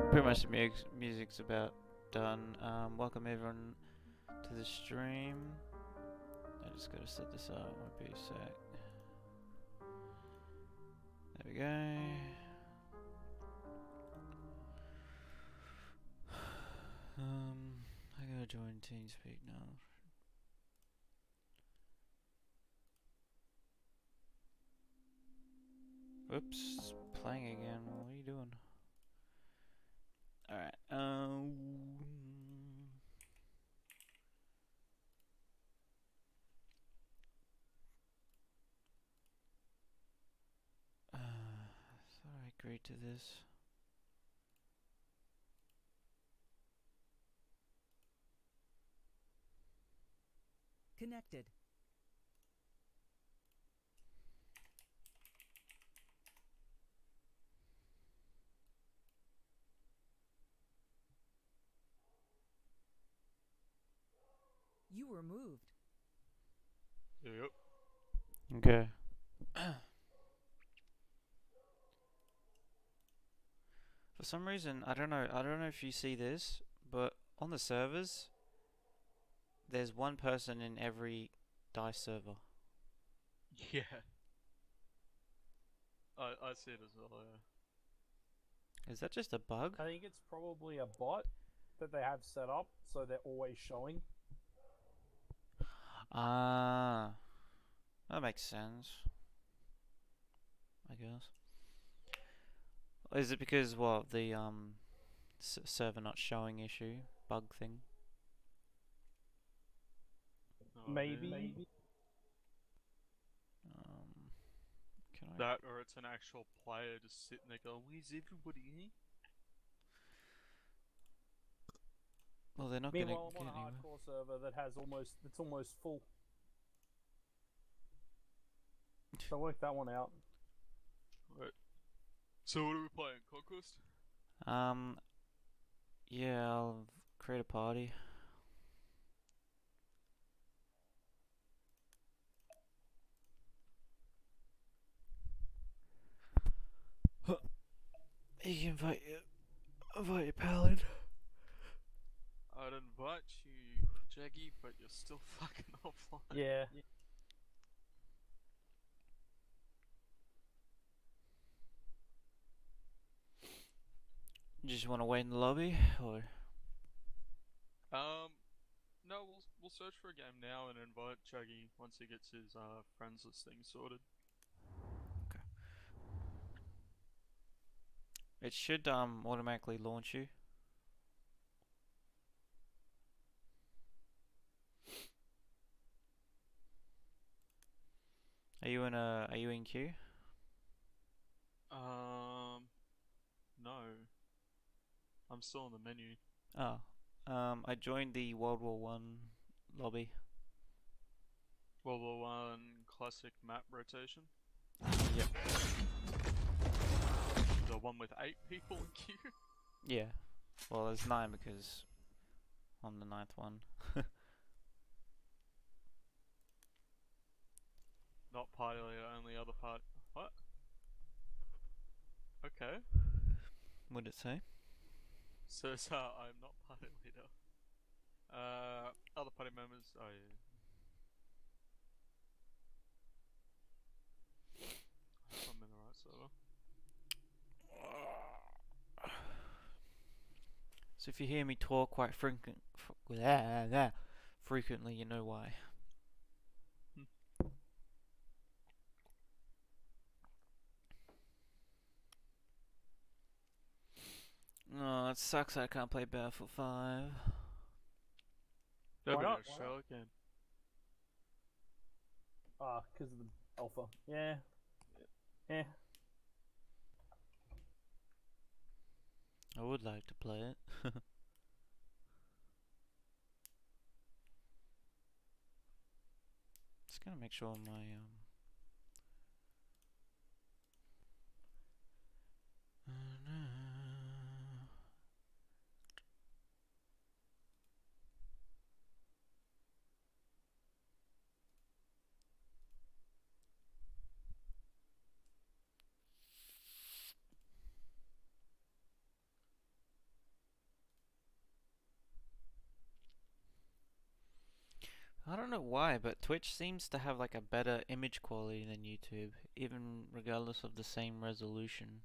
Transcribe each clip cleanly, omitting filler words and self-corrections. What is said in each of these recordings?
Pretty much the music's about done. Welcome everyone to the stream. I just gotta set this up, won't be a sec. There we go. I gotta join TeamSpeak now. Whoops, playing again. What are you doing? Alright, thought I agreed to this. Connected. You were moved. Yep. Okay. For some reason, I don't know if you see this, but on the servers, there's one person in every DICE server. Yeah. I see it as well, yeah. Is that just a bug? I think it's probably a bot that they have set up so they're always showing. Ah, that makes sense. I guess. Is it because what the server not showing issue bug thing? Oh, Maybe. Can I? That or it's an actual player just sitting there going, where's everybody here? Well, they're not Meanwhile, gonna I'm on get a anywhere. hardcore server that has it's almost full. So work that one out. Right. So what are we playing? Conquest? Yeah, I'll create a party. You can invite your paladin. I'd invite you, Jaggy, but you're still fucking offline. Yeah. You just want to wait in the lobby, or? No, we'll search for a game now and invite Jaggy once he gets his friends list thing sorted. Okay. It should automatically launch you. Are you in queue? No. I'm still in the menu. Oh. I joined the World War One lobby. World War One classic map rotation. Yep. The one with 8 people in queue. Yeah. Well, there's 9 because I'm the ninth one. Not party leader, only other part. What? Okay. What'd it say? Says I'm not party leader. Other party members. Oh yeah. I hope I'm in the right server. So if you hear me talk quite frequently, you know why. Oh, it sucks I can't play Battlefield 5. That'd Why be not? a show again. Because of the alpha. Yeah. Yeah. I would like to play it. Just gonna make sure my I don't know why, but Twitch seems to have like a better image quality than YouTube, even regardless of the same resolution.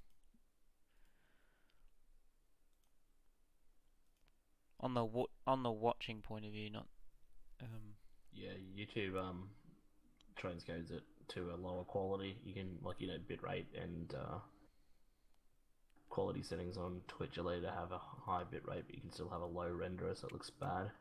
On the watching point of view, not Yeah, YouTube transcodes it to a lower quality. You can bitrate and quality settings on Twitch allow you to have a high bitrate, but you can still have a low renderer, so it looks bad.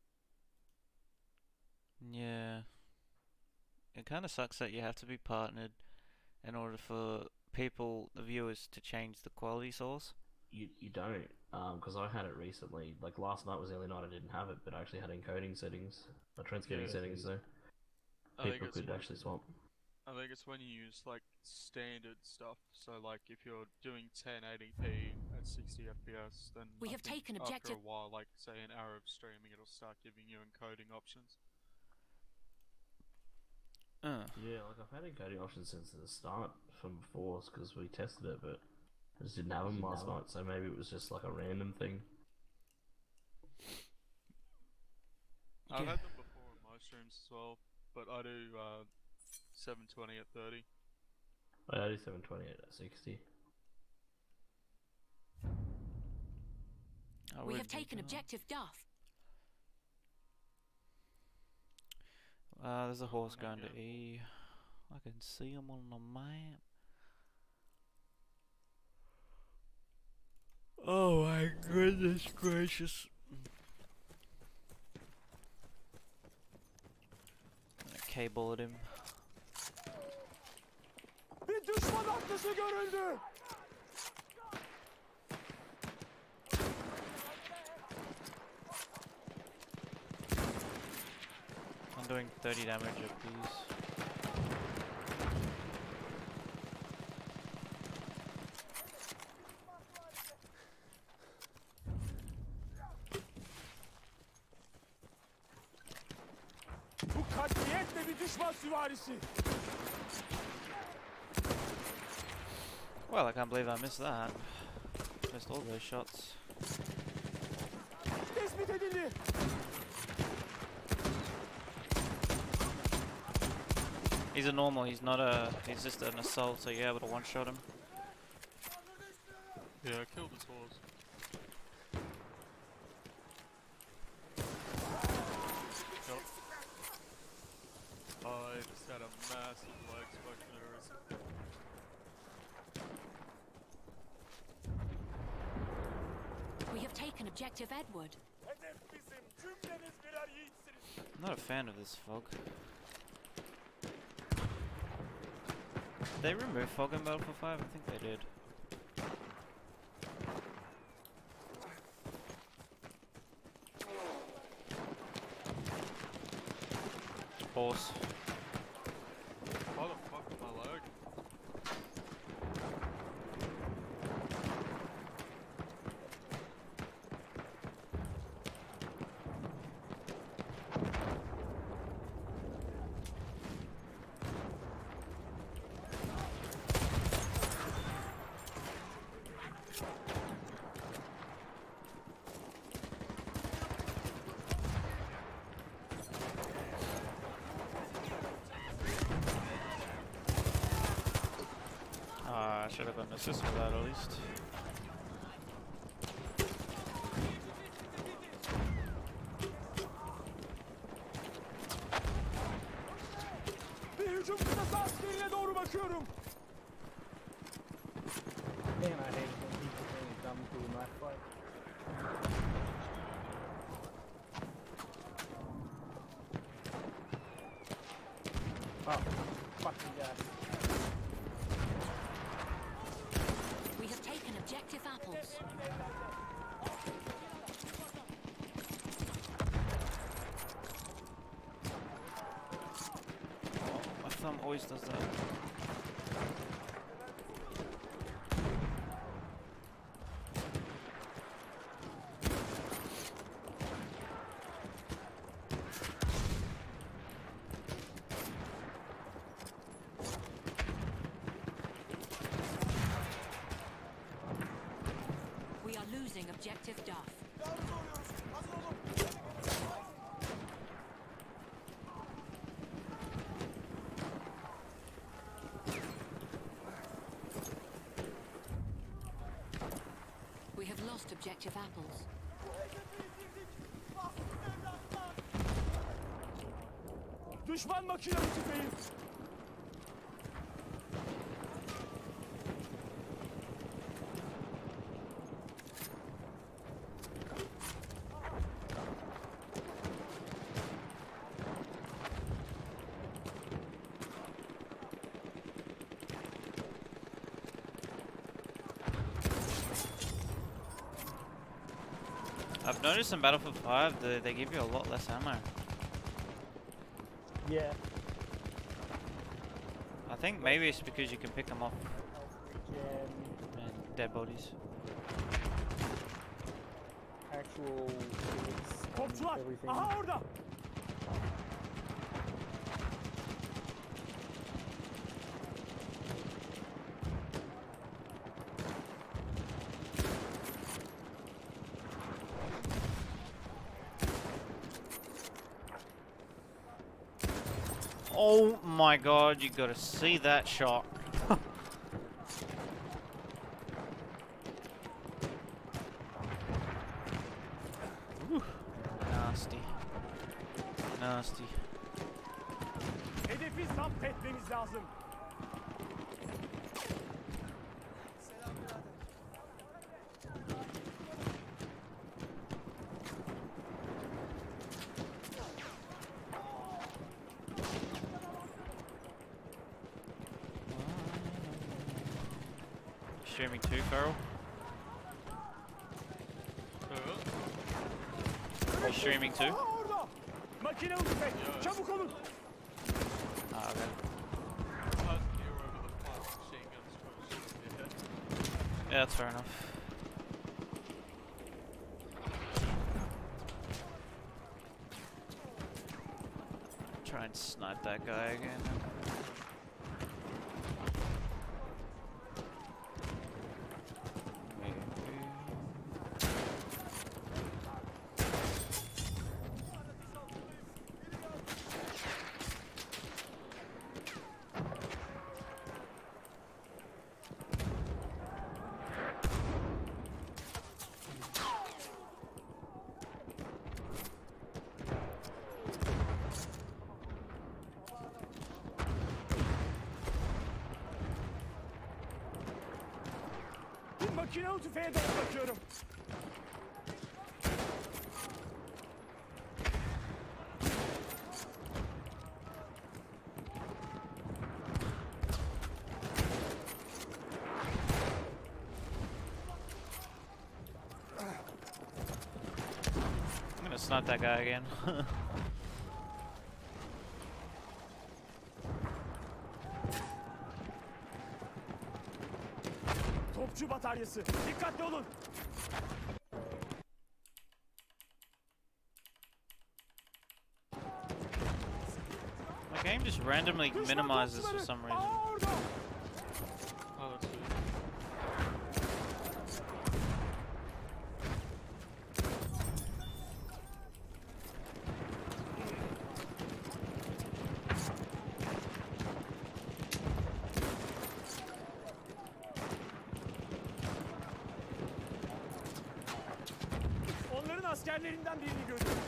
Yeah. It kind of sucks that you have to be partnered in order for the viewers, to change the quality source. You don't, because I had it recently. Like last night was the only night I didn't have it, but I actually had encoding settings, or transcoding settings, so people could actually swap. I think it's when you use like standard stuff. So like if you're doing 1080p at 60 FPS, then We I have think taken after objective. a while, like say an hour of streaming, it'll start giving you encoding options. Yeah, like I've had encoding options since the start from before, because we tested it, but I just didn't have them last night, so maybe it was just like a random thing. I've Yeah. had them before in my streams as well, but I do 720 at 30. I do 720 at 60. We have taken objective Duff. There's a horse Oh, going yeah. to E. I can see him on the map. Oh my goodness gracious. Gonna cable at him. Bir düşman atlısı görüldü. I'm doing 30 damage apiece. Bu katliyetle bir düşman süvarisi. Well, I can't believe I missed that. Missed all those shots. Tespit edildi. He's a normal, he's just an assault, so you're able to one-shot him. Yeah, I killed his horse. Yep. I just had a massive lag explosion there. We have taken objective Edward. Hedef bizim. Cümleniz birer yiğitsiniz. I'm not a fan of this fog. Did they remove fog in Battlefield 5? I think they did. Horse. Why the fuck am I lagging? I should have gotten an assist for that at least. Bir hücum kıtası askerine doğru bakıyorum. Man, I hate it when people really come to a knife fight. Oh, fucking guy. We have taken objective apples. My thumb always does that. We are losing objective Duff. Yalnız oluyoruz. Hazır olun. apples. Düşman makinalı tüfeği. I've noticed in Battlefield 5 they give you a lot less ammo. Yeah. I think maybe it's because you can pick them off Regen, and dead bodies. actual hits, and Topçular. everything. Aha orada. Oh my god, you gotta see that shot. Whew. Nasty. Nasty. Hedefi zapt etmemiz lazım. Streaming too, Feral? You streaming too? Aha orada. Makinalı tüfek. Çabuk olun. Ah, okay. Yeah, that's fair enough. Try and snipe that guy again. Bir makinalı tüfeğe doğru bakıyorum. I'm gonna snipe that guy again. Topçu bataryası. Dikkatli olun. My game just randomly Düşman minimizes for topçuları. some reason. Aha orada. Oh, that's it. Onların askerlerinden birini görüyorum.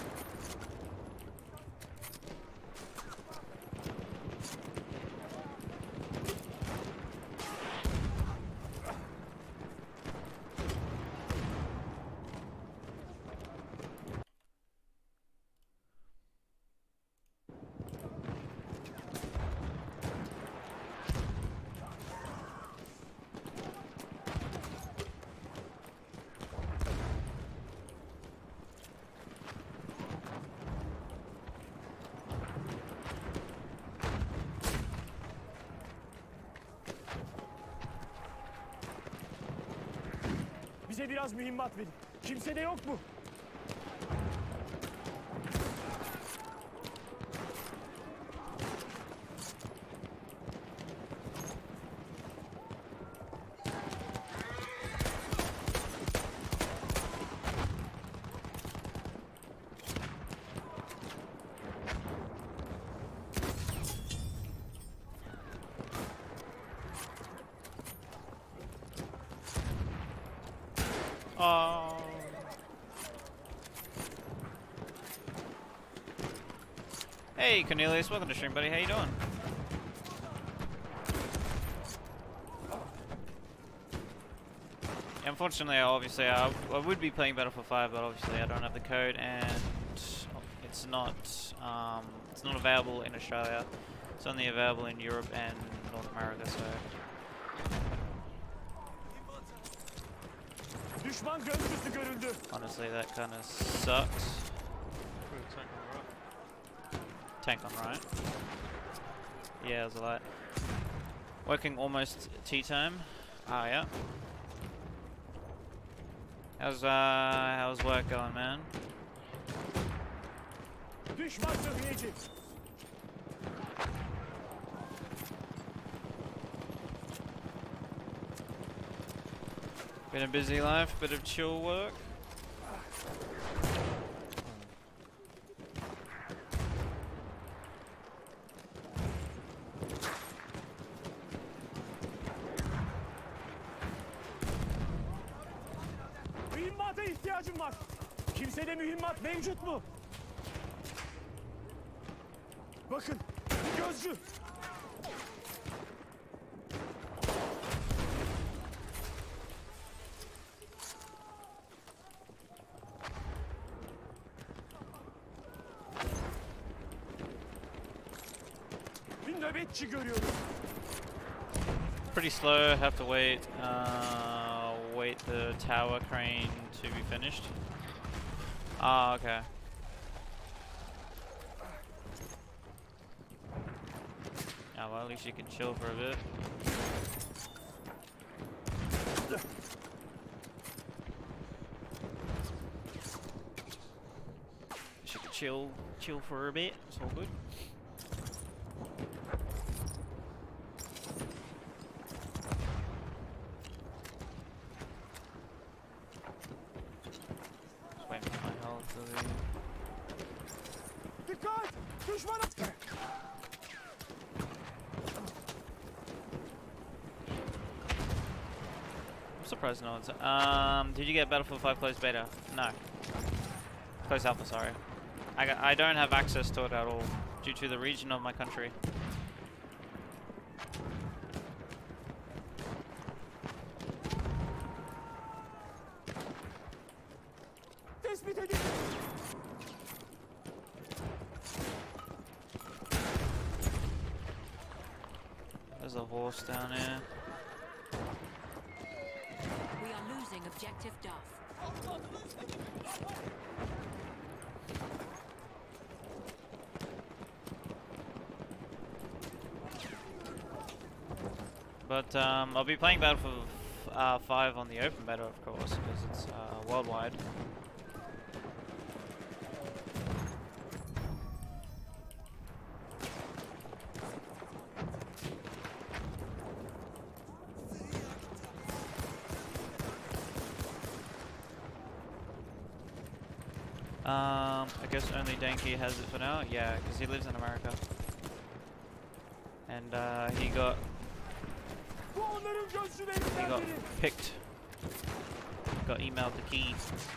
Bize biraz mühimmat verin. Kimse de yok mu? Oh. Hey Cornelius, welcome to stream, buddy. How you doing? Unfortunately, obviously, I would be playing Battlefield 5, but obviously I don't have the code, and it's not available in Australia. It's only available in Europe and North America. So Düşman gözcüsü görüldü. honestly, that kind of sucks. Tank on right. Yeah, it was a light. Working almost tea time. Ah, yeah. How's work going, man? Düşman zırhlayıcı. Been a busy life, bit of chill work. Mühimmata ihtiyacım var. Kimsede mühimmat mevcut mu? Bakın, bir gözcü. Bir nöbetçi görüyorum. Pretty slow, have to wait the tower crane to be finished. Ah, okay. Oh, well, at least you can chill for a bit. You can chill for a bit, it's all good. Waiting for my health to leave. Dikkat! Düşman! I'm surprised no one's. Did you get Battlefield 5 closed beta? No. Closed alpha, sorry. I don't have access to it at all due to the region of my country. Tespit edin! There's a horse down here. We are losing objective Duff. But I'll be playing Battlefield 5 on the open beta, of course, because it's worldwide. I guess only Danky has it for now. Yeah, because he lives in America, and he got Bu onların gözcülerinden biri. picked. Got emailed the key.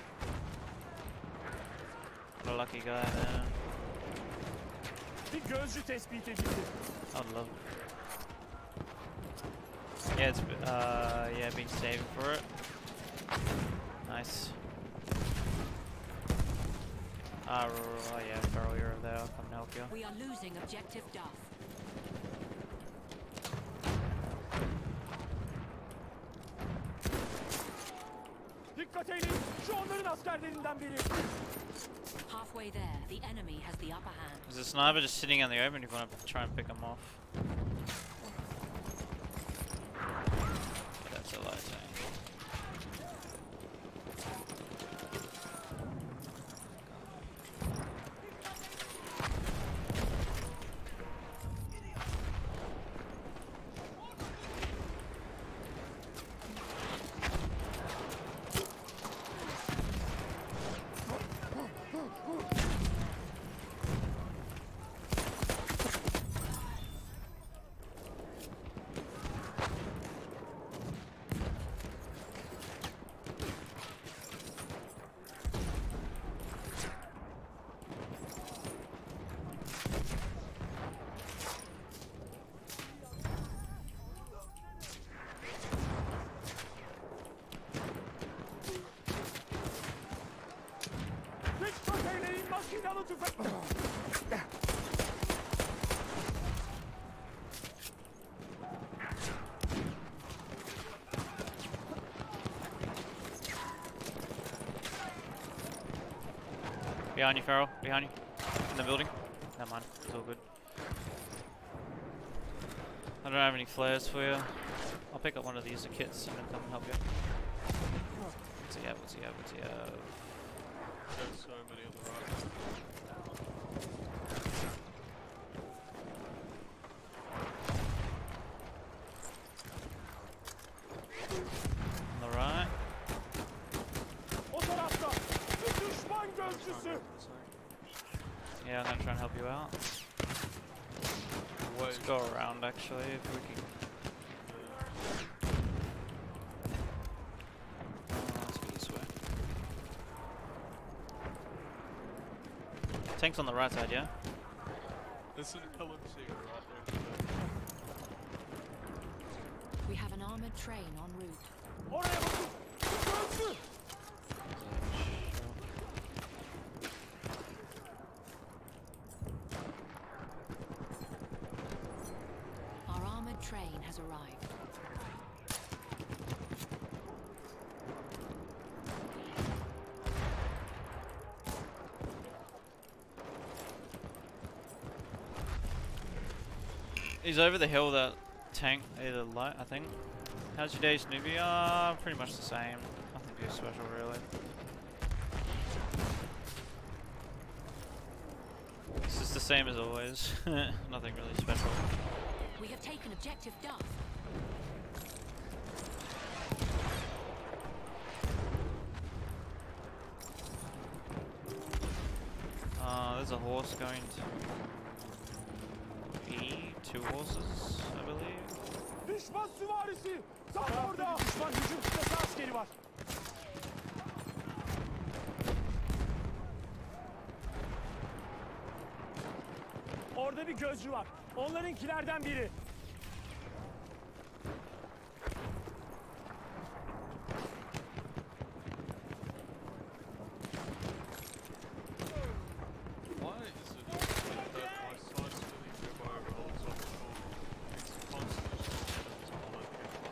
What a lucky guy, man. Bir gözcü tespit edildi. I'd love. Yeah, it's been saving for it. Nice. Oh yeah, Feral, you're over there. I'll come and help you. We are losing objective Duff. Dikkat edin! Şu onların askerlerinden biri. Halfway there, the enemy has the upper hand. There's a sniper just sitting in the open if you want to try and pick him off. That's a light tank. Makinalı tüfek. Behind you, Farrell. Behind you. In the building. Never mind. It's all good. I don't have any flares for you. I'll pick up one of these kits and then come and help you. What's he have? What's he have? What's he have? There's so many on the right. On the right. O tarafta. Düşman gözcüsü. Yeah, I'm gonna try and help you out. Let's go around actually if we can. Let's go this way. Tank's on the right side, yeah? There's an LMC right there. We have an armored train en route. Oraya bakın. Gözcü. Our armored train has arrived. He's over the hill, that tank, either light, I think. How's your day, Snoopy? Pretty much the same. Nothing too special, really. It's just the same as always. Nothing really special. We have taken objective Duff. There's a horse going to E, 2 horses, I believe. Düşman süvarisi. Tam orada. Düşman hücum kıtası askeri var. Orada bir gözcü var. Onlarınkilerden biri. Why is it that my side's doing turbo rolls off the floor? It's constantly shooting at the bullet.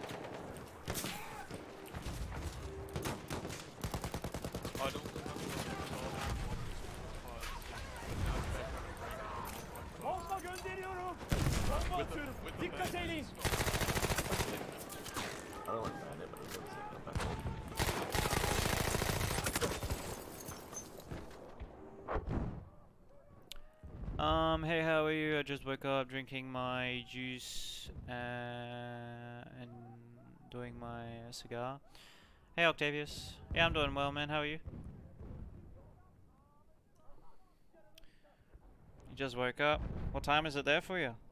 I don't think I'm going to Bomba gönderiyorum. Bomba atıyorum. Dikkat edin. I don't like that, but it looks like that back home. Hey, how are you? I just woke up drinking my juice and doing my cigar. Hey, Octavius. Yeah, I'm doing well, man. How are you? You just woke up. What time is it there for you?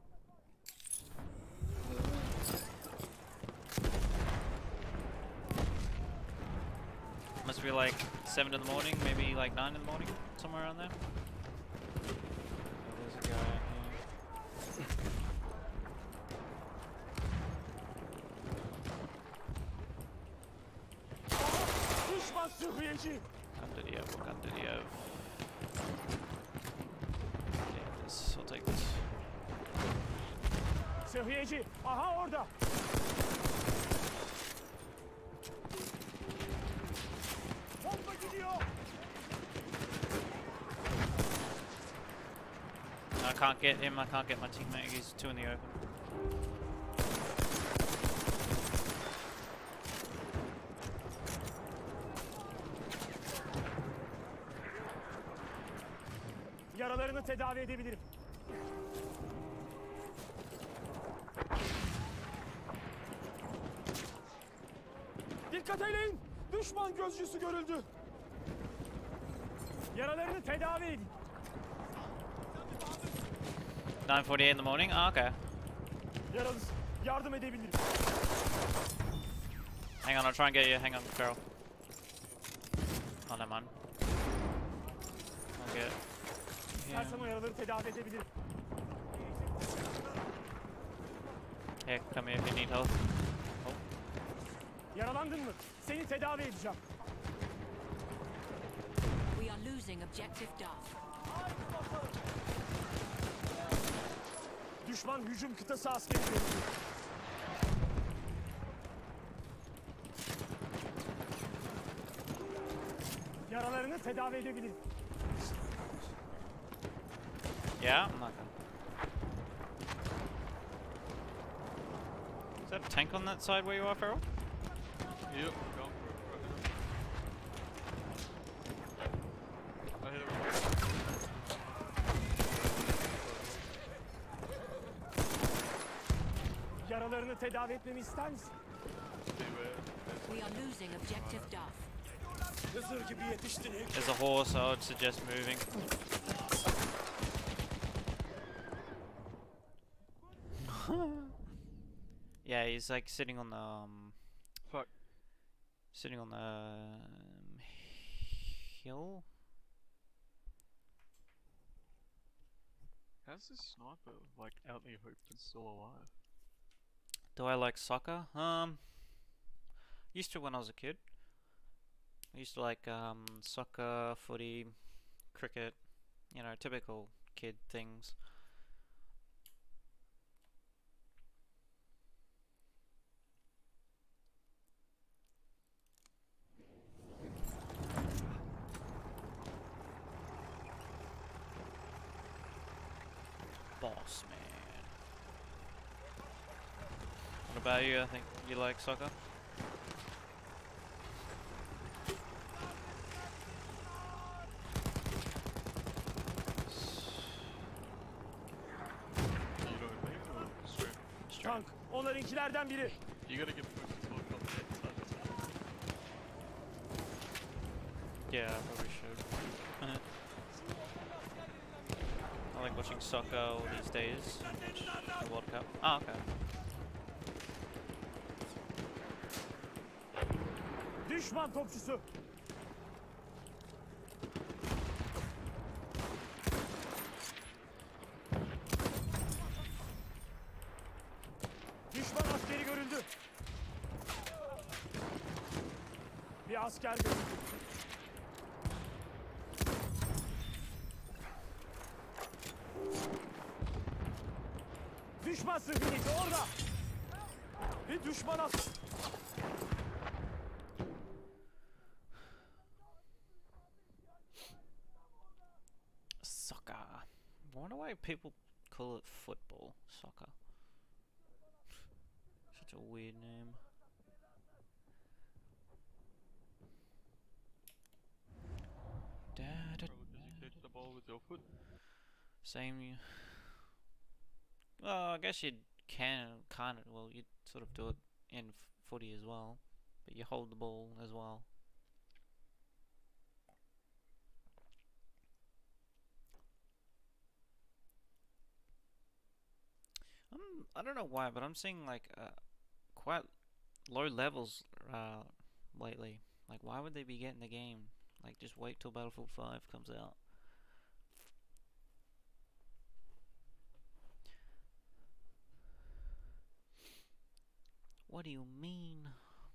Must be like 7 in the morning, maybe like 9 in the morning, somewhere around there. Oh, there's a guy in here. Düşman sıhhiyeci. What gun did he have? What gun did he have? Yeah, this. I'll take this. Sıhhiyeci. Aha orada. Bomba gidiyor. I can't get him. I can't get my teammate. He's 2 in the open. Yaralarını tedavi edebilirim. Dikkat edin! Düşman gözcüsü görüldü. Yaralarını tedavi edin. 9:48 in the morning. Oh, okay. Yaralısın. Yardım edebilirim. Hang on, I'll try and get you. Hang on, Carol. Oh, never mind. I'll get. Yeah. İstersen o yaraları tedavi edebilirim. Here, come here if you need help. Oh. Yaralandın mı? Seni tedavi edeceğim. We are losing objective Duff. Düşman hücum kıtası askeri görüldü. Yaralarını tedavi edebilir. Yeah, I'm not gonna. Is that a tank on that side where you are, Feral? Yep, going for it. I hit it. Yaralarını tedavi etmemi ister misin? We are losing objective Duff. Hızır gibi yetiştin Hek. There's a horse, I would suggest moving. Yeah, he's like sitting on the Fuck. sitting on the hill. How's this sniper, like, out in the open still alive? Do I like soccer? Used to when I was a kid. I used to like soccer, footy, cricket, you know, typical kid things. Boss man. What about you? I think you like soccer? You know what I mean? Or straight? Tank, onlarınkilerden biri. You gotta get pushed to look on the Yeah, I probably should. I like watching soccer all these days. The World Cup. Oh, okay. Düşman topçusu. Düşman askeri görüldü. Bir asker görüldü. Düşman sıhhiyeti orada. Bir düşman asker. Soccer. I wonder why people call it football. Soccer. Such a weird name. Da, da, Probably because you kicked the ball with your foot. same. Well, I guess you can't. Well, you sort of do it in footy as well, but you hold the ball as well. I don't know why, but I'm seeing like quite low levels lately. Like, why would they be getting the game? Like, just wait till Battlefield 5 comes out. What do you mean?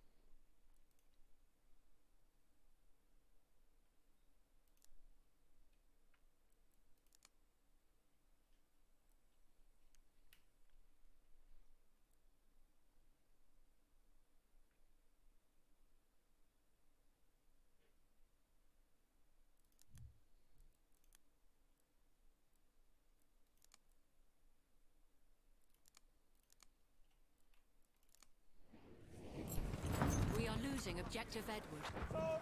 We are losing objective Edward.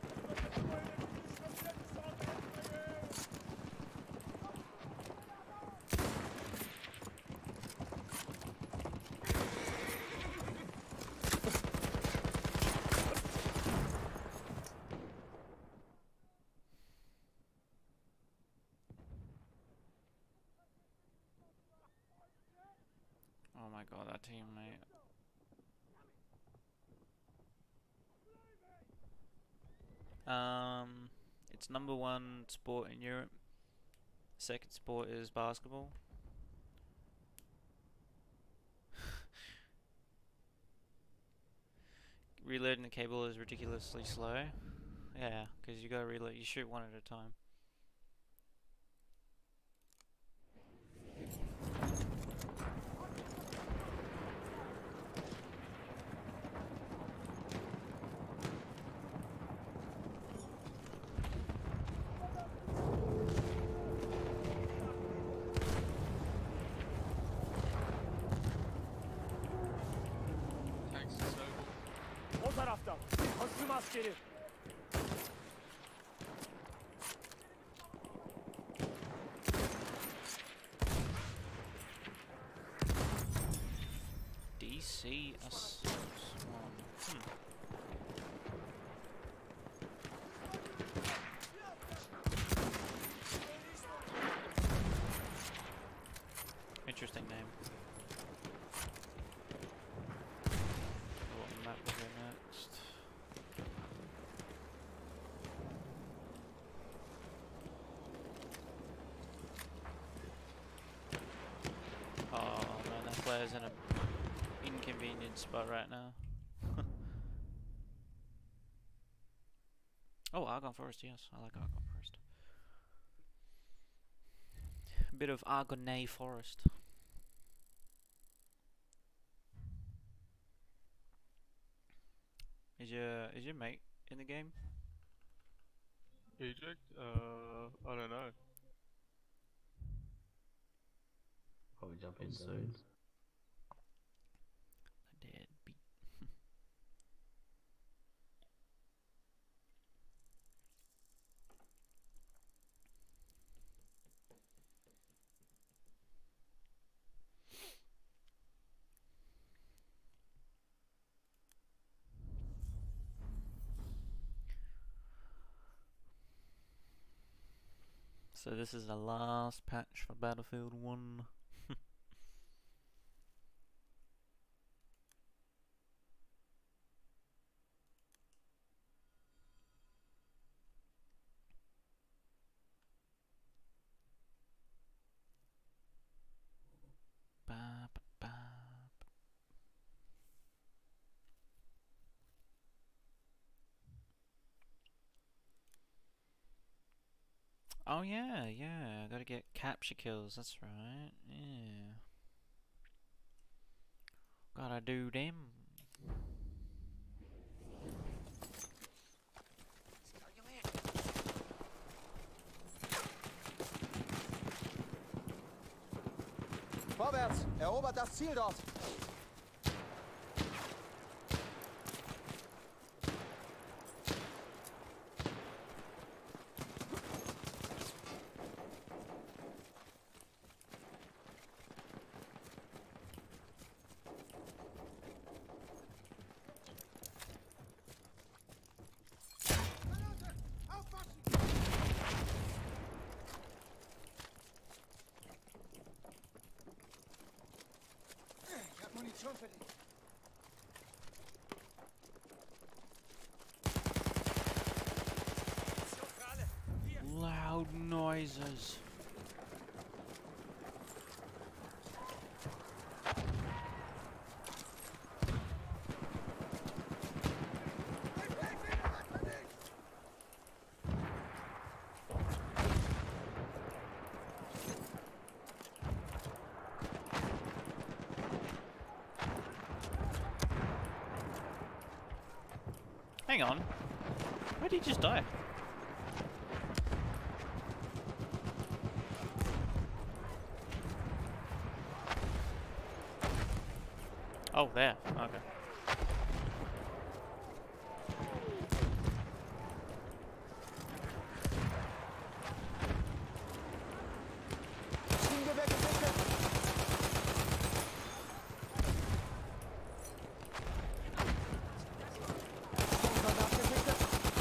Oh my god, that teammate. It's number one sport in Europe. Second sport is basketball. Reloading the cable is ridiculously slow. Yeah, because you gotta reload. You shoot one at a time. askeri. DC Assault 1. Interesting name. What map we go next? Oh man, that player's in a inconvenient spot right now. Oh, Argon Forest, yes, I like Argon Forest. A bit of Argonne Forest. Is your mate in the game? Eject? I don't know. Probably jump in soon. The dead beat. So this is the last patch for Battlefield 1. Ba, ba, ba. Oh yeah, I gotta get capture kills, that's right, yeah. Gotta do them. Vorwärts! Erobert das Ziel dort! Munition für dich. Loud noises. Hang on. Where did he just die? Oh, there. Okay. Schienengewehr gesichtet! Soldat gesichtet!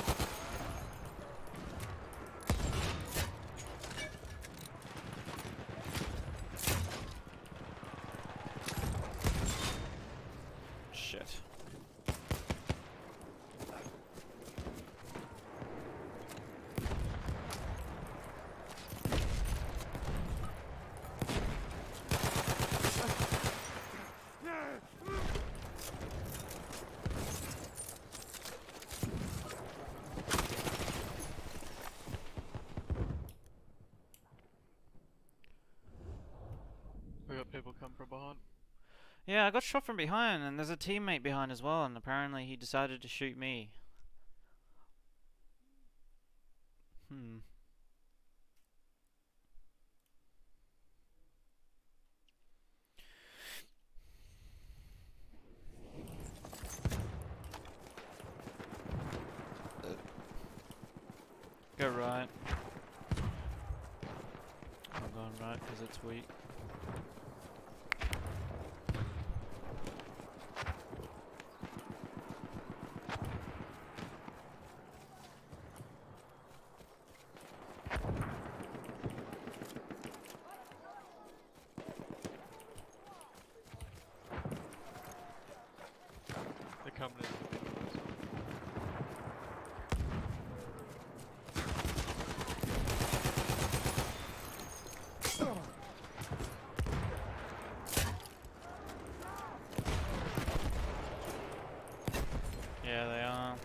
Shit. We got people come from behind. Yeah, I got shot from behind, and there's a teammate behind as well, and apparently he decided to shoot me. Hmm. right. I'm going right because it's weak. They're coming in. Yeah, they are.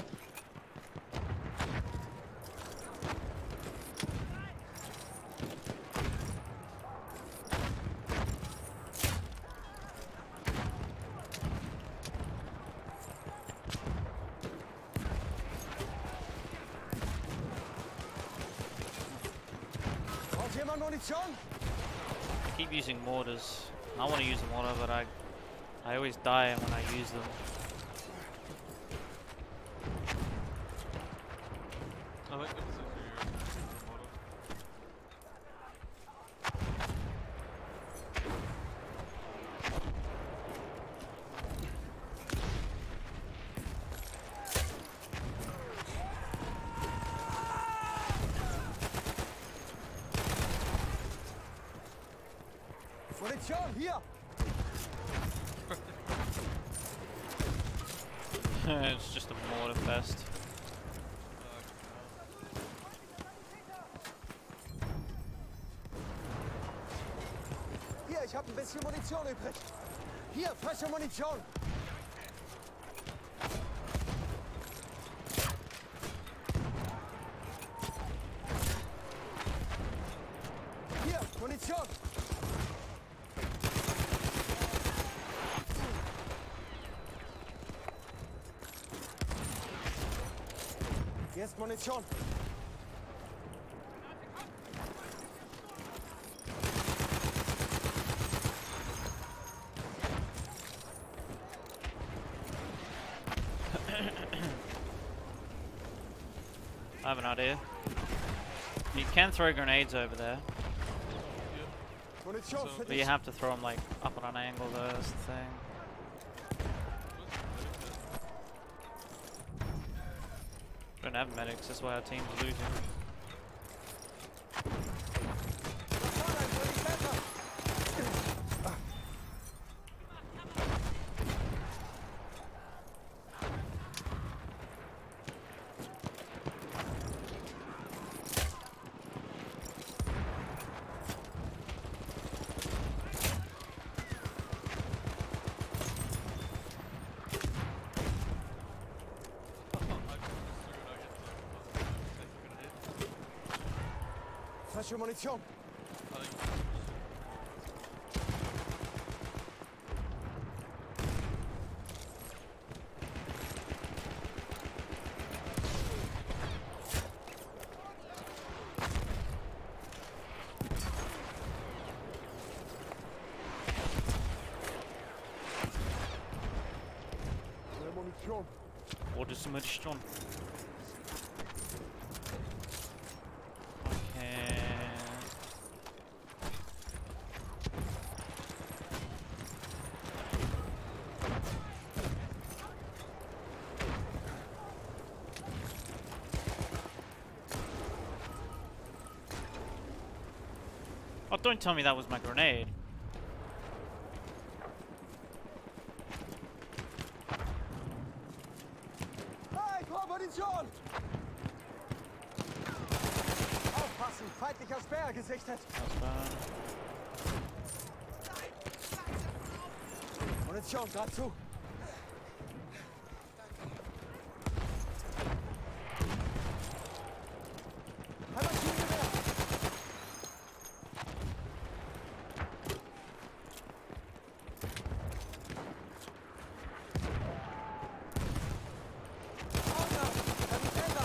Braucht jemand Munition? I keep using mortars. I want to use the mortar, but I always die when I use them. I think it's a few model. Munition, hier! It's just a mortar fest. Hier, ich habe ein bisschen Munition übrig. Hier, frische Munition. Hier, Munition. Hier ist Munition. I have an idea. You can throw grenades over there, Munition für but you dich. have to throw them like up on an angle though, that's the thing. We don't have medics, that's why our team's losing. Da vorne ein Sanitäter. Frische Munition. Munition. What is the mission? Okay. Oh, don't tell me that was my grenade. Hey, Munition! Aufpassen, feindlicher Speer gesichtet. That's bad. Munition, grad zu. Ein Maschinengewehr. Augen, Sanitäter.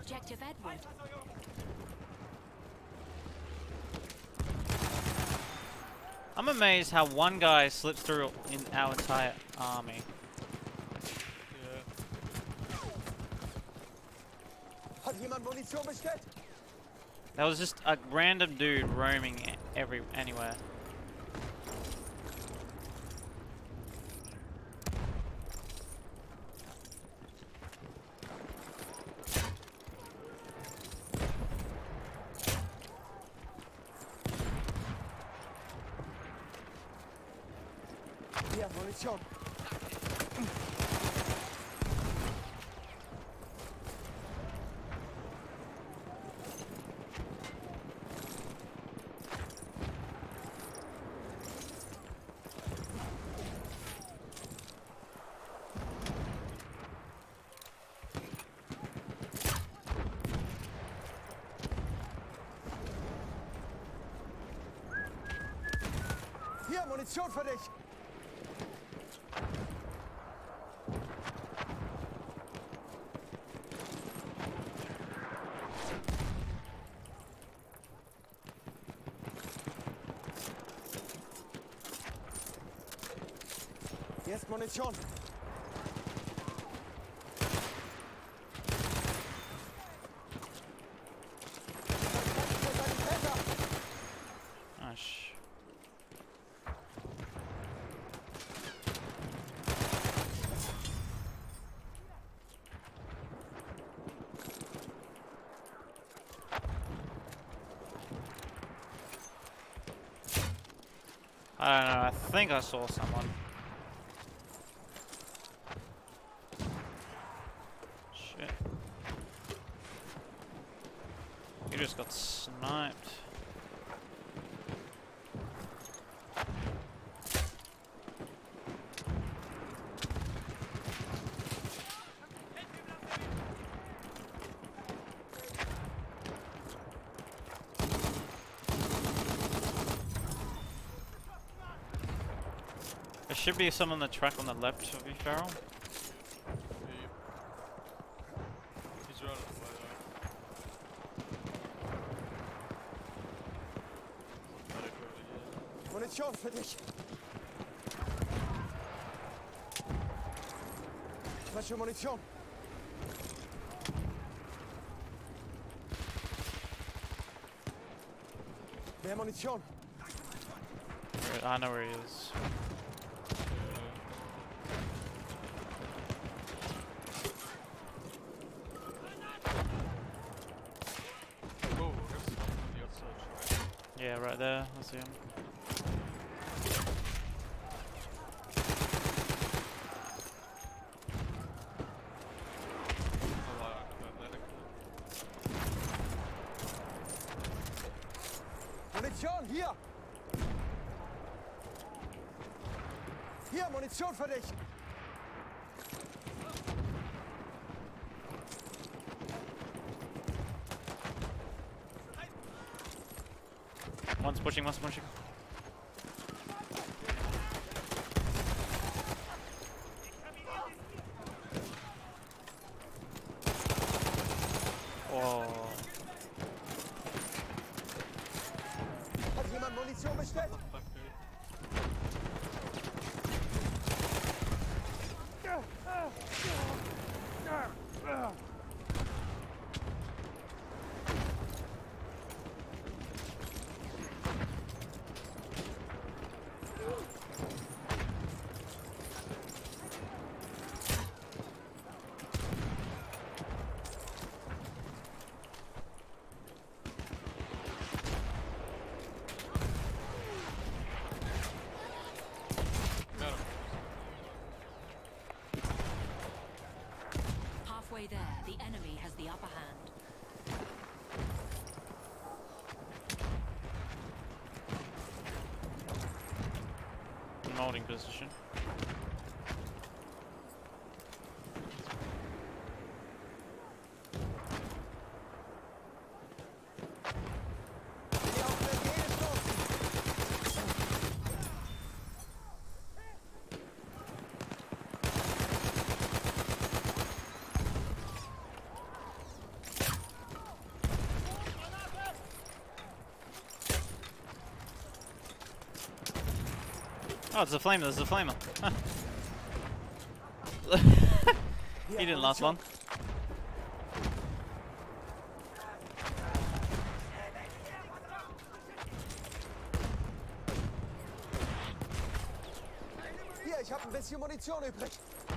Objective Edward. I'm amazed how one guy slipped through in our entire army. Yeah. Hat jemand Munition bestellt? That was just a random dude roaming anywhere. Hier, Munition. Hier, Munition für dich. Hier ist Munition. Gosh. I don't know, I think I saw someone. Shit. You just got sniped. There should be some on the track on the left of you, Farrell. He's running away though. Munition für dich. Flasche Munition. Mehr Munition. I know where he is. Oh, there's someone on the outside, right? Yeah, right there. I see him. Munition, hier! Hier, Munition für dich! One's pushing, one's pushing. Oh. Hat jemand Munition bestellt? Fuck, dude. Got him. Halfway there, the enemy has the upper hand. Holding position. Die auf der Gene stoßen! Oh, it's a flamer. There's a flamer. Huh. He didn't last long. Hier, ich habe ein bisschen Munition übrig.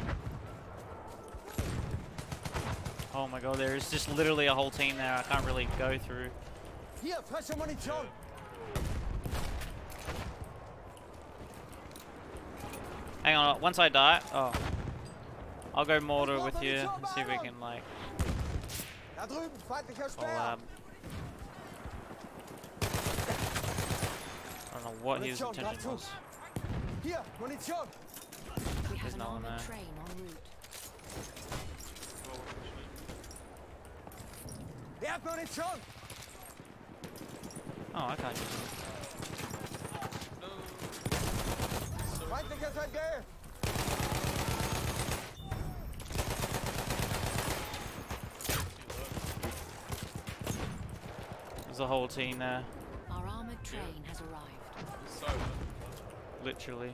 Oh my god, there is just literally a whole team there. I can't really go through. Hier, frische Munition. Hang on, once I die, oh, I'll go mortar with you and see if we can like Da drüben, feindlicher Speer. collab. I don't know what his intention was. Hier, Munition. We have There's an no one armored there. train en route. Wer hat Munition? Oh, I can't use Feindliches NG. There's a whole team there, Our armored train has arrived. So, literally.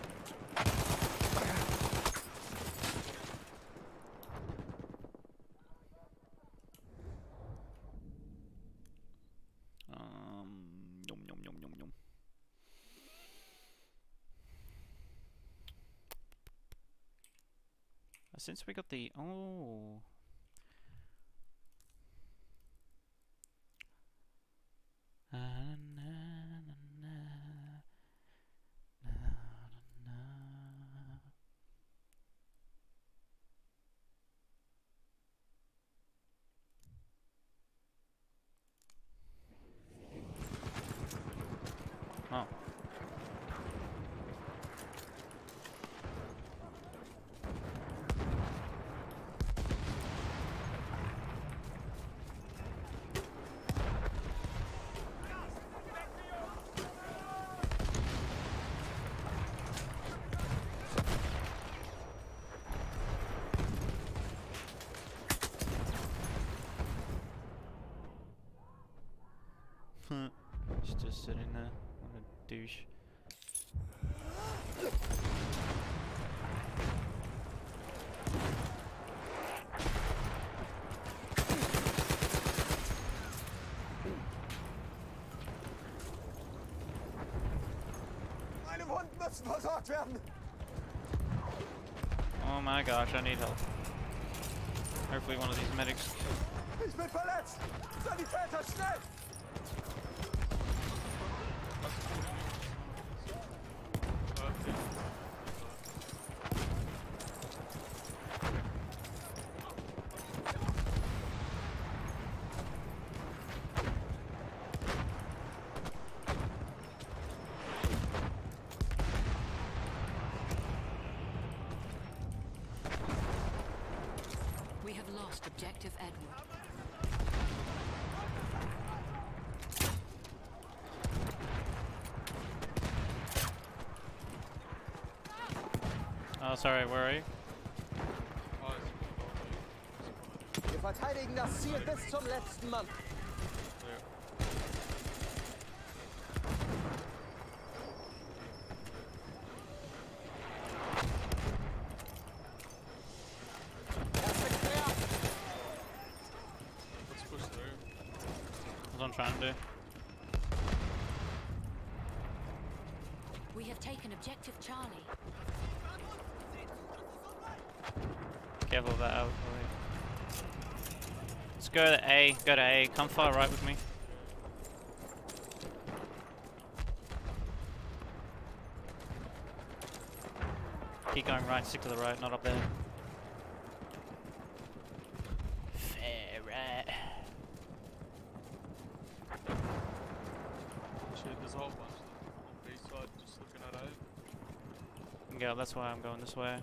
Yum, yum, yum, yum, yum. Since we got the oh. He's just sitting there. What a douche. Meine Wunden müssen versorgt werden. Oh my gosh, I need help. Hopefully one of these medics. Ich bin verletzt. Sanitäter, schnell. We have lost objective Edward. Oh, sorry, where are you? oh, Wir verteidigen das Ziel bis zum letzten Mann. Erster Quer. let's push through. That's what I'm trying to do. We have taken objective Charlie. Careful of that out. Let's go to A. Go to A. Come far right with me. Keep going right. Stick to the right. Not up there. Fair right. Shit, there's a whole bunch of them on B side just looking at A. Yeah, that's why I'm going this way.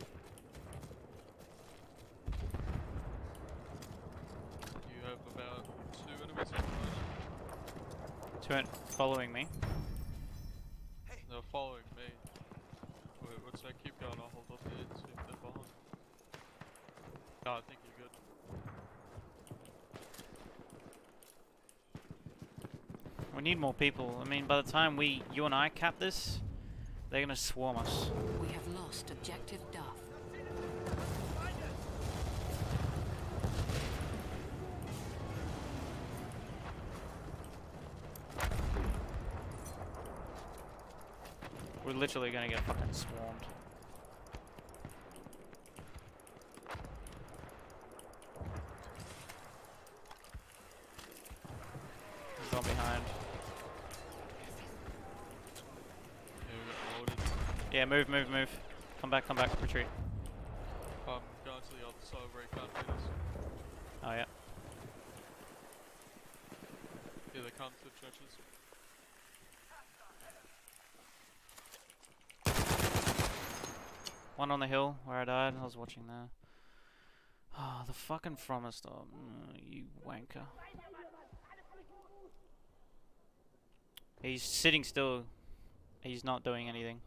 You have about 2 enemies on the Two ain't following me. They're following me. Wait, what's that? Keep going, I'll hold up there and see if they're behind. No, I think you're good. We need more people. I mean, by the time you and I cap this, They're gonna swarm us. We have lost objective Duff. We're literally gonna get fucking swarmed. He's gone behind. Yeah, we got loaded. Yeah, move, move, move. Come back, retreat. Going to the other side where he can't beat us. Oh yeah. Yeah, they come to the trenches. One on the hill where I died. I was watching there. Oh, the fucking Fromester. You wanker. He's sitting still. He's not doing anything.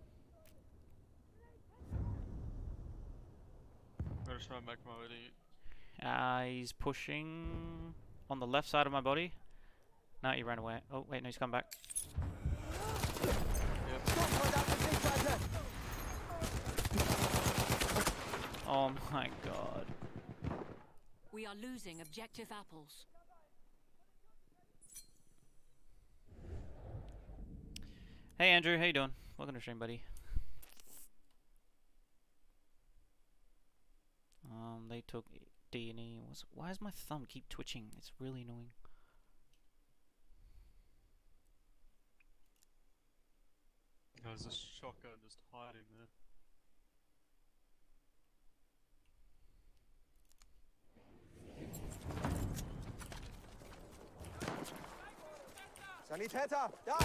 I'm gonna try and make my way to you. He's pushing on the left side of my body. No, he ran away. Oh, wait, no, he's come back. Oh my god. We are losing objective apples. Hey Andrew, how you doing? Welcome to stream, buddy. They took D and E. Why does my thumb keep twitching? It's really annoying. There's a shotgun just hiding there. Sanitäter, da!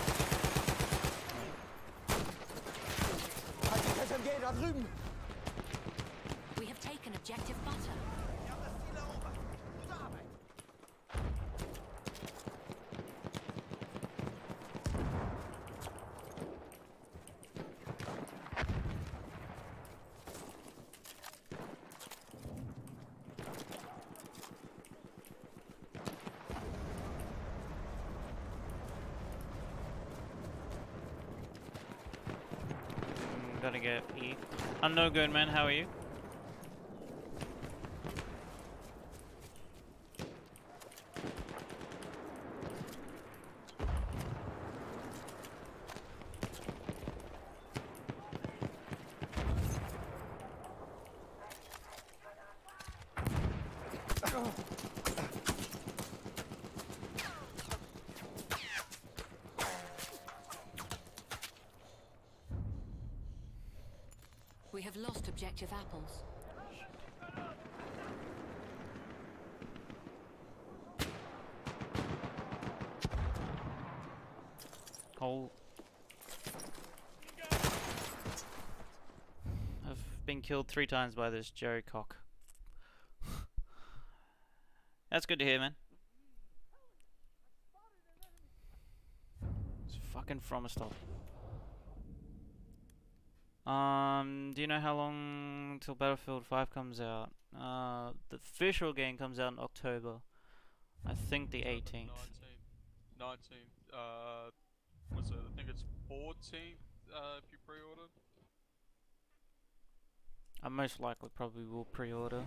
Halt die SMG da drüben! We have taken objective butter. Gotta get E. I'm no good, man. How are you? We have lost objective apples. Oh. I've been killed 3 times by this Jerry cock. That's good to hear, man. It's fucking Fromester. Do you know how long till Battlefield 5 comes out? The official game comes out in October. I think the 18th. 19th. What's it? I think it's 14th. If you pre-ordered. I most likely probably will pre-order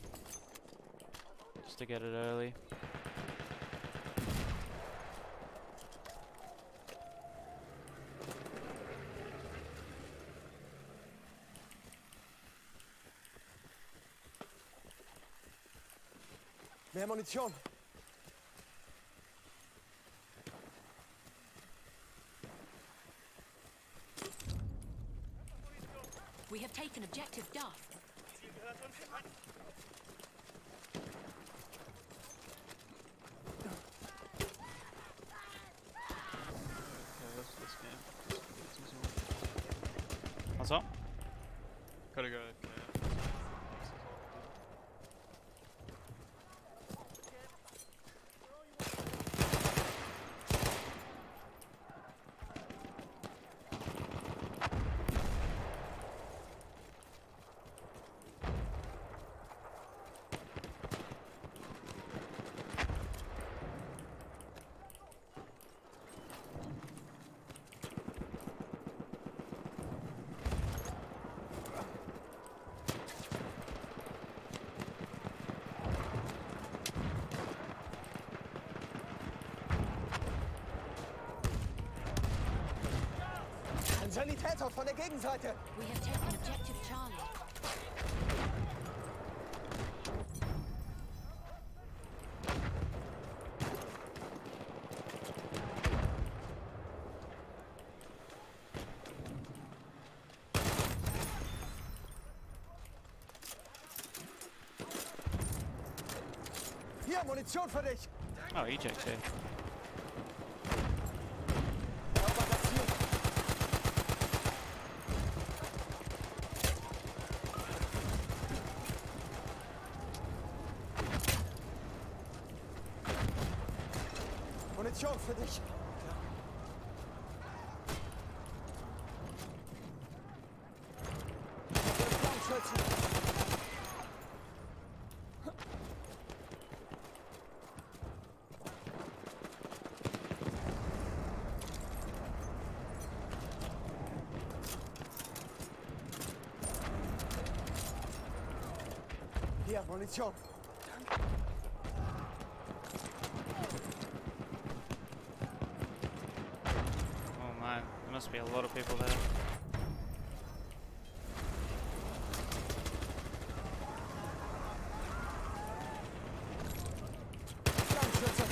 just to get it early. Mehr Munition! We have taken objective Duff. Let's game. What's up? Gotta go. Sanitäter von der Gegenseite! We have taken objective Charlie. Hier, Munition für dich! Oh, eject's here. Sauber platziert. Munition für dich! Flammschützen! Hier, Munition! Oh man, there must be a lot of people there. Flammschütze!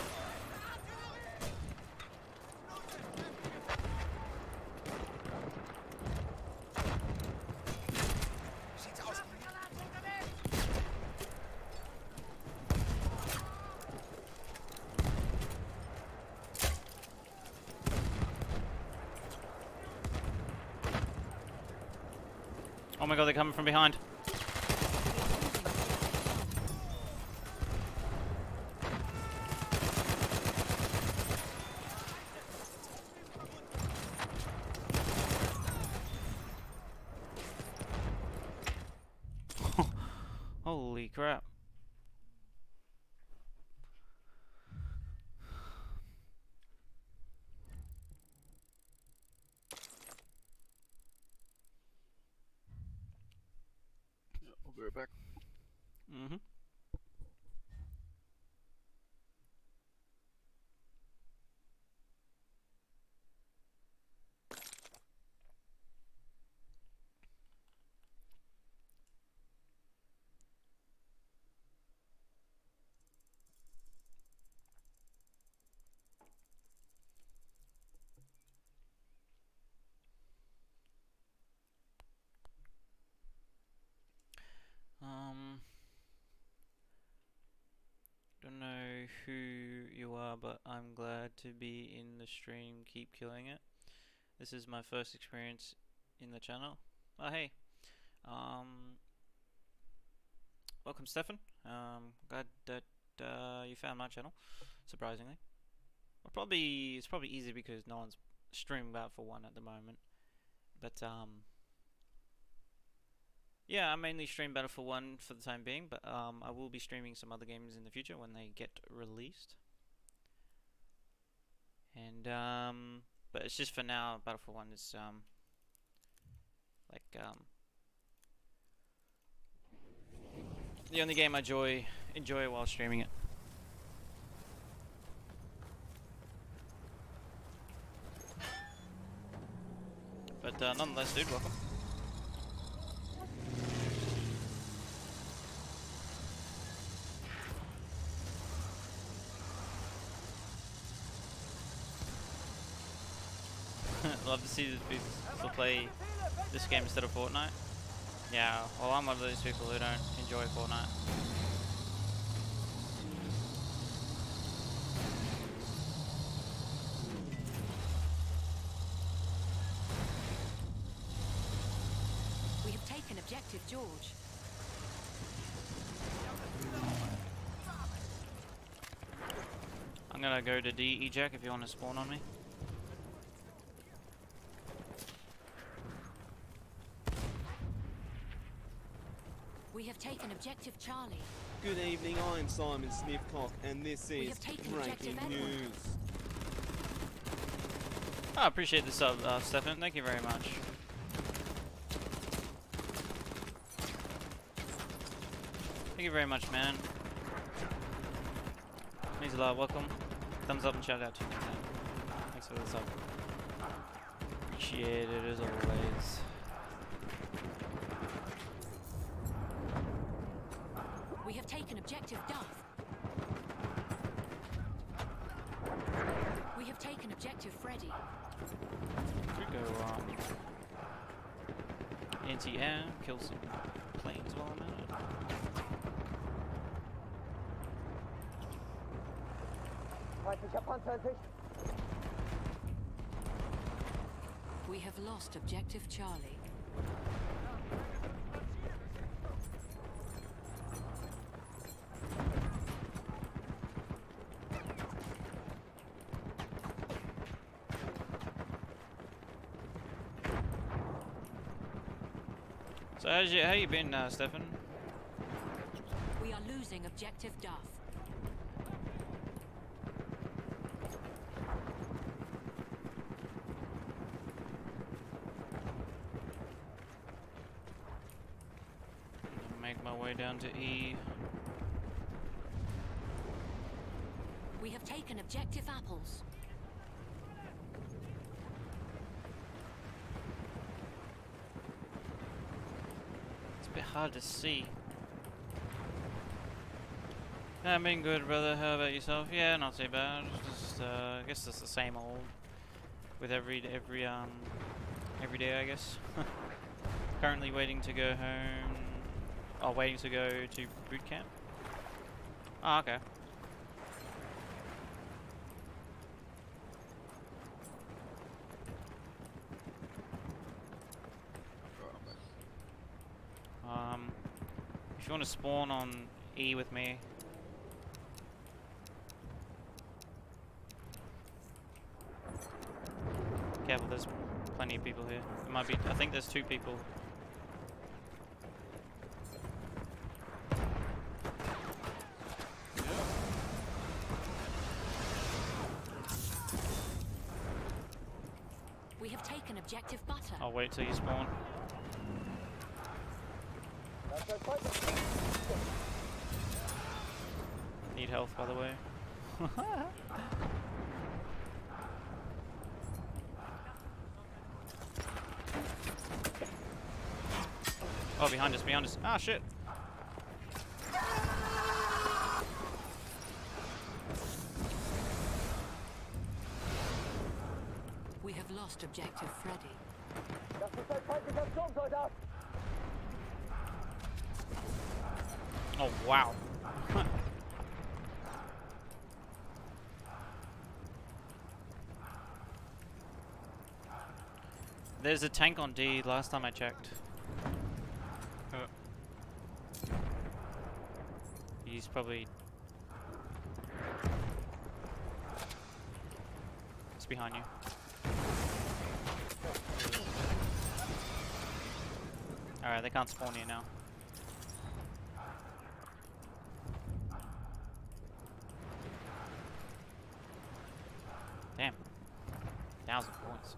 Oh my god, they're coming from behind. Holy crap. I'll be right back. Mm-hmm. Don't know who you are, but I'm glad to be in the stream. Keep killing it. This is my first experience in the channel. Oh hey, welcome Stefan. Glad that you found my channel. Surprisingly, it's probably easy because no one's streaming Battlefield 1 at the moment. But yeah, I mainly stream Battlefield 1 for the time being, but I will be streaming some other games in the future when they get released. And but it's just for now, Battlefield 1 is the only game I enjoy while streaming it. But nonetheless, dude, welcome. Love to see people play this game instead of Fortnite. Yeah, well, I'm one of those people who don't enjoy Fortnite. We have taken objective George. I'm gonna go to D, Jack, if you want to spawn on me. We have taken objective Charlie. Good evening, I am Simon Smithcock, and this We is have taken breaking objective Edward. news. I appreciate the sub, Stefan. Thank you very much. Thank you very much, man. Means a lot. Welcome. Thumbs up and shout out to you, man. Thanks for the sub. Appreciate it as always. We have taken objective Duff. We have taken objective Freddy. We go anti-air, kill some planes while I'm at it. Feindlicher Panzer in Sicht. We have lost objective Charlie. So how you been, Stefan? We are losing objective Duff. Make my way down to E. We have taken objective apples. It's a bit hard to see. Yeah, I'm being good, brother. How about yourself? Yeah, not too bad. Just, I guess it's the same old with every day, I guess. Currently waiting to go home. Oh, waiting to go to boot camp. Oh, okay. If you want to spawn on E with me. Careful, there's plenty of people here. It might be, I think there's 2 people. We have taken objective butter. I'll wait till you spawn. Need health, by the way. Oh, behind us, behind us. Ah, shit. We have lost objective Freddy. Das ist ein feindlicher Sturmsoldat. Oh, wow. There's a tank on D last time I checked. He's probably... It's behind you. Alright, they can't spawn you now. Damn. 1,000 points.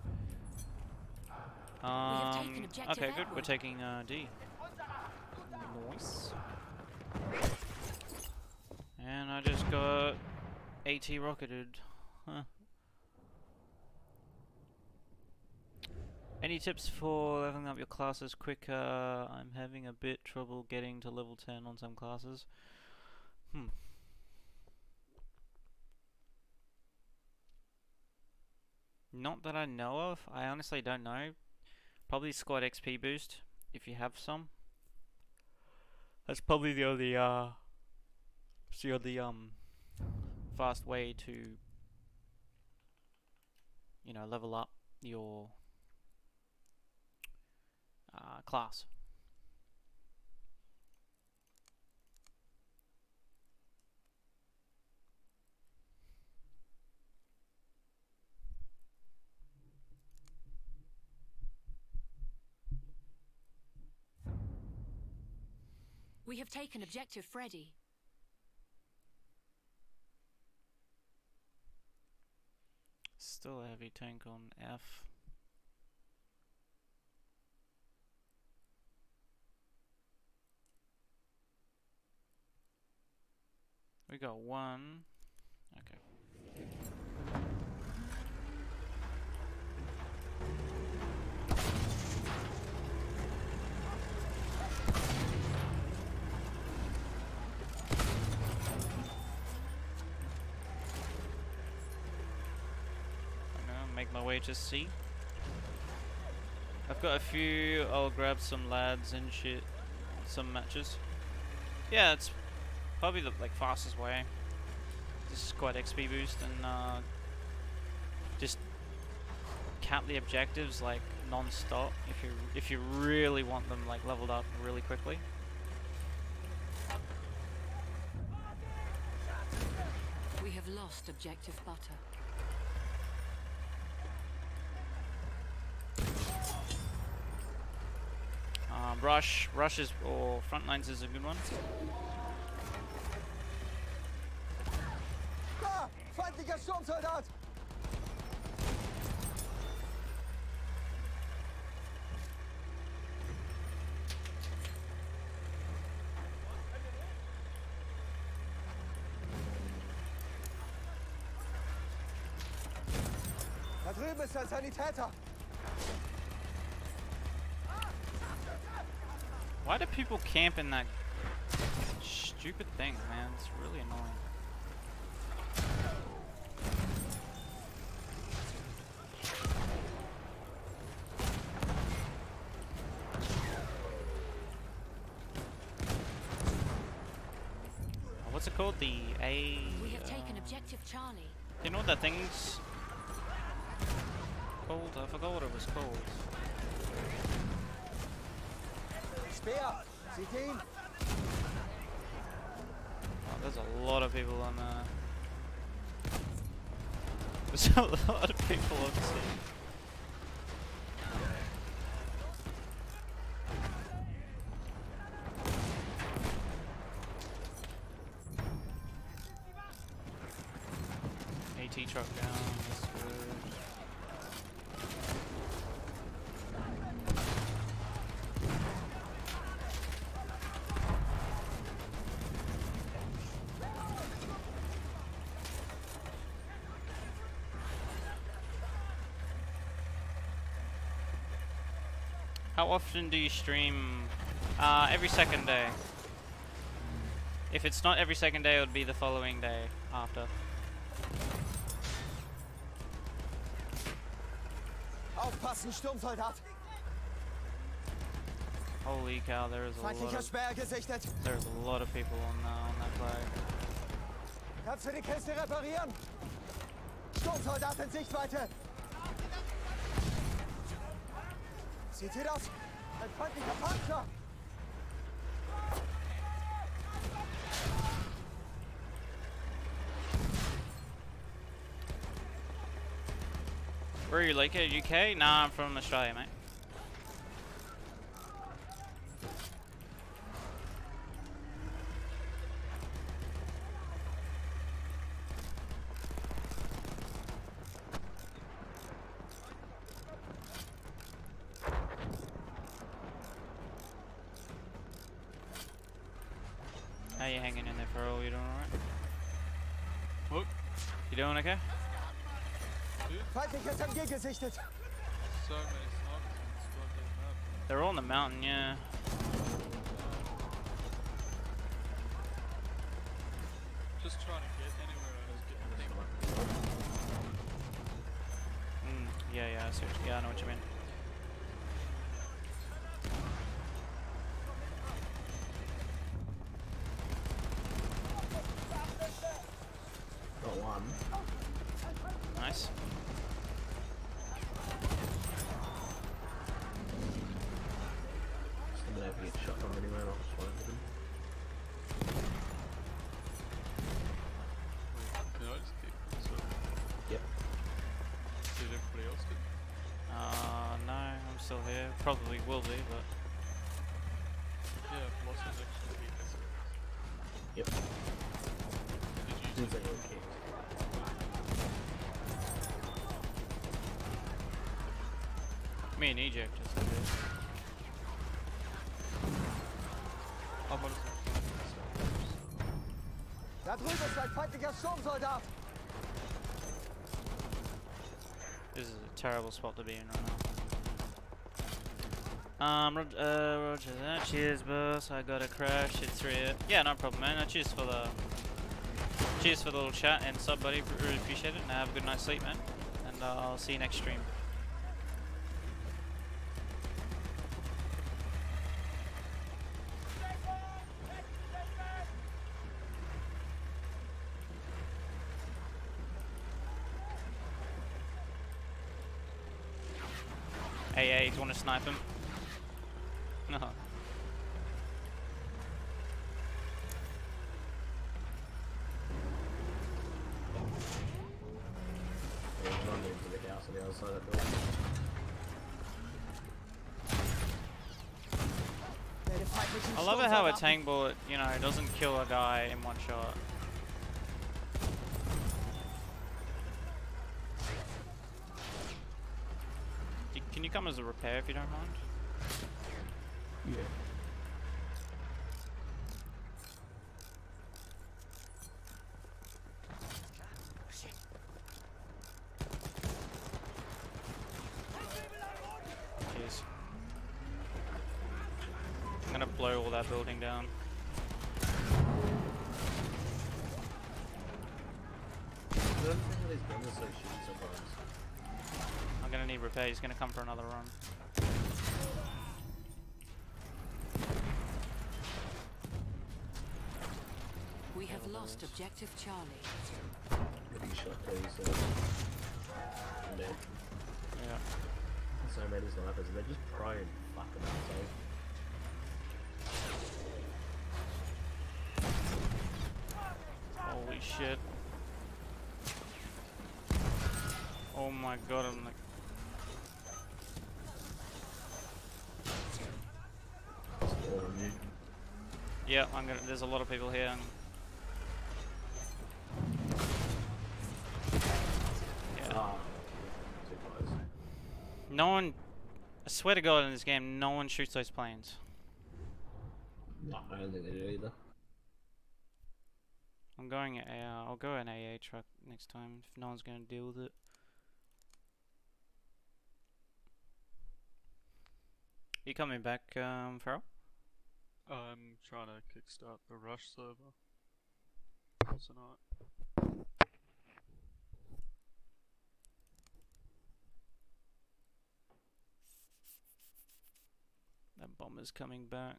taken objective Okay, good. We're Edward. taking D. Nice. And I just got AT rocketed. Huh. Any tips for leveling up your classes quicker? I'm having a bit trouble getting to level 10 on some classes. Not that I know of. I honestly don't know. Probably squad XP boost if you have some. That's probably the only fast way to, you know, level up your class. We have taken objective Freddy. Still a heavy tank on F. We got one. Okay. way to C. I've got a few. I'll grab some lads and shit. Some matches. Yeah, it's probably the like fastest way. This is quite XP boost and just cap the objectives like non-stop if you really want them like leveled up really quickly. We have lost objective butter. Rush is, or front lines is a good one. Da! Feindlicher Sturmsoldat! Da drüben ist ein Sanitäter! Why do people camp in that stupid thing, man? It's really annoying. Oh, what's it called? The A... We have taken objective Charlie. you know what that thing's called? I forgot what it was called. Speer! Seht ihn! Oh, there's a lot of people on there's a lot of people on C. AT truck down, that's good. How often do you stream? Every second day. If it's not every second day, it would be the following day after. Aufpassen, Sturmsoldat! Holy cow, there's Feindlicher Speer gesichtet! a lot of people on that flag. Kannst du die Kiste reparieren? Sturmsoldat in Sichtweite! Seht ihr das? Ein feindlicher Panzer! Where are you located? UK? Nah, I'm from Australia, mate. How you hanging in there, Pearl? You doing alright? What? You doing okay? Feindliches MG gesichtet! So many snipers on this goddamn map. They're all on the mountain, yeah. Just trying to get anywhere else. Yeah, I see what I know what you mean. Got one. Nice. Just gonna have to get shot from anywhere else. Can I just keep this up? Yep. Did everybody else do? No, I'm still here. Probably will be, but Yeah, Bloss is actually beat this. Yep. Did you Seems like okay. me and Eject just did it. I'm on Da drüben ist ein feindlicher Sturmsoldat! This is a terrible spot to be in right now. Roger that. Cheers, boss. I got a crash. It's real. Yeah, no problem, man. Cheers for the little chat and sub, buddy. Really appreciate it. And have a good night's sleep, man. And and I'll see you next stream. AA, do you want to snipe him? No. Yeah, he's running into the house on the other side of that building. Werde feindlichen I love it how a Sturmsoldaten- tank bullet, you know, doesn't kill a guy in one shot. Can you come as a repair if you don't mind? Yeah. Cheers. I'm gonna blow all that building down. I don't think how these guns are so shitty sometimes. I'm gonna need repair, he's gonna come for another run. We have lost objective Charlie. Getting shot please. I'm dead. Yeah. So many snipers, and they're just prone fucking assholes. Holy shit. Oh my god, I'm like... All of you. Yeah, there's a lot of people here. Yeah. Ah, too close. No one... I swear to god in this game, no one shoots those planes. No, I don't think they do either. I'm going I'll go an AA truck next time if no one's gonna deal with it. You coming back, Farrell? I'm trying to kickstart the Rush server tonight. That bomber's coming back.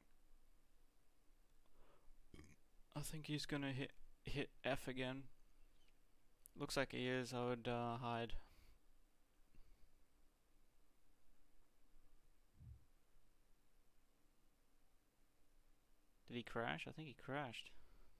I think he's gonna hit F again. Looks like he is. I would hide. Did he crash? I think he crashed.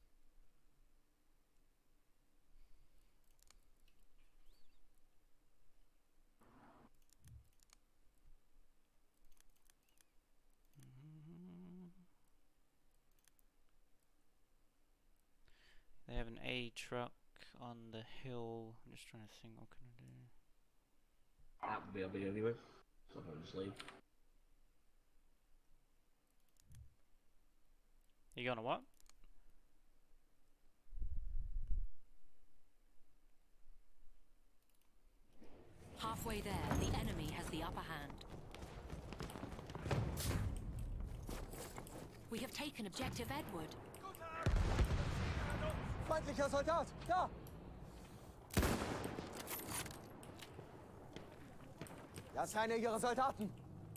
They have an A truck on the hill. I'm just trying to think, what can I do? That would be ugly anyway. So I'll just leave. You going to what? Halfway there, the enemy has the upper hand. We have taken objective Edward. Feindlicher Soldat! Da! Das ist einer ihrer Soldaten.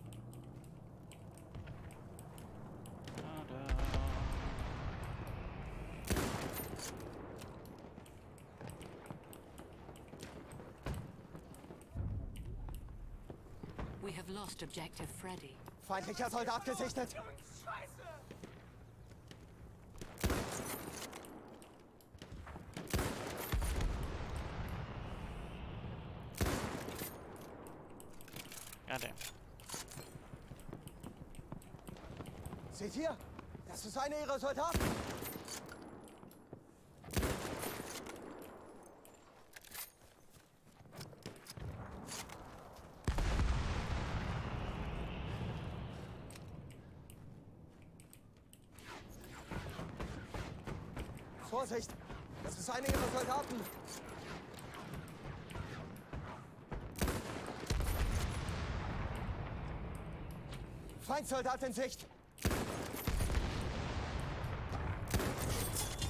We have lost objective Freddy. Feindlicher Soldat gesichtet. Goddamn. Seht ihr? Das ist einer ihrer Soldaten. Vorsicht! Das ist einer ihrer Soldaten. Feindsoldat in Sicht.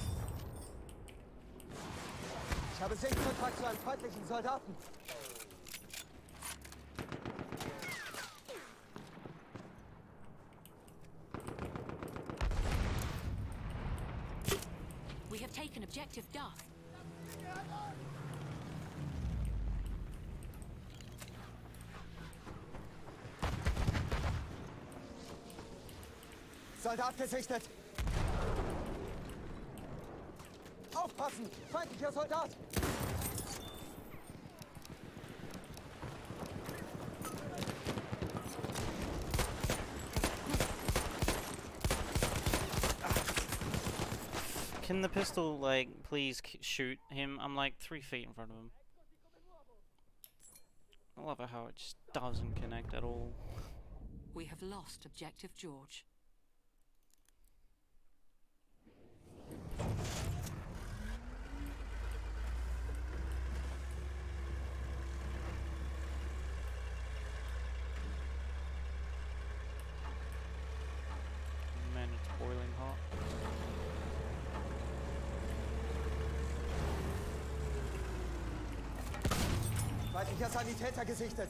Ich habe Sichtkontakt zu einem feindlichen Soldaten. taken objective Duff. Soldat gesichtet! Aufpassen! Feindlicher Soldat! Can the pistol, like, please shoot him? I'm like 3 feet in front of him. I love how it just doesn't connect at all. We have lost objective George. Man, it's boiling hot. Feindlicher Sanitäter gesichtet!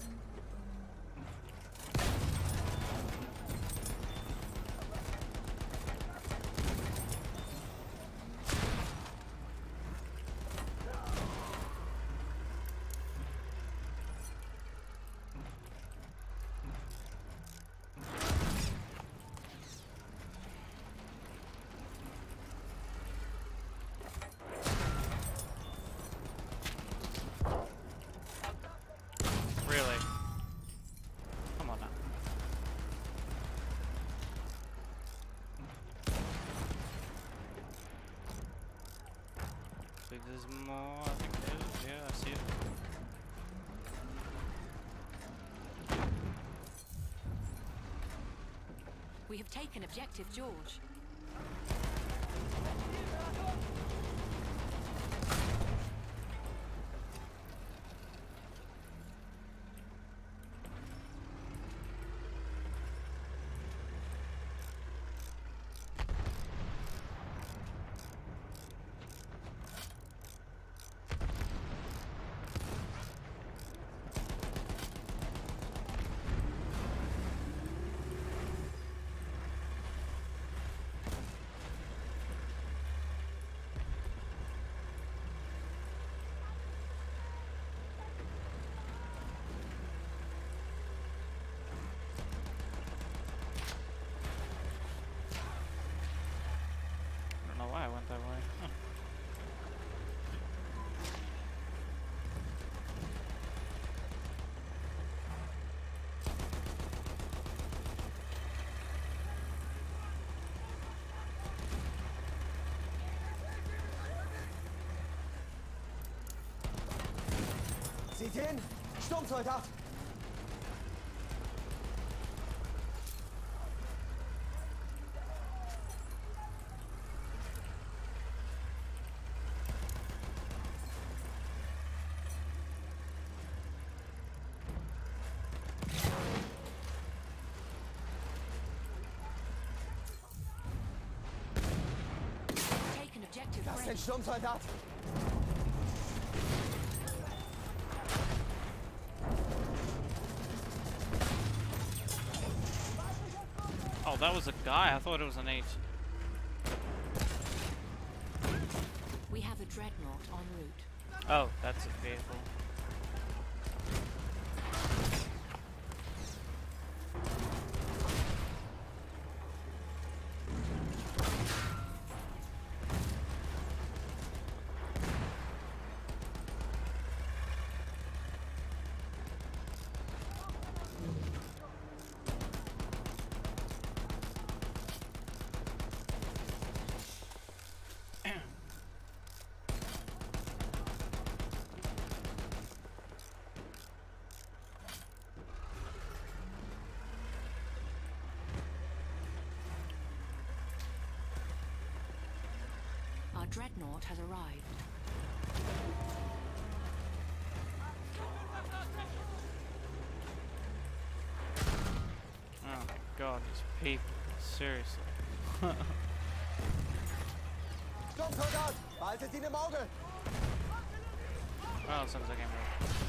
Really? Come on now. I think there's more. I think there is. Yeah, I see it. We have taken objective George. I don't know why I went that way. Huh. Seht ihr ihn? Sturmsoldat! Taken objective Das ist ein Brent. Sturmsoldat! Oh, that was a guy. I thought it was an H. We have a dreadnought en route. Oh, that's a vehicle. Our dreadnought has arrived. Oh my god, these people. Seriously. Sturmsoldat! Behaltet ihn im Auge! Oh, sounds like I'm right.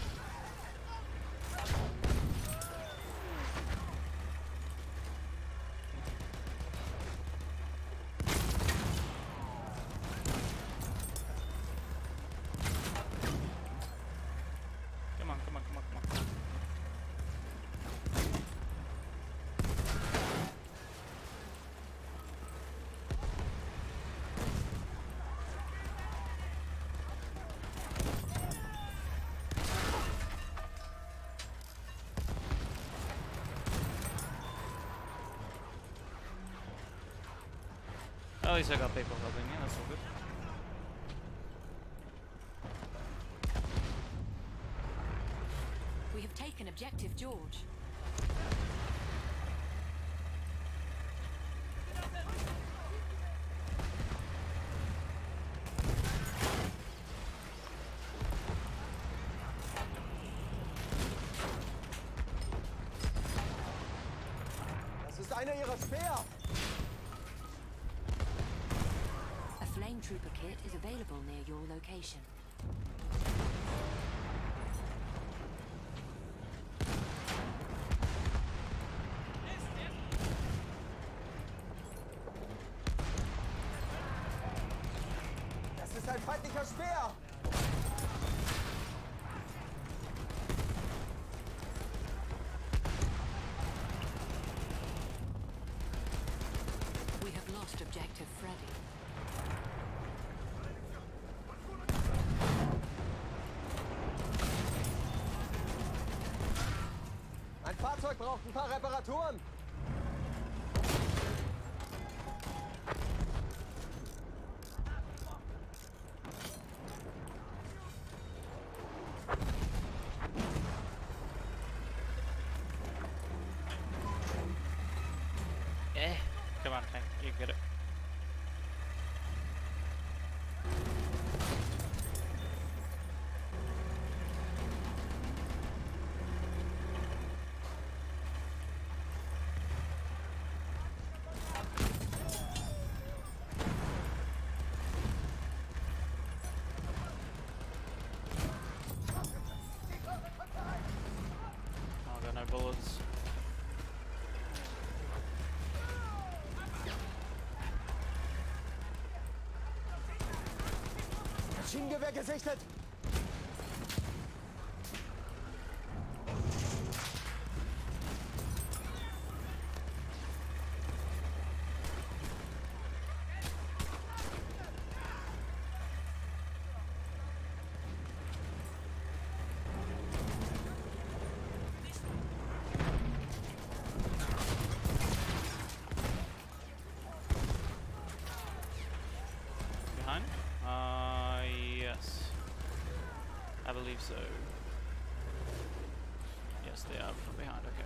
At least I got people helping me, that's all good. We have taken objective George. Das ist einer ihrer Speer. A flame trooper kit is available near your location. Das ist ein feindlicher Speer. We have lost objective Freddy. Ein Fahrzeug braucht ein paar Reparaturen. Yeah. Come on, tank. You can get it. Oh, I got no bullets. Maschinengewehr gesichtet. Behind? Yes. I believe so. Yes, they are from behind, okay.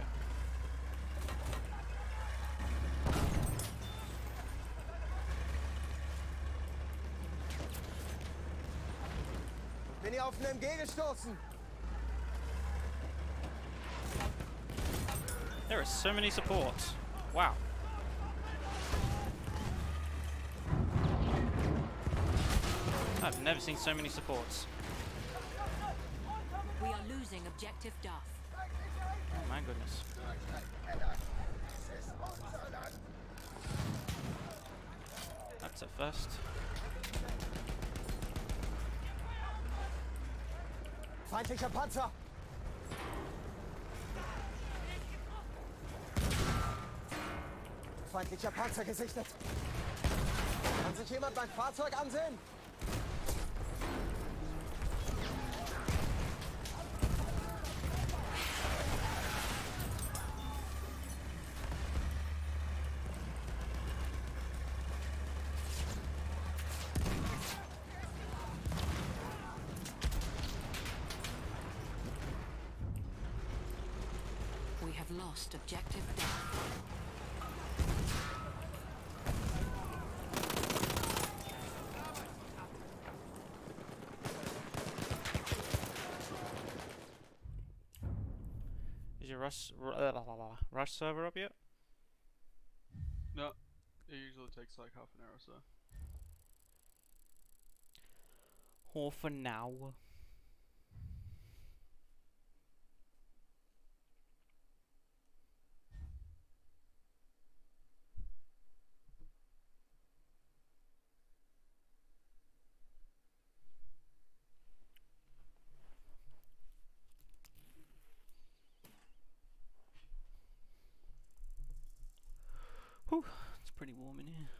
Bin ihr auf einen MG gestoßen. There are so many supports. Wow. I've never seen so many supports. We are losing objective Duff. Oh my goodness. That's a first. Feindlicher Panzer. Feindlicher Panzer gesichtet. Kann sich jemand mein Fahrzeug ansehen? We have lost objective Duff. Is your rush server up yet? No, it usually takes like half an hour or so. Half an hour. Whew, it's pretty warm in here.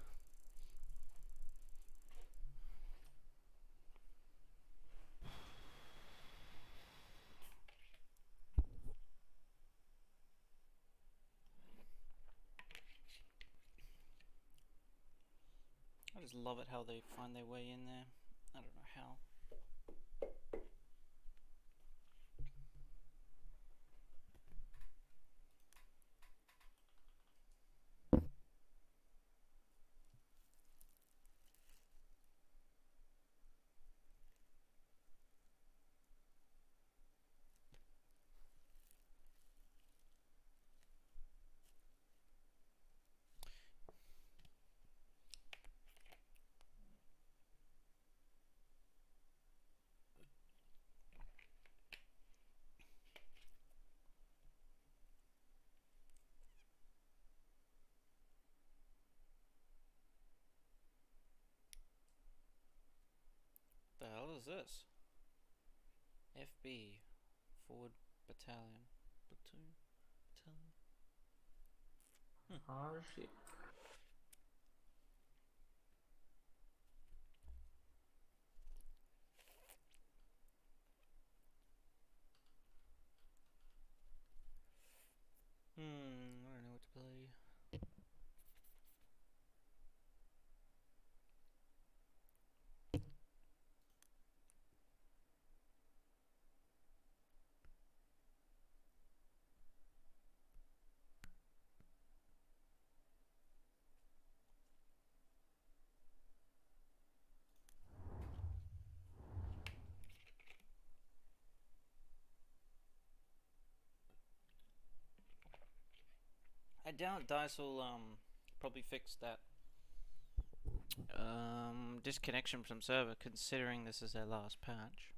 just love it how they find their way in there. I don't know how. The hell is this? FB Forward Battalion. Platoon? Battalion? Oh shit. I don't know what to play. I doubt DICE will probably fix that disconnection from server, considering this is their last patch.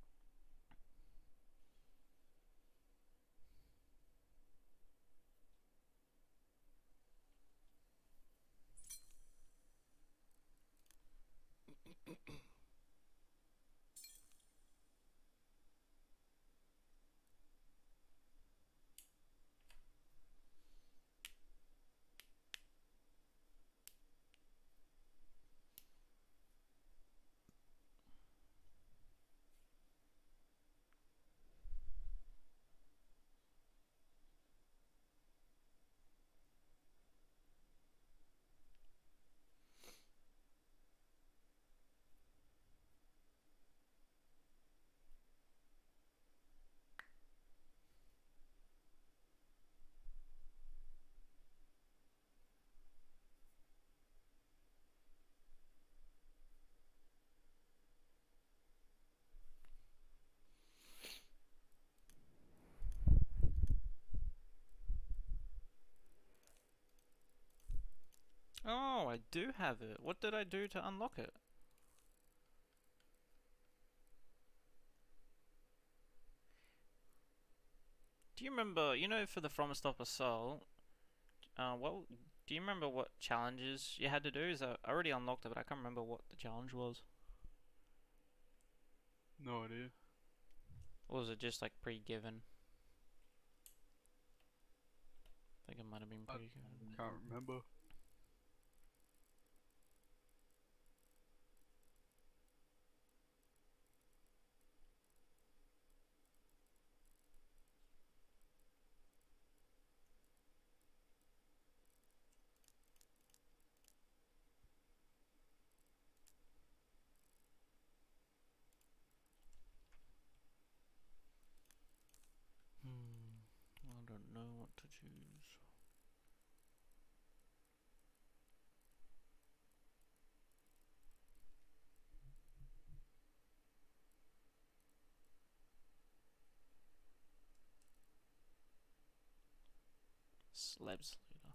Oh, I do have it. What did I do to unlock it? Do you remember, you know, for the From Stop Assault, what, do you remember what challenges you had to do? Is I already unlocked it, but I can't remember what the challenge was. No idea. Or was it just like pre-given? I think it might have been pre-given. Can't remember. I don't know what to choose. Slabs leader.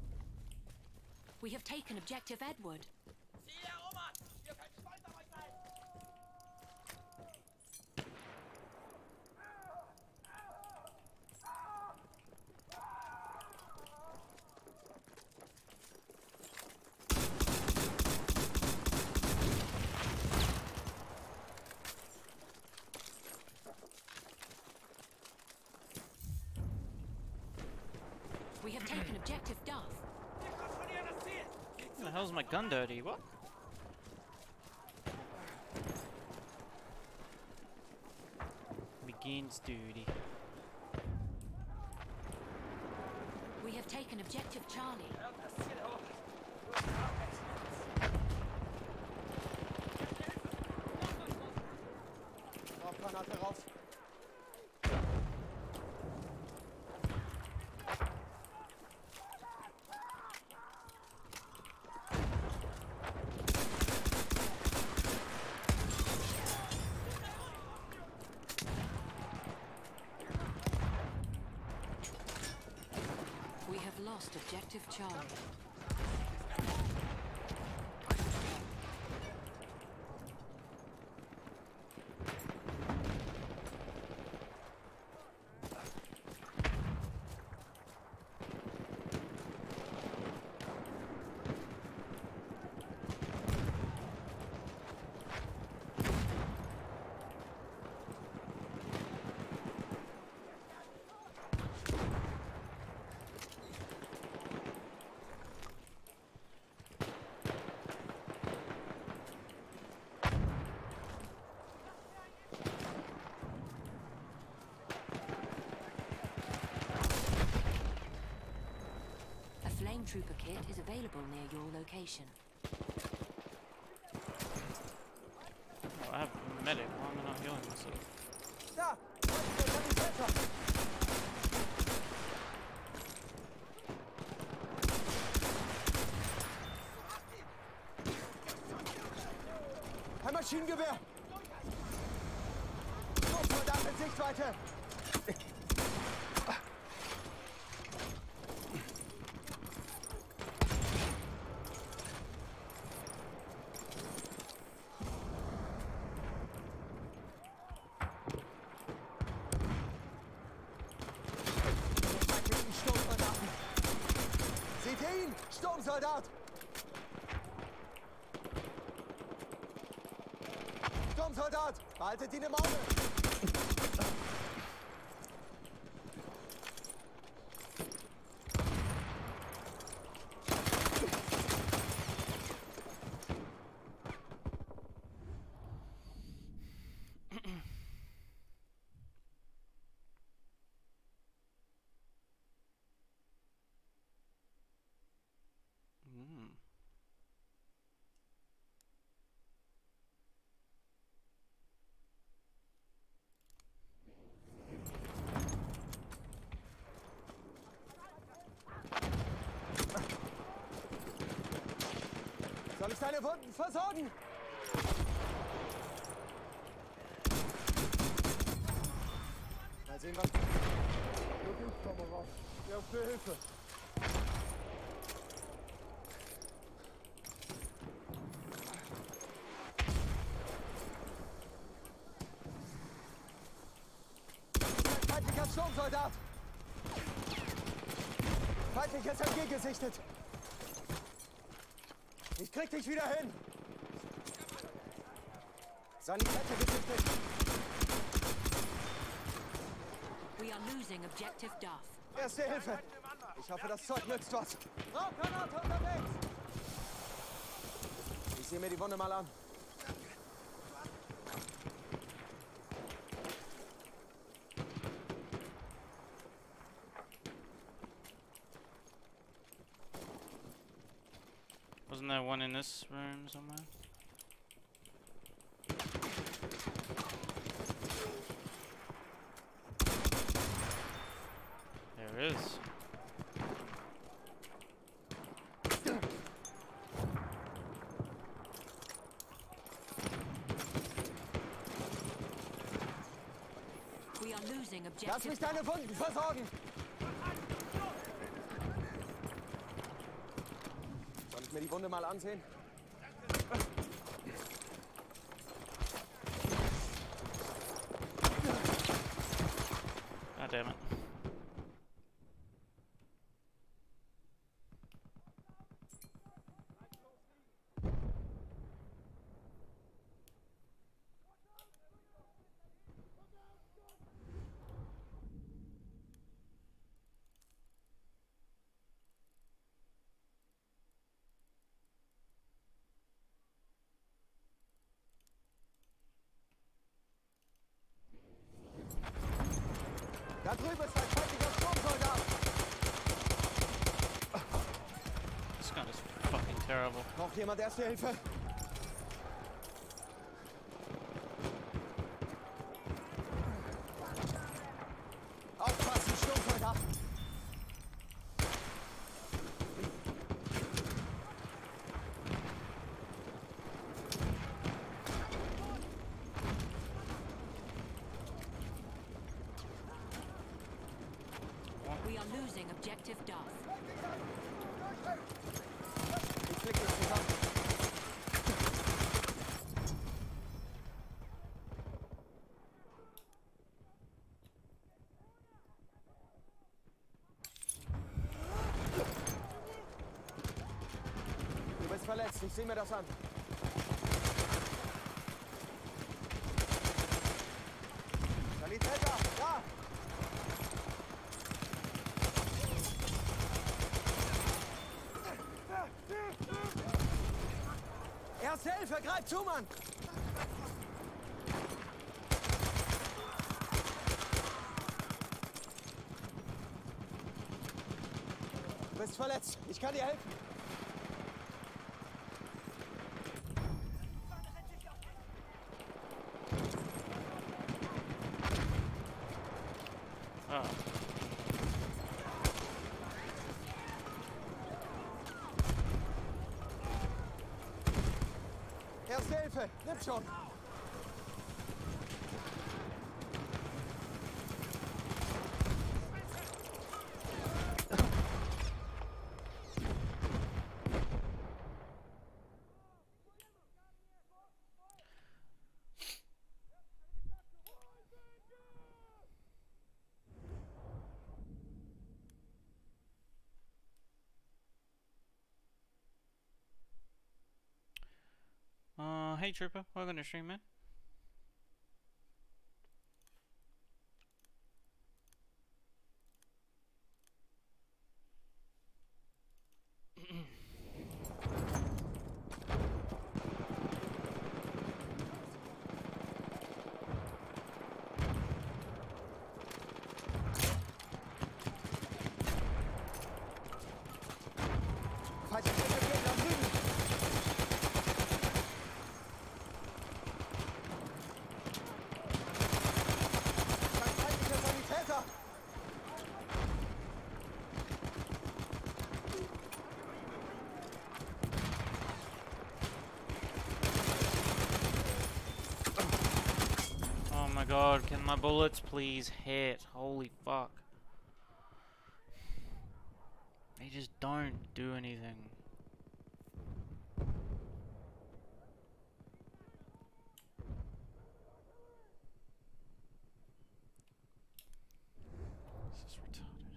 We have taken objective Edward. taken objective Duff. Where the hell's my gun dirty? What? Begins duty. We have taken objective Charlie. Granate raus. We have lost objective Charlie. A flame trooper kit is available near your location. Oh, I have a medic. Why am I not healing myself? Da! Sanitäter! Ein Maschinengewehr! Soldat in Sichtweite! Sturmsoldaten! Seht ihr ihn? Sturmsoldat! Sturmsoldat! Behaltet ihn im Auge! Soll ich deine Wunden versorgen? Mal sehen, was... Ja, für Hilfe. Ein feindlicher Sturmsoldat! Feindliches MG gesichtet! Ich krieg dich wieder hin! Sanitäter gesichtet! We are losing objective Duff. Erste Hilfe! Ich hoffe, das Zeug nützt was. Rauchgranate unterwegs! Ich sehe mir die Wunde mal an. Wasn't there one in this room somewhere? There is. We are losing Lass objective mich deine Wunden versorgen! Soll ich mir die Wunde mal ansehen? God damn it. jemand Erste Hilfe? Aufpassen, Sturmfolger! We are losing objective Duff. Ich klicke mich zusammen. Du bist verletzt, ich sehe mir das an. Sanitäter, da! Erste Hilfe, greif zu, Mann! Du bist verletzt, ich kann dir helfen. Ah. Erste Hilfe, nimm schon! Hey Trooper, welcome to stream, man. Falsche Hilfe, geht da drüben! Ein feindlicher Sanitäter! Oh my god, can my bullets please hit? Holy fuck. They just don't do anything. This is retarded.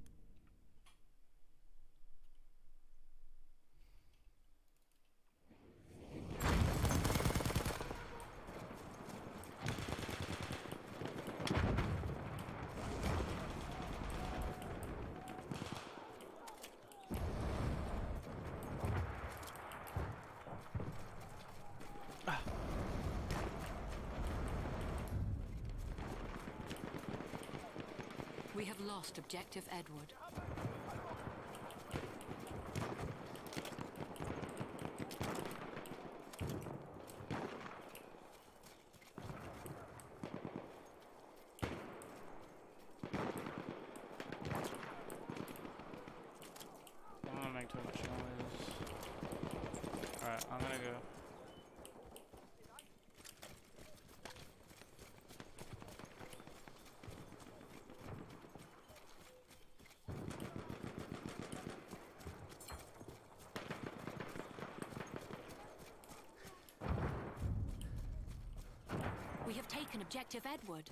We have lost objective Edward. I don't want to make too much noise. Alright, I'm gonna go. We have taken objective Edward.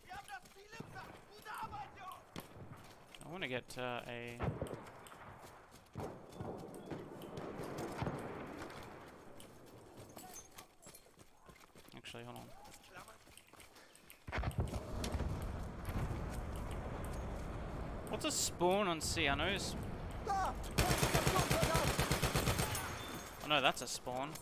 I want to get a... Actually, hold on. What's a spawn on C? I know it's... Da! Feindlicher Sturmsoldat! I know that's a spawn.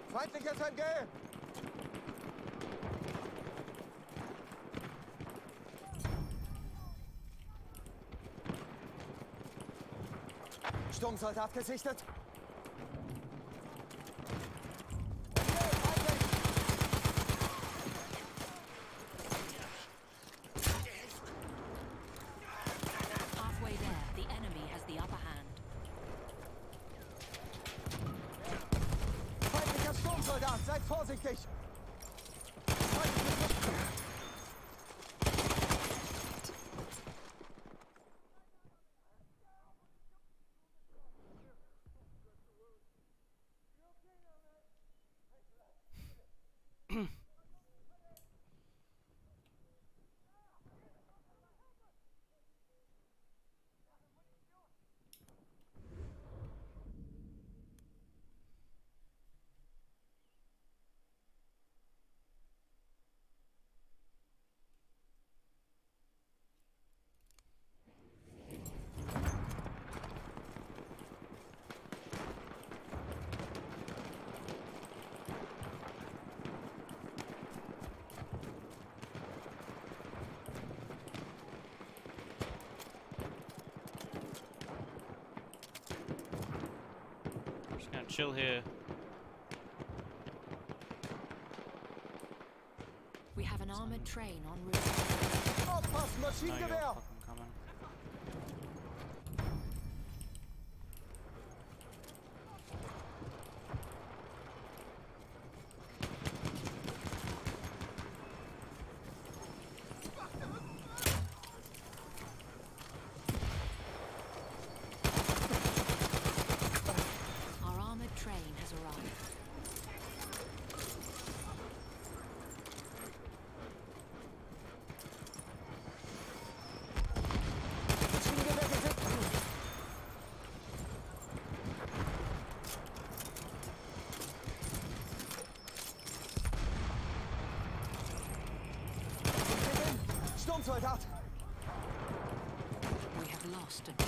Feindliches MG! Sturmsoldat gesichtet! Halfway there, the enemy has the upper hand. Feindlicher Sturmsoldat, seid vorsichtig! Just gonna chill here. We have an armored train en route. Aufpassen, No, you're Maschinengewehr! fucking coming. Our armored train has arrived. Maschinengewehr gesichtet! Sturmsoldat! We have lost a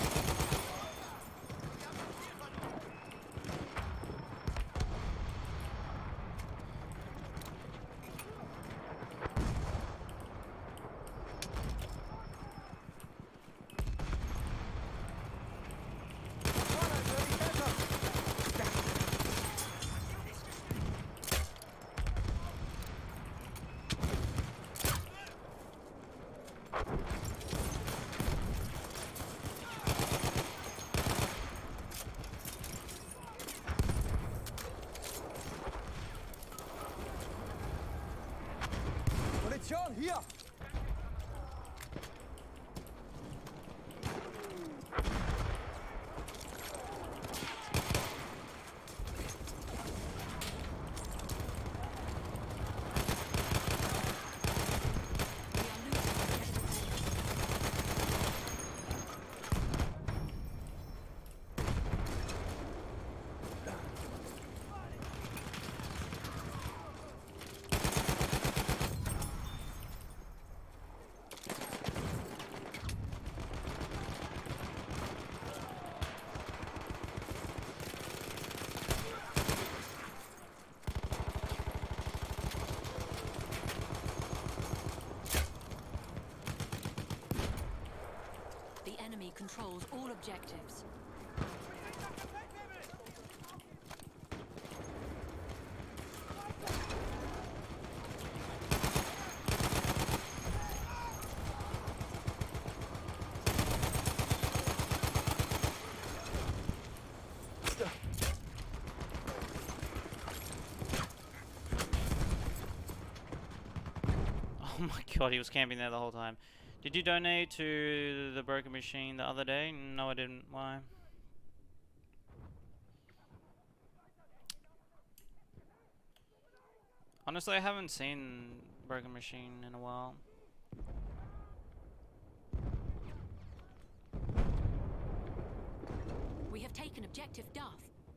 Munition, hier! The enemy controls all objectives. Oh my god, he was camping there the whole time. Did you donate to the broken machine the other day? No, I didn't. Why? Honestly, I haven't seen Broken Machine in a while. We have taken objective Duff.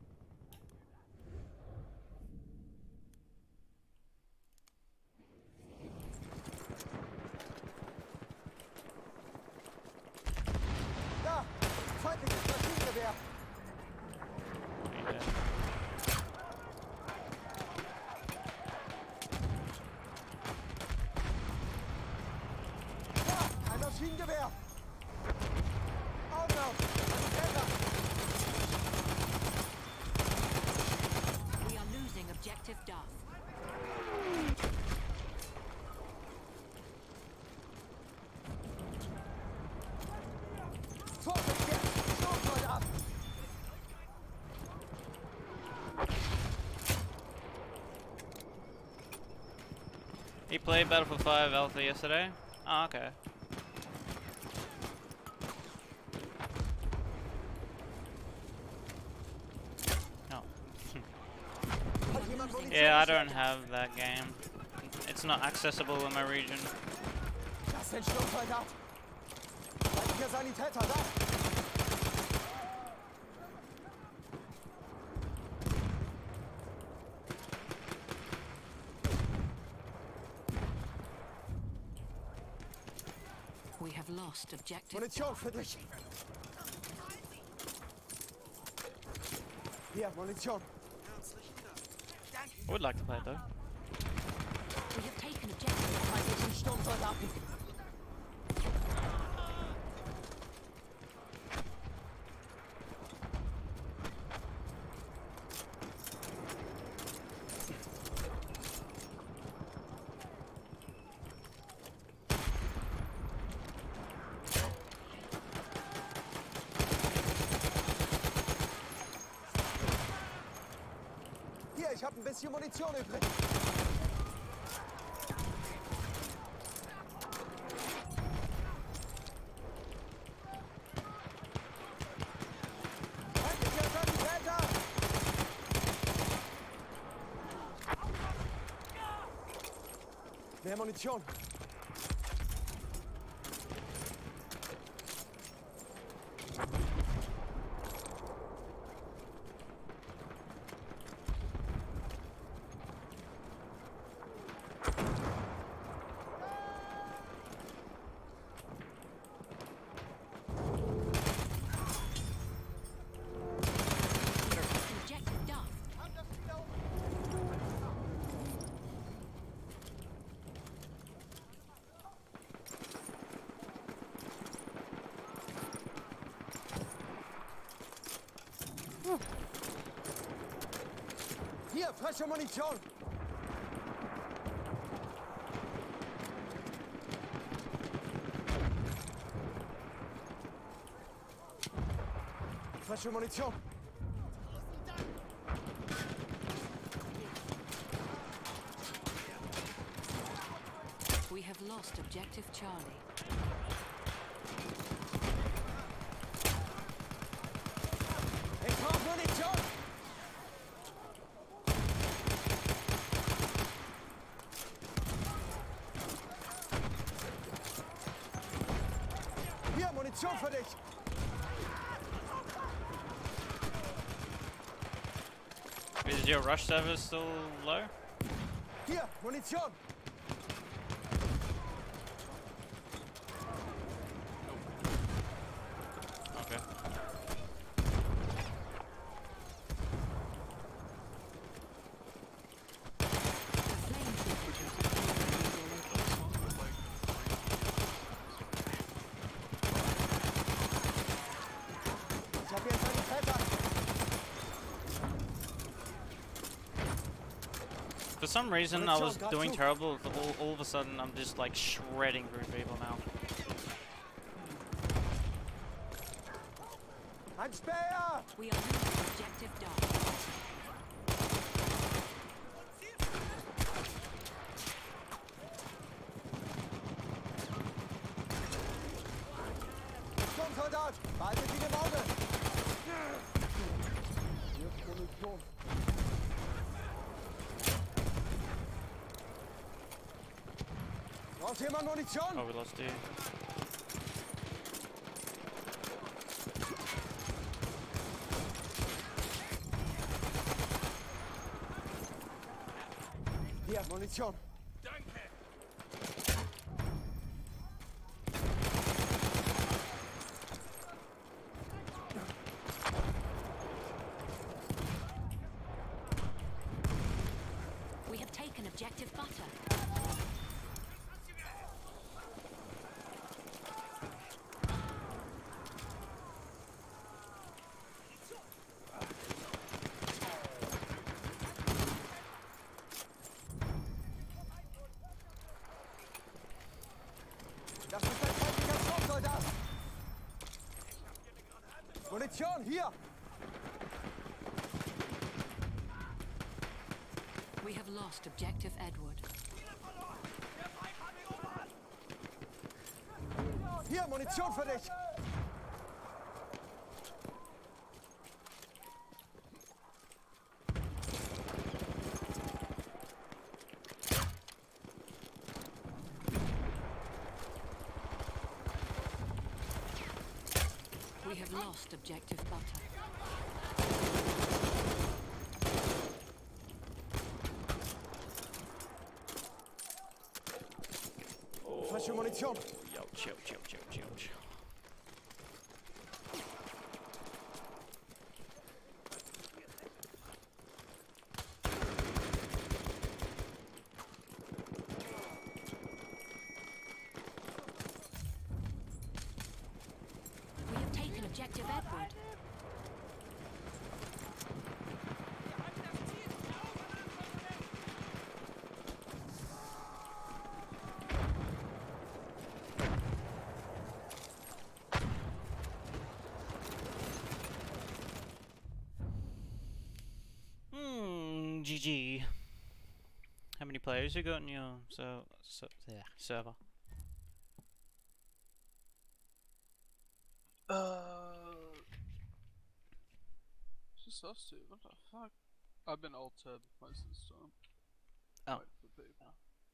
Da! Feindliches Maschinengewehr! Yeah. He played Battlefield 5 Alpha yesterday. Oh, okay. Oh. Hat jemand Munition? Yeah, I don't have that game. It's not accessible in my region. Das sind Sturmsoldat. Feindlicher Sanitäter da. We have lost objective. Munition für dich. Hier, Munition. I would like to play it though. We have taken objective. Feindlichen Sturmsoldaten. Hier, ich habe ein bisschen Munition übrig. Feindlicher Sanitäter! Mehr Munition. Objective Duff. Hier, frische Munition. Frische Munition. We have lost objective Charlie. Ich brauche Munition. Hier, Munition für dich. Is your rush server still low? Hier, Munition. Okay. The flame Ich habe hier einen Sanitäter. For some reason, I was doing terrible. All of a sudden, I'm just like shredding through people now. Ein Speer. We are losing objective Duff. Sturmsoldat, behaltet ihn im Auge. Hier ist Munition. Braucht jemand Munition? Oh, we lost you. Hier, Munition. We have taken objective Butter. Das ist ein feindlicher Sturmsoldat. Munition, hier. We have lost objective Edward. Hier, Munition für dich! We have lost objective butter. Frische Munition! Ouch, ouch, ouch, ouch, ouch. We have taken objective Edward. GG. How many players you got in your server? Just us two, what the fuck? I've been alt-tab most of this time. Oh. Wait for people.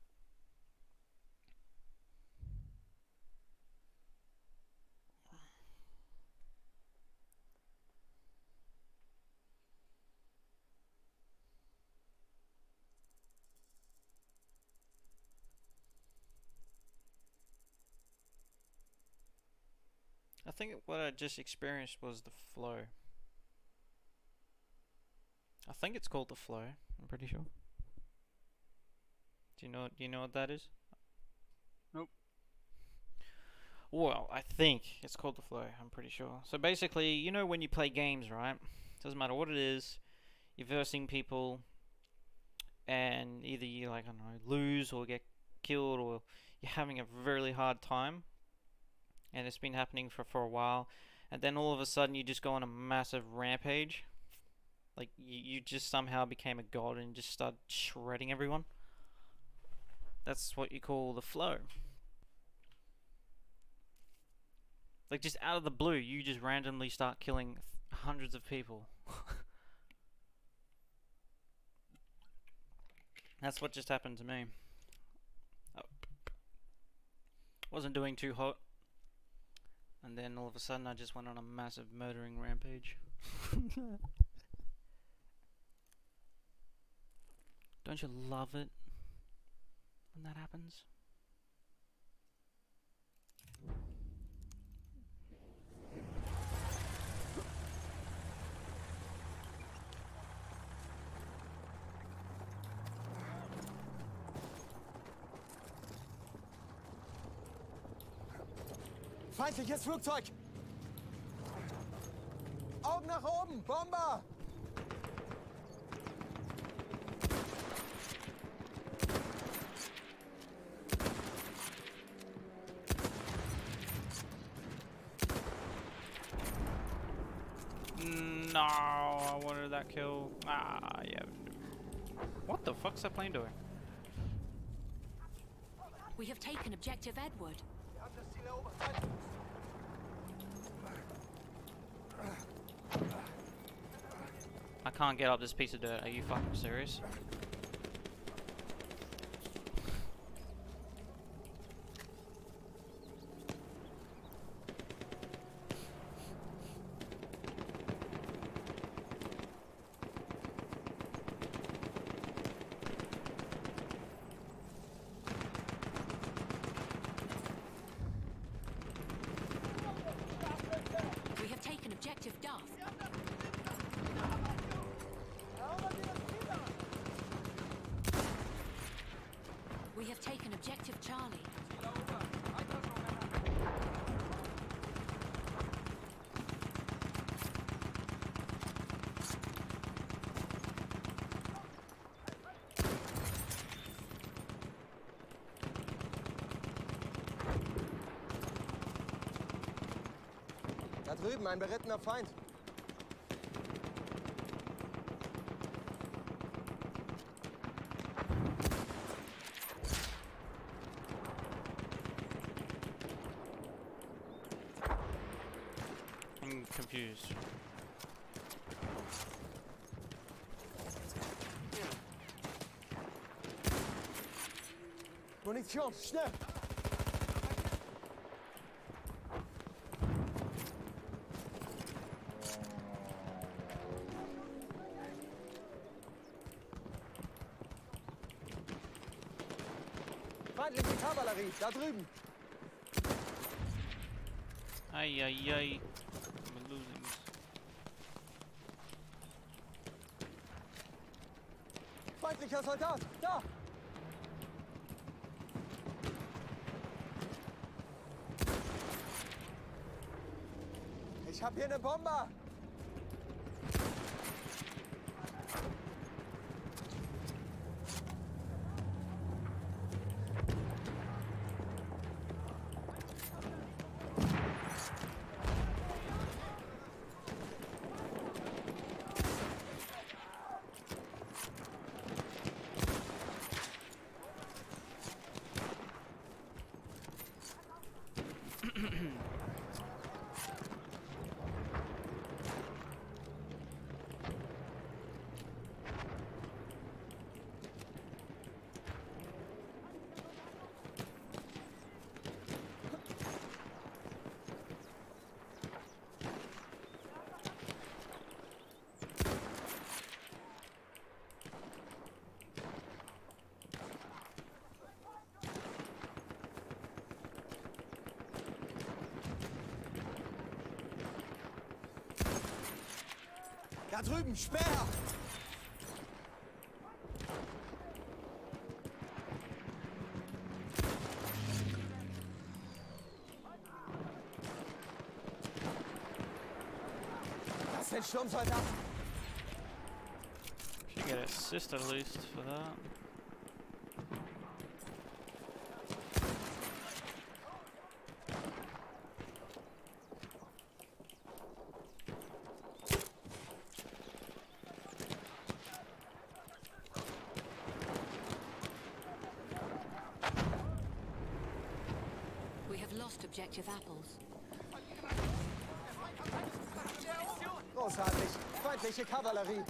I think what I just experienced was the flow. I think it's called the flow. I'm pretty sure. Do you know what that is? Nope. Well, I think it's called the flow. I'm pretty sure. So basically, you know when you play games, right? Doesn't matter what it is. You're versing people, and either you like I don't know lose or get killed, or you're having a really hard time. And it's been happening for a while, and then all of a sudden you just go on a massive rampage. Like you just somehow became a god and just started shredding everyone. That's what you call the flow. Like just out of the blue, you just randomly start killing hundreds of people. That's what just happened to me. Oh. Wasn't doing too hot. And then all of a sudden I just went on a massive murdering rampage. Don't you love it when that happens? Feindliches Flugzeug! Augen nach oben! Bomber! No, I wanted that kill. Ah, yeah. What the fuck's that plane doing? We have taken objective Edward. Wir haben das Ziel erobert. I can't get up this piece of dirt. Are you fucking serious? We have taken objective Duff. We have taken objective Charlie. Da drüben, ein berittener Feind. confused. Munition, schnell! Feindliche Kavallerie, da drüben! Ay, ay, ay. I'm losing. Feindlicher Soldat, da! Ich hab hier eine Bombe! Da drüben, Speer! Das sind Sturmsoldaten! Should get an assist at least for that. We have lost objective apples. Großartig! Feindliche Kavallerie!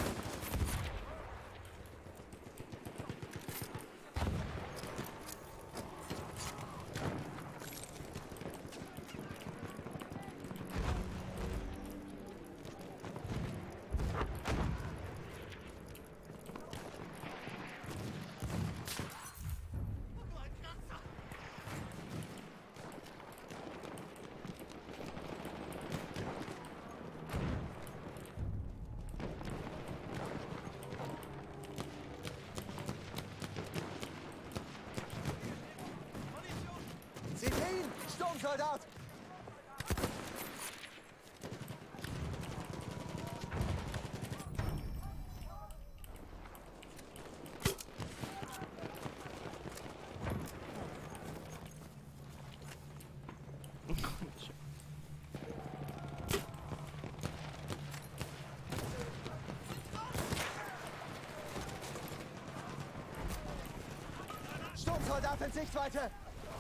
Seht ihn! Sturmsoldat! Sturmsoldat in Sichtweite!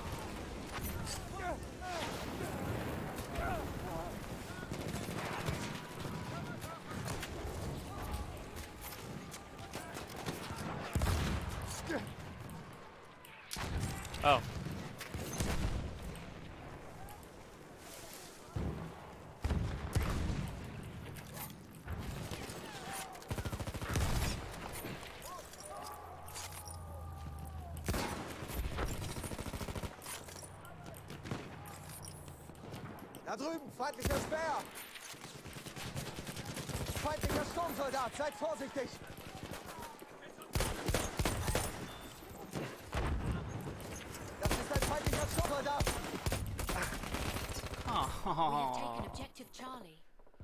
Oh. Da drüben, feindlicher Speer! Feindlicher Sturmsoldat, seid vorsichtig! Das ist ein feindlicher Sturmsoldat! We have taken Oh. objective Charlie.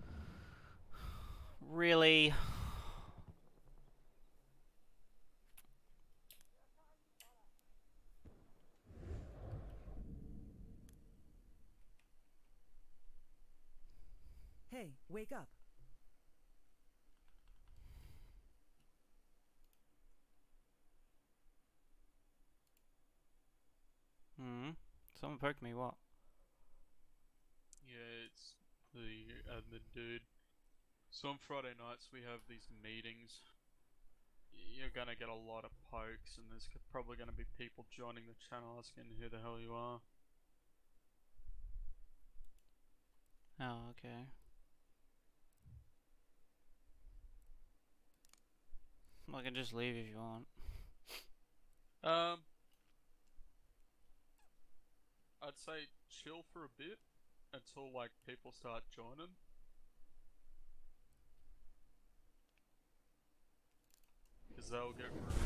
Really? Hey, wake up. Hmm. Someone poked me. What? Yeah, it's the admin dude. So on Friday nights we have these meetings. You're gonna get a lot of pokes, and there's probably gonna be people joining the channel asking who the hell you are. Oh, okay. I can just leave if you want. I'd say chill for a bit until like people start joining. Because they'll get rude.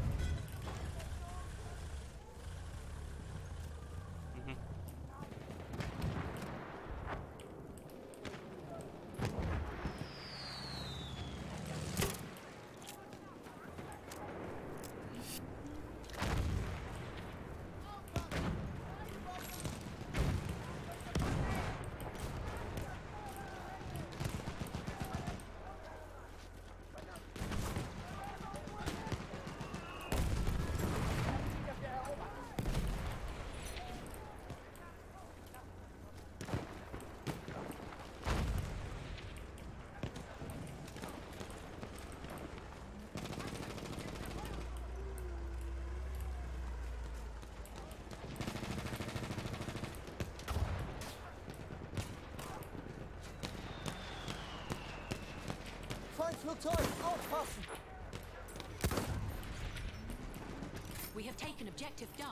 Feindflugzeug, aufpassen! We have taken objective Duff.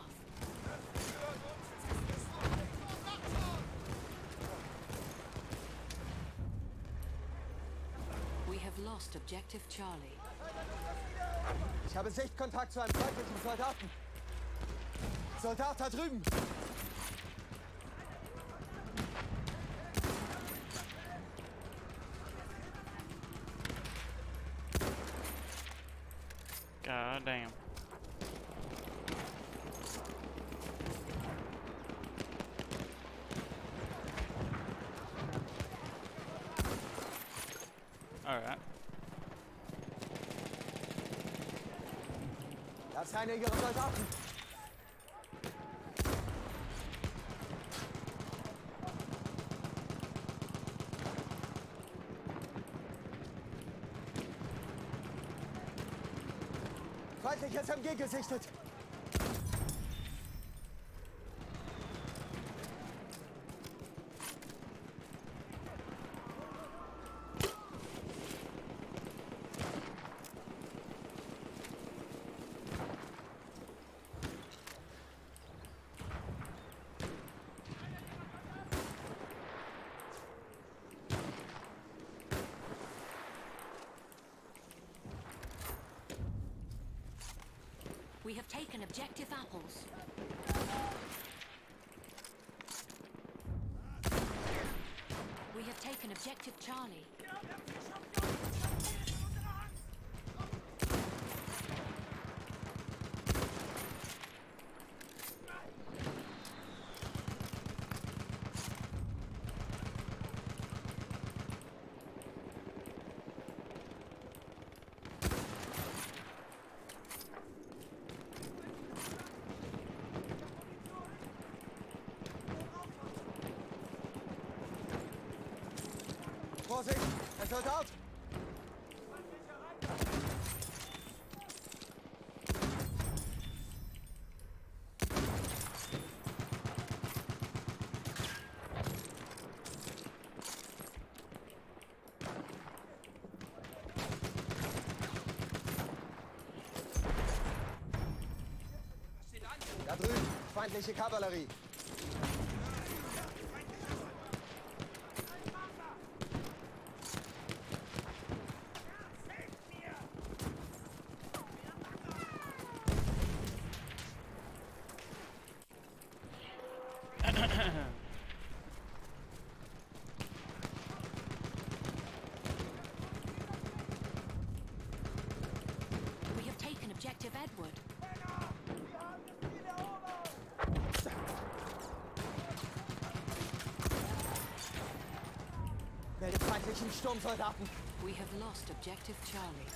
We have lost objective Charlie. Ich habe Sichtkontakt zu einem feindlichen Soldaten. Soldat da drüben! God damn. Alright. Das ist einer ihrer Soldaten. Feindliches MG gesichtet. We have taken objective apples. We have taken objective Charlie. Vorsicht, ein Soldat! Da drüben, feindliche Kavallerie. We have taken objective Edward. Melde feindlichen Sturmsoldaten. We have lost objective Charlie.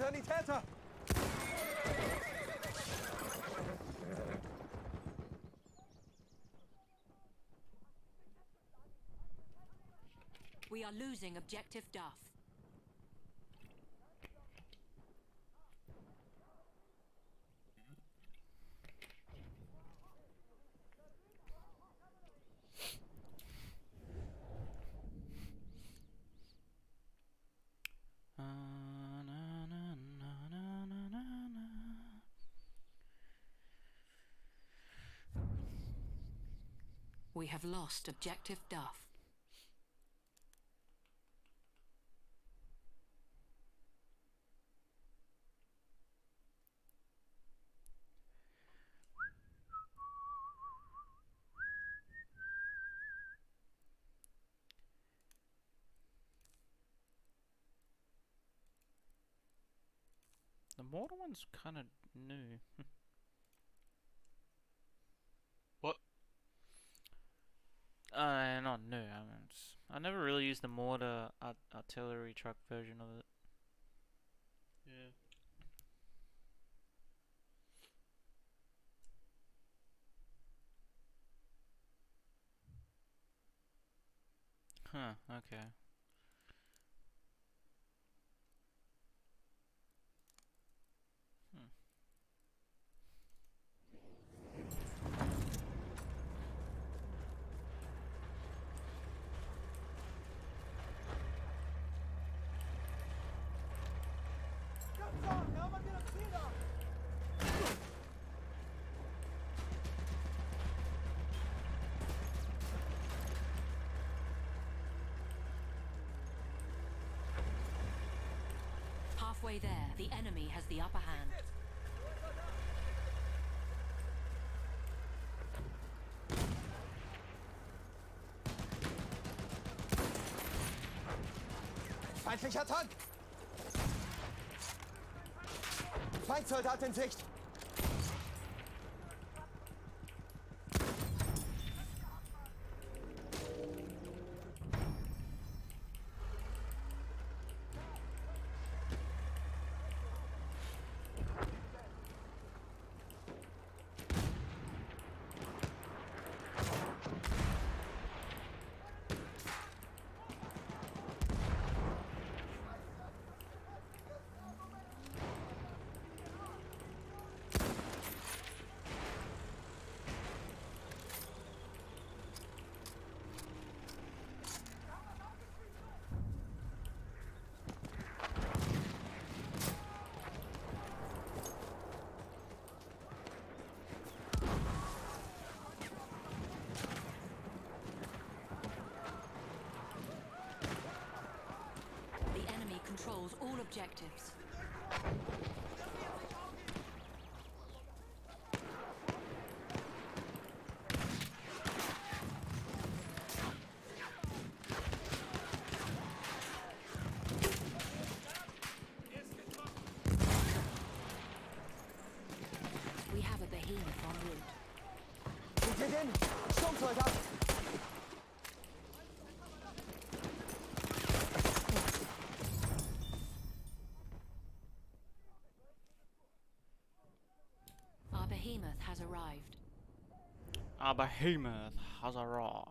hören die Täter! We are losing objective Duff. We have lost objective Duff. The mortar one's kind of new. What? Not new. I never really used the mortar artillery truck version of it. Yeah. Huh, okay. Halfway there, the enemy has the upper hand. Feindlicher Tank! Feindsoldat in Sicht! The enemy controls all objectives. We have a behemoth en route. Geht hin! Sturmsoldat! Our behemoth has arrived. Our behemoth has arrived.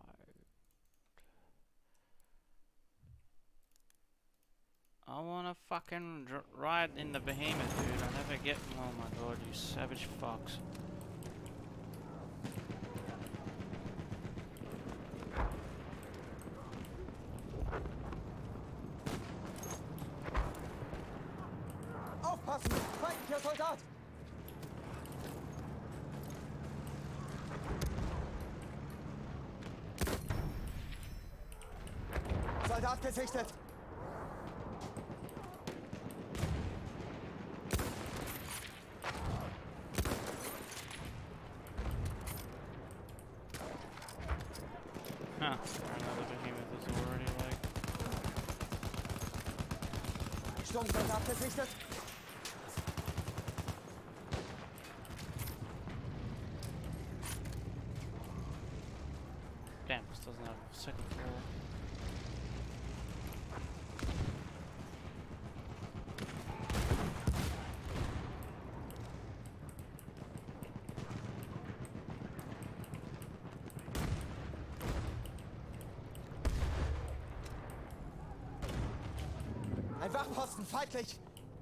I wanna fucking ride in the behemoth, dude. I never get. Oh my god, you savage fucks. Aufpassen! Feindlicher Soldat! Soldat gesichtet! Huh. Another behemoth is already like. Sturmsoldat gesichtet! Damn, this doesn't have a second floor. Ein Wachposten, feindlich!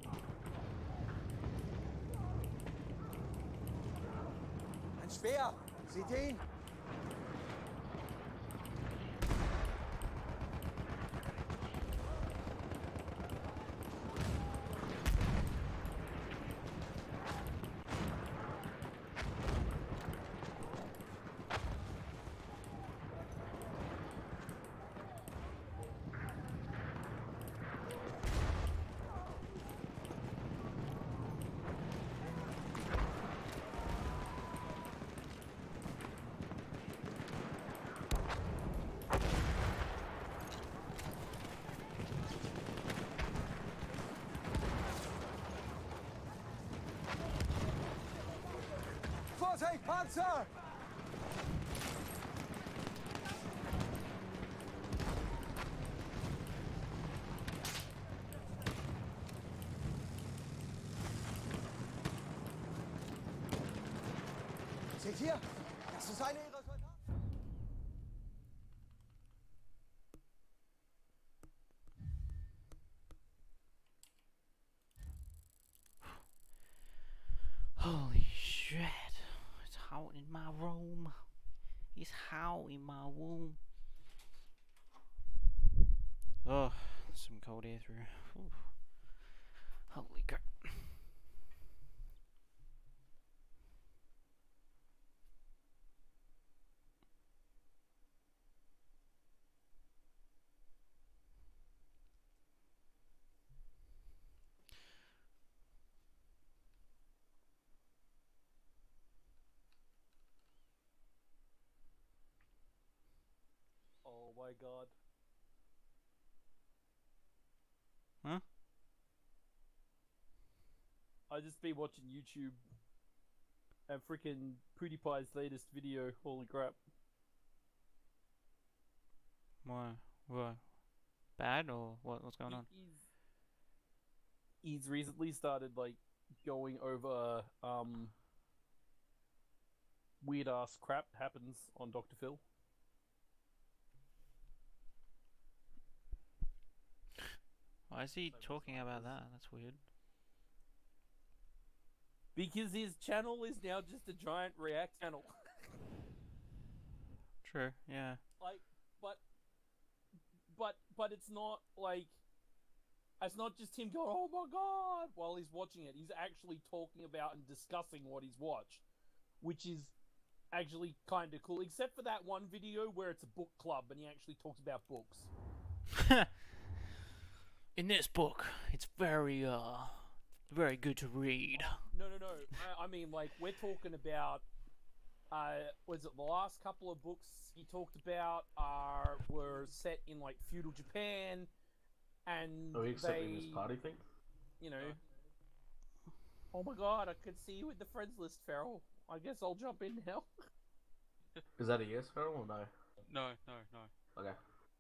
Ein Speer! Seht ihr ihn? Vorsicht, Panzer! Seht ihr? Das ist eine ihrer Soldaten. Holy shit. It's hot in my room. It's hot in my womb. Oh, some cold air through. Ooh. Holy crap. Oh my god. Huh? I just been watching YouTube and freaking PewDiePie's latest video. Holy crap. Why? What? Bad or what? What's going on? He's recently started like going over weird ass crap happens on Dr. Phil. Why is he talking about that? That's weird. Because his channel is now just a giant React channel. True, yeah. Like, but it's not like, it's not just him going, oh my god, while he's watching it. He's actually talking about and discussing what he's watched, which is actually kind of cool. Except for that one video where it's a book club and he actually talks about books. In this book, it's very good to read. No. I mean, like, we're talking about, was it the last couple of books he talked about were set in, like, feudal Japan, and Are we accepting this party thing? You know... Oh my god, I could see you in the friends list, Feral. I guess I'll jump in now. Is that a yes, Feral, or no? No. Okay.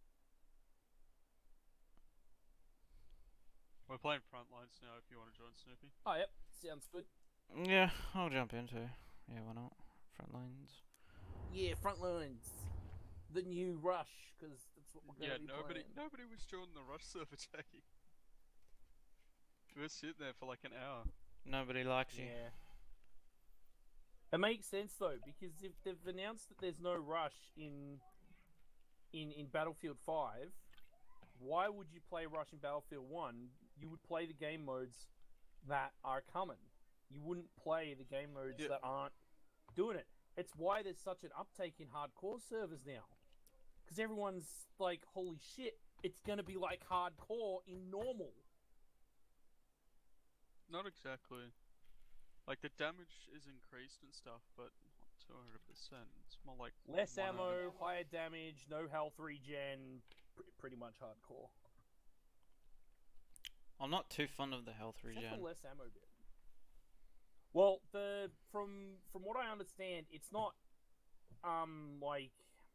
We're playing Frontlines now if you want to join, Snoopy. Oh, yep. Sounds good. Yeah, I'll jump into. Yeah, why not? Frontlines. Yeah, Frontlines. The new Rush, because that's what we're going to be playing. Nobody was joining the Rush server, Jackie. We were sitting there for like an hour. Nobody likes you. Yeah. It makes sense though, because if they've announced that there's no Rush in Battlefield 5, why would you play Rush in Battlefield 1? You would play the game modes that are coming. You wouldn't play the game modes that aren't doing it. It's why there's such an uptake in hardcore servers now. Because everyone's like, holy shit, it's going to be like hardcore in normal. Not exactly. Like, the damage is increased and stuff, but not 200%. It's more like... Less 100. ammo, higher damage, no health regen, pretty much hardcore. I'm not too fond of the health regen. Except for less ammo bit. Well, from what I understand, it's not like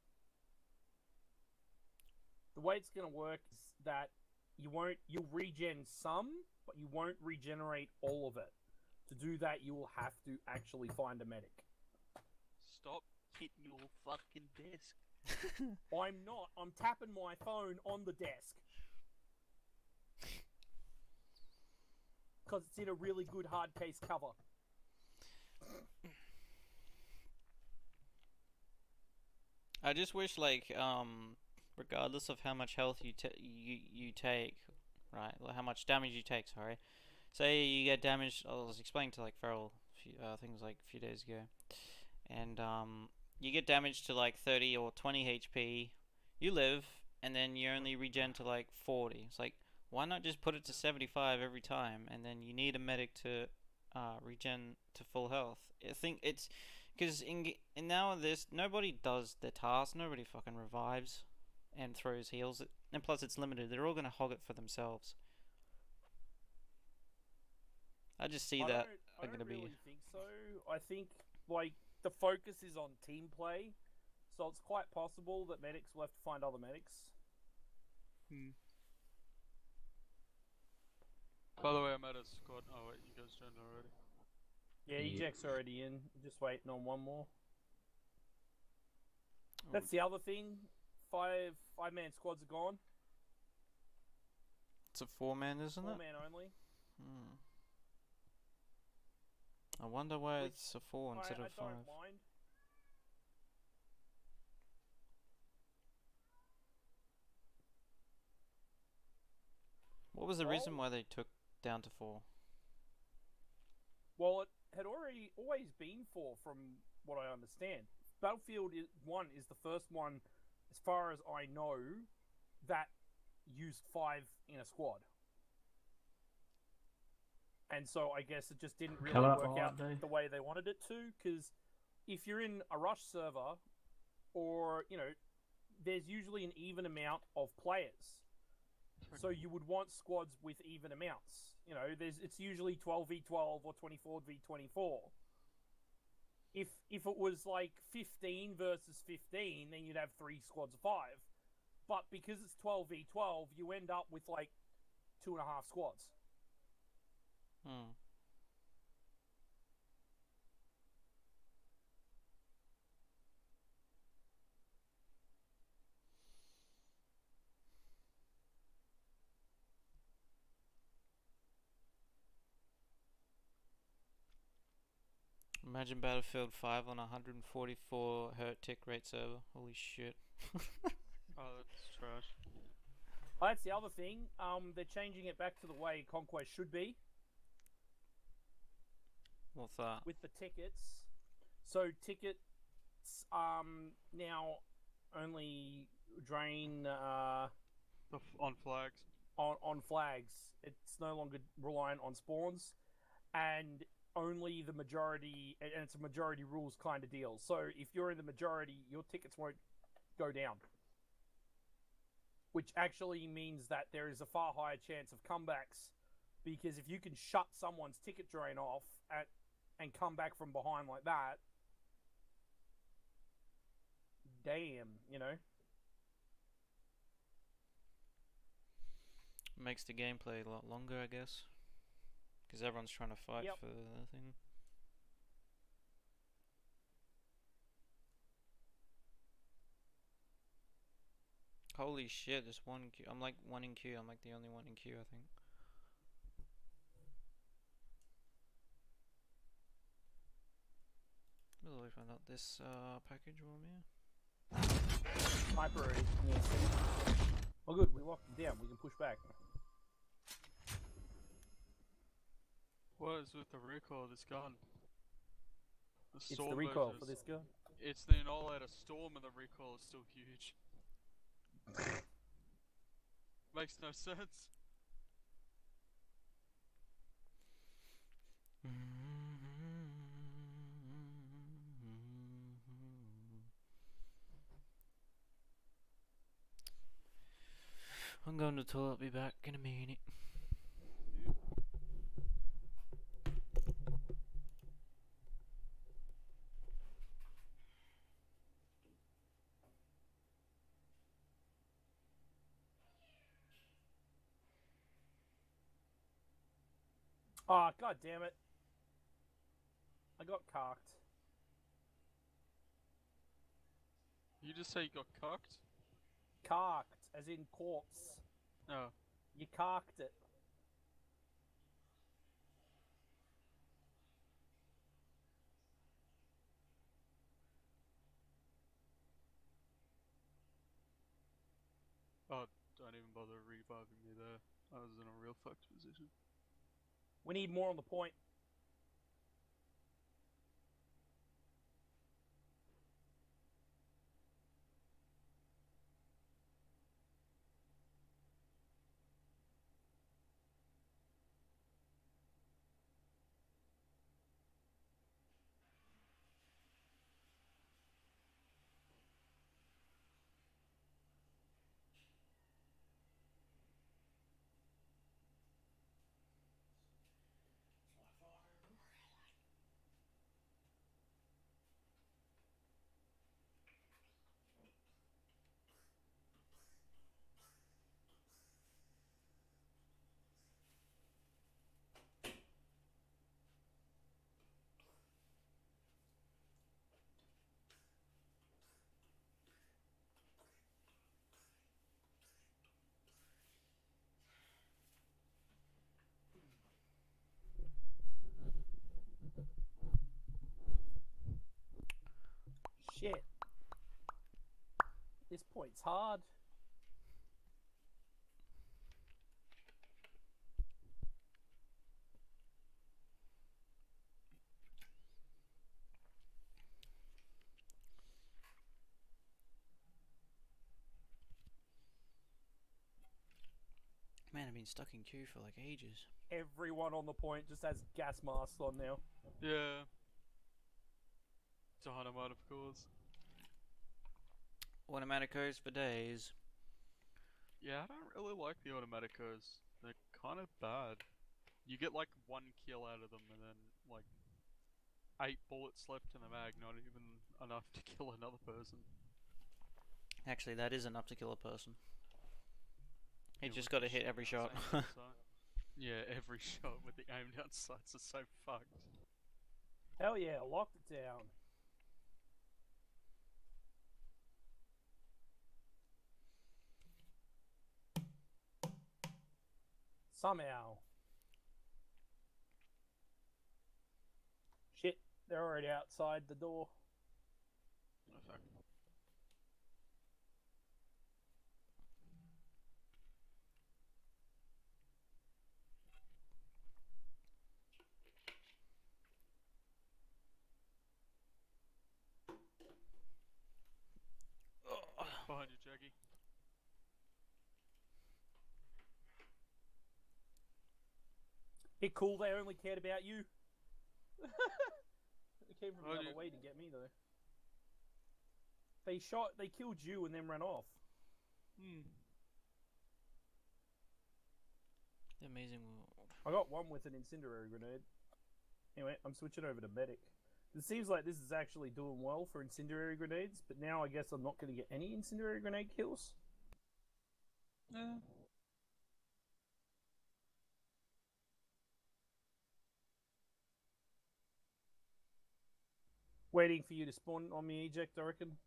the way it's gonna work is that you'll regen some, but you won't regenerate all of it. To do that, you will have to actually find a medic. Stop hitting your fucking desk. I'm not. I'm tapping my phone on the desk. because it's in a really good hard case cover. I just wish, like, regardless of how much health you take, right? How much damage you take. Sorry. Say you get damaged. I was explaining to like Feral things like a few days ago, and you get damaged to like 30 or 20 HP. You live, and then you only regen to like 40. It's like, why not just put it to 75 every time, and then you need a medic to regen to full health. I think it's because in nowadays nobody does their task. Nobody fucking revives and throws heals, and plus it's limited. They're all gonna hog it for themselves. I just see that I gonna don't be. really think so. I think like the focus is on team play, so it's quite possible that medics will have to find other medics. By the way, I'm at a squad. Oh wait, you guys joined already. Yeah, Eject's already in. Just waiting on one more. Oh, That's the other thing. Five-man squads are gone. It's a 4-man, isn't it? 4-man only. I wonder why Which it's a 4 instead I of 5. don't mind. What was the reason why they took down to 4? Well, it had always been 4 from what I understand. Battlefield 1 is the first one, as far as I know, that used 5 in a squad. And so I guess it just didn't really work out the way they wanted it to, because if you're in a rush server, or, you know, there's usually an even amount of players. So you would want squads with even amounts. You know, it's usually 12v12 or 24v24. If it was like 15 versus 15, then you'd have 3 squads of 5. But because it's 12v12, you end up with like 2.5 squads. Imagine Battlefield 5 on a 144 hertz tick rate server. Holy shit. Oh, that's trash. Oh, that's the other thing. They're changing it back to the way Conquest should be. What's that? With the tickets. So tickets now only drain On flags. on flags. It's no longer reliant on spawns, and only the majority, and it's a majority rules kind of deal. So if you're in the majority, your tickets won't go down. Which actually means that there is a far higher chance of comebacks, because if you can shut someone's ticket drain off and come back from behind like that, damn, you know. Makes the gameplay a lot longer, I guess. Because everyone's trying to fight for the thing. Holy shit, there's one queue. I'm like one in queue. I'm like the only one in queue, I think. Where do I find out this package will me? Sniper already. Oh good, we locked him down. We can push back. What is with the recoil of this gun? It's the recoil for this gun. It's the Annihilator Storm and the recoil is still huge. Makes no sense. I'm going to the toilet, be back in a minute. Ah, oh, god damn it. I got cocked. You just say you got cocked? Cocked, as in corpse. Oh. You cocked it. don't even bother reviving me there. I was in a real fucked position. We need more on the point. Shit. This point's hard. Man, I've been stuck in queue for like ages. Everyone on the point just has gas masks on now. Yeah. Dynamite, of course. Automaticos for days. Yeah, I don't really like the automaticos. They're kind of bad. You get like 1 kill out of them and then like 8 bullets left in the mag, not even enough to kill another person. Actually, that is enough to kill a person. You Yeah, just with got to the hit every aim shot. down sight. Yeah, every shot with the aim down sights are so fucked. Hell yeah, locked it down. Somehow. Shit, they're already outside the door. Oh, fuck. Behind you, Jackie. It cool they only cared about you. They came from the Oh, other you- way to get me though. They killed you and then ran off. The amazing world. I got one with an incendiary grenade. Anyway, I'm switching over to medic. It seems like this is actually doing well for incendiary grenades, but now I guess I'm not going to get any incendiary grenade kills. Yeah. Waiting for you to spawn on me, eject, I reckon.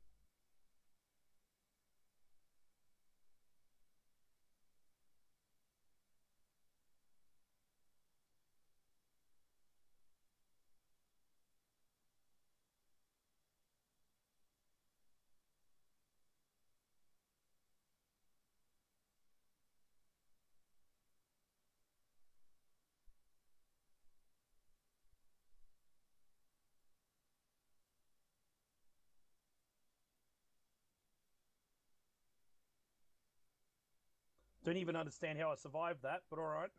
Don't even understand how I survived that, but alright.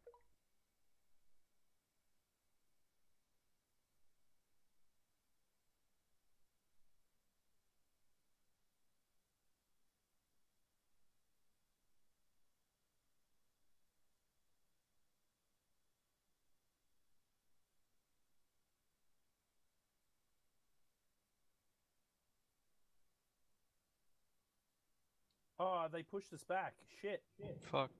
Oh, they pushed us back. Shit. Fuck.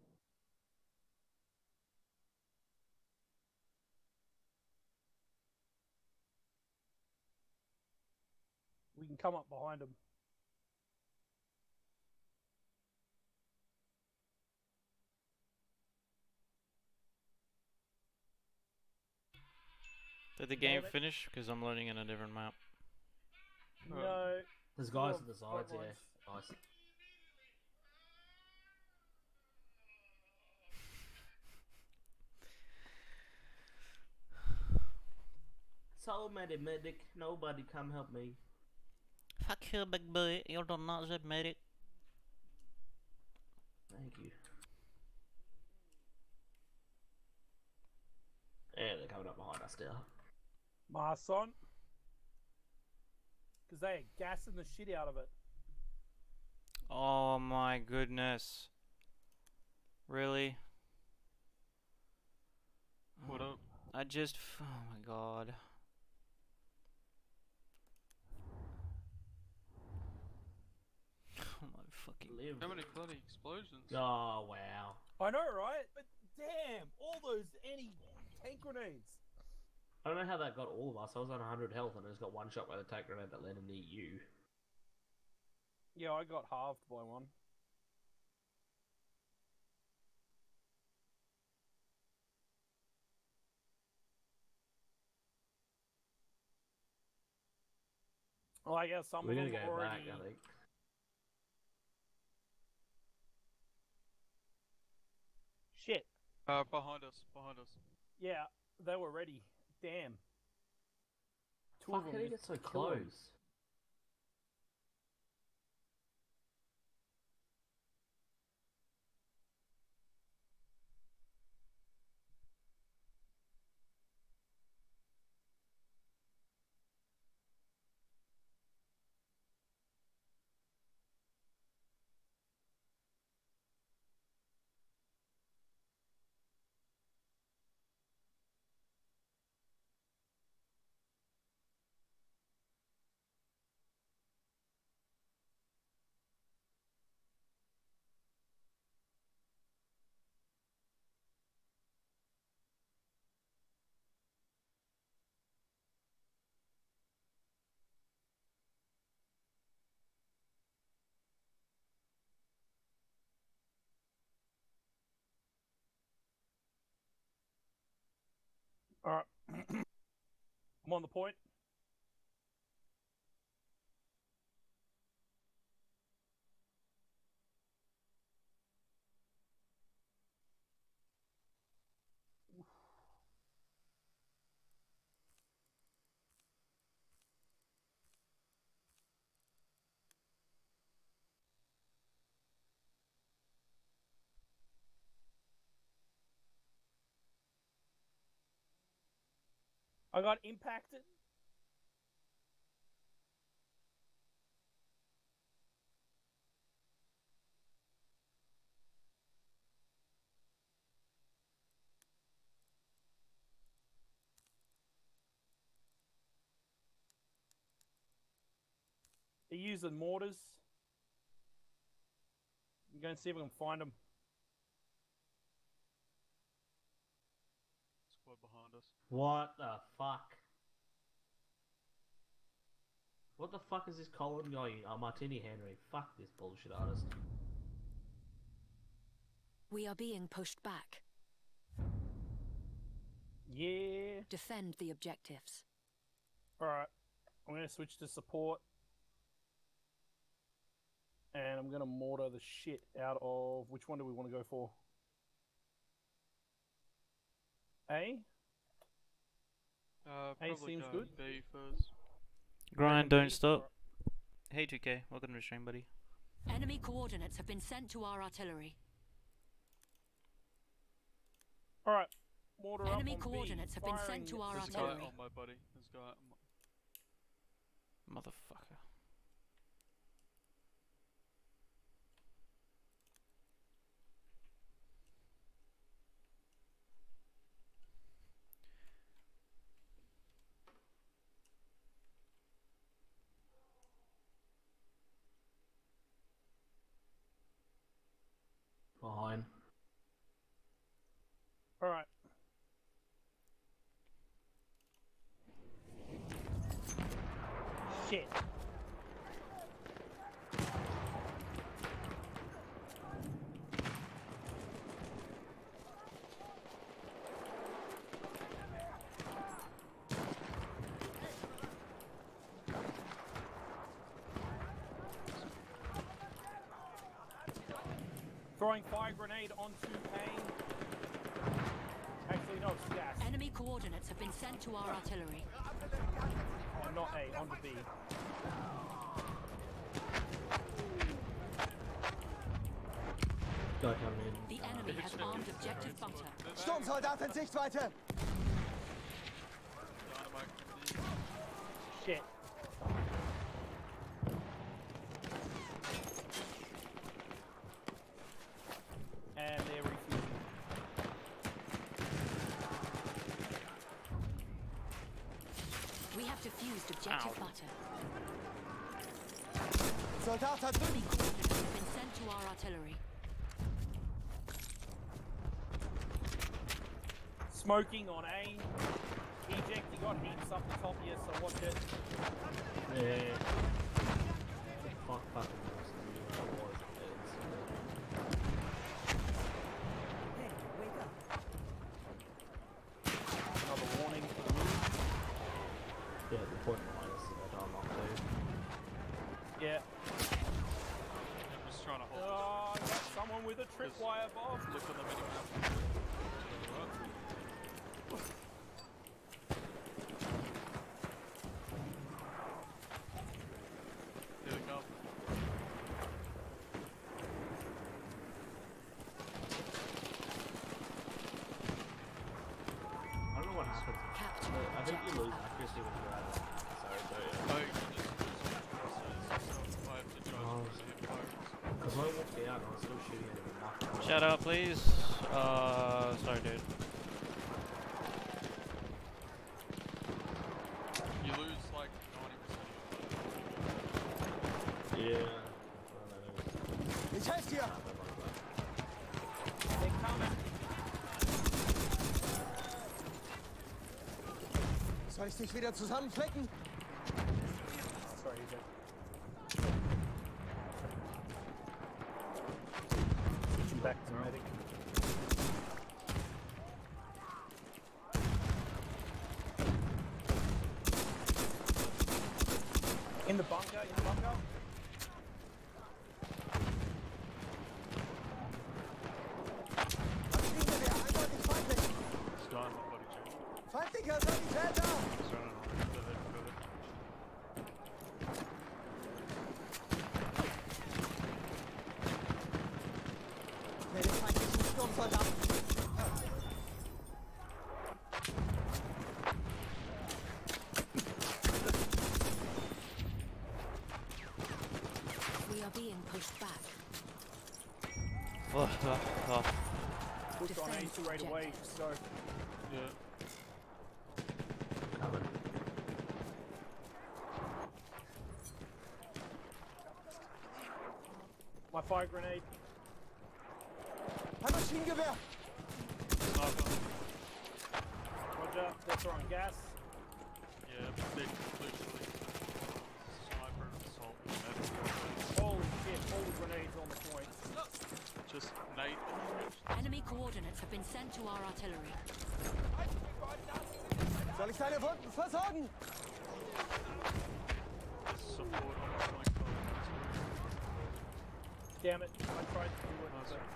We can come up behind them. Did the game Damn it. finish? Because I'm loading in a different map. No. There's guys Well, at the sides, front yeah. lines. Nice. Oh, medic, nobody come help me. Fuck you, big boy. You're not the medic. Thank you. Yeah, they're coming up behind us now. My son. Because they are gassing the shit out of it. Oh my goodness. Really? What up? I just. Oh my god. Oh my fucking. Live. How many bloody explosions? Oh, wow. I know, right? But damn, all those anti-tank grenades. I don't know how that got all of us. I was on 100 health and I just got one shot by the tank grenade that landed near you. Yeah, I got halved by one. Well, I guess some We're of gonna them go already... back, I think. Shit. Behind us, behind us. Yeah, they were ready. Damn. Two Fuck, of how them did he get just so kill 'em. close? Alright. I'm on the point. I got impacted. They're using mortars. I'm going to see if I can find them. Squad behind us. What the fuck? What the fuck is this Colin guy? Martini Henry. Fuck this bullshit artist. We are being pushed back. Yeah. Defend the objectives. Alright. I'm going to switch to support. And I'm going to mortar the shit out of... Which one do we want to go for? A? Probably seems go good. B first. Grind, don't stop. Hey 2K, welcome to the stream, buddy. Enemy coordinates have been sent to our artillery. Alright. Mortar up Enemy on B. coordinates have been sent to our There's a guy artillery. on my buddy. There's a guy on my... Motherfucker. Behind. Alright. Shit. Throwing fire grenade onto Payne. Actually, no, it's gas. Enemy coordinates have been sent to our artillery. Not A, onto B. Guy coming in. The enemy has armed objective butter. Sturmsoldat in Sichtweite! Dynamite can be. Shit. And they're refusing. We have defused objective butter. Soldat da Enemy drüben! coordinates have been sent to our artillery. Smoking on A. Eject, you got heaps up the top here, so watch it. Yeah. Fuck fucking Another warning for the move. Yeah, the point line is that I'm not there. Yeah. I'm just trying to hold this. Oh, I got someone with a tripwire bomb. Look at the minimap. Here we go. I don't know what happens. Capture I think you objective lose butter. accuracy when you're at it. Sorry, Oh, you can just I have to try Oh. to hit fires. because when I walked out, I was still shooting at him and nothing. Shout out, please. Sorry, dude. You lose like 90% of your Yeah. Ich helfe dir! They're coming. Soll ich dich wieder zusammenflecken? Sorry, Eject. Switching back to medic. In the bunker, in the bunker. Maschinengewehr, eindeutig feindlich! It's done, my buddy check. Feindlicher Sanitäter! It's running on. Go ahead, go ahead. Mit den feindlichen Sturmsoldaten! We are being pushed back. Push on A Defend straight away, objective. so. Yeah. Coming. My fire grenade. Ein Maschinengewehr! Sniper. Roger, they're throwing gas. Yeah, but they literally sniper and assault and medic. Holy shit, all the grenades on the point. Just nade the trench. Enemy coordinates have been sent to our artillery. Soll ich deine Wunden versorgen? Support on the flank. Damn it, I tried to do it. Nice. but-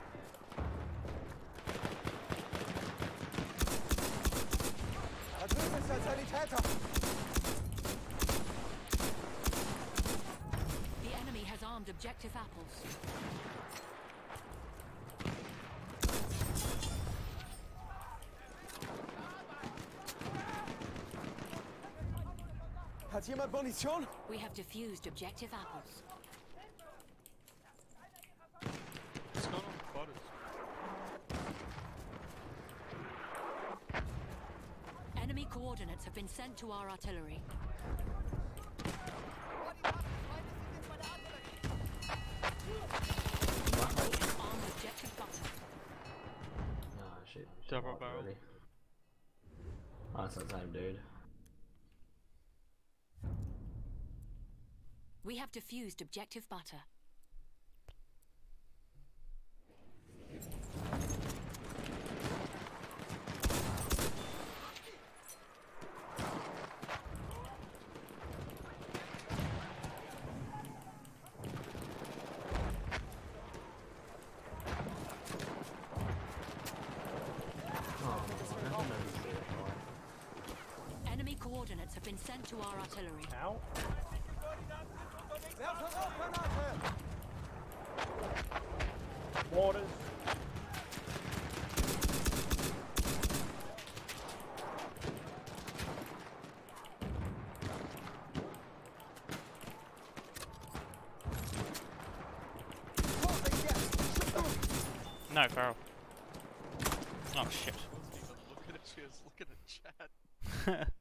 Da drüben ist ein Sanitäter! The enemy has armed objective apples. Hat jemand Munition? We have defused objective apples. What's going on with butters? Enemy coordinates have been sent to our artillery. Enemy has armed objective butter. Ah, shit. Double Oh, barrel. really? Oh, it's that same dude. We have defused objective butter. Oh, I never noticed it. Enemy coordinates have been sent to to our artillery. Ow. Werfe Rauchgranate! Mortars. Vorsicht jetzt! No, Farrell. Oh shit. Wasn't even looking at you, I was looking at chat.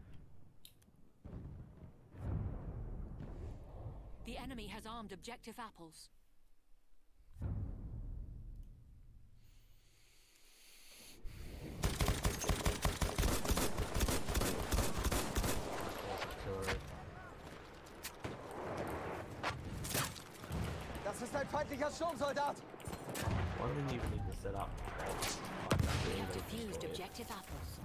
The enemy has armed objective apples. Artillery. Das ist ein feindlicher Sturmsoldat! Why didn't you even need to set up? We have defused objective apples.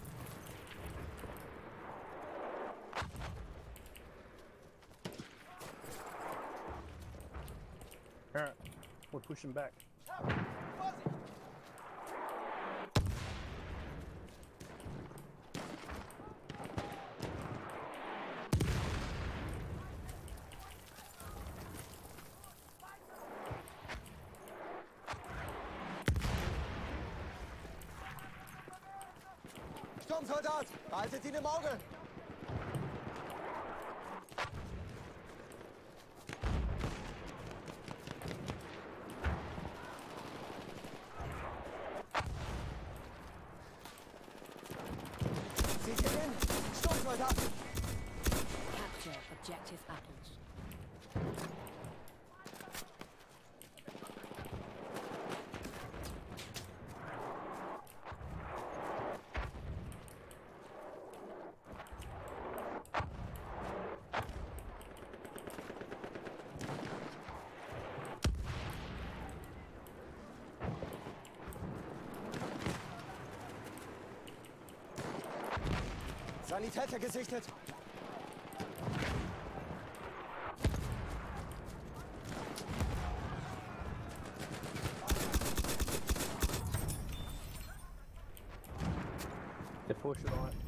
Alright. We're pushing back. Sturmsoldat! Behaltet ihn im Auge! Zieht ihn hin! Sturmsoldat! Capture objective apples. Sanitäter gesichtet! They're pushing on it.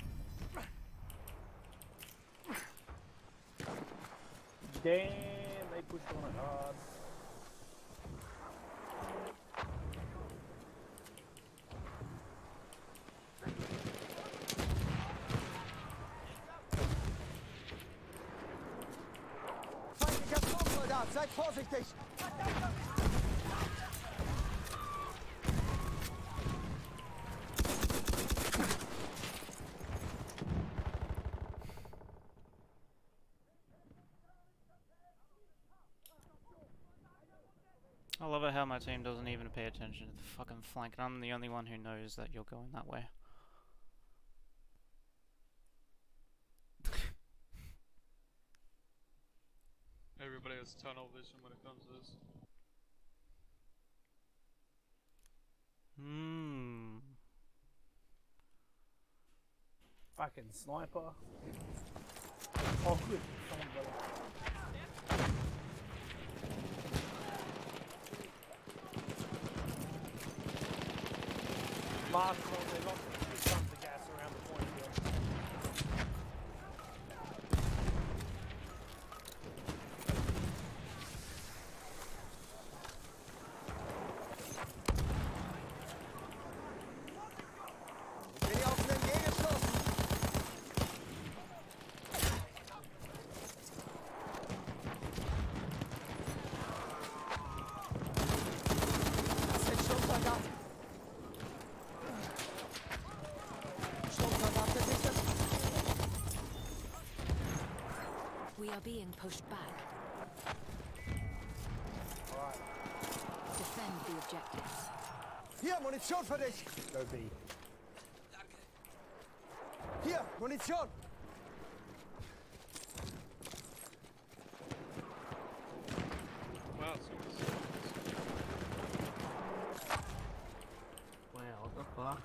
Damn, they pushed on it hard. Feindlicher Sturmsoldat! Seid vorsichtig! I love it how my team doesn't even pay attention to the fucking flank, and I'm the only one who knows that you're going that way. Everybody has tunnel vision when it comes to this. Hmm. Fucking sniper. Oh, good. Someone got it. Last one, they lost two tons of gas around the point here. In die offenen Wege stoßen! Das sind Sturmsoldat! Sturmsoldat gesichtet! We are being pushed back. Alright, Defend the objectives. Hier, Munition für dich! go B. Hier, Munition! Wow, so Wow, what the fuck?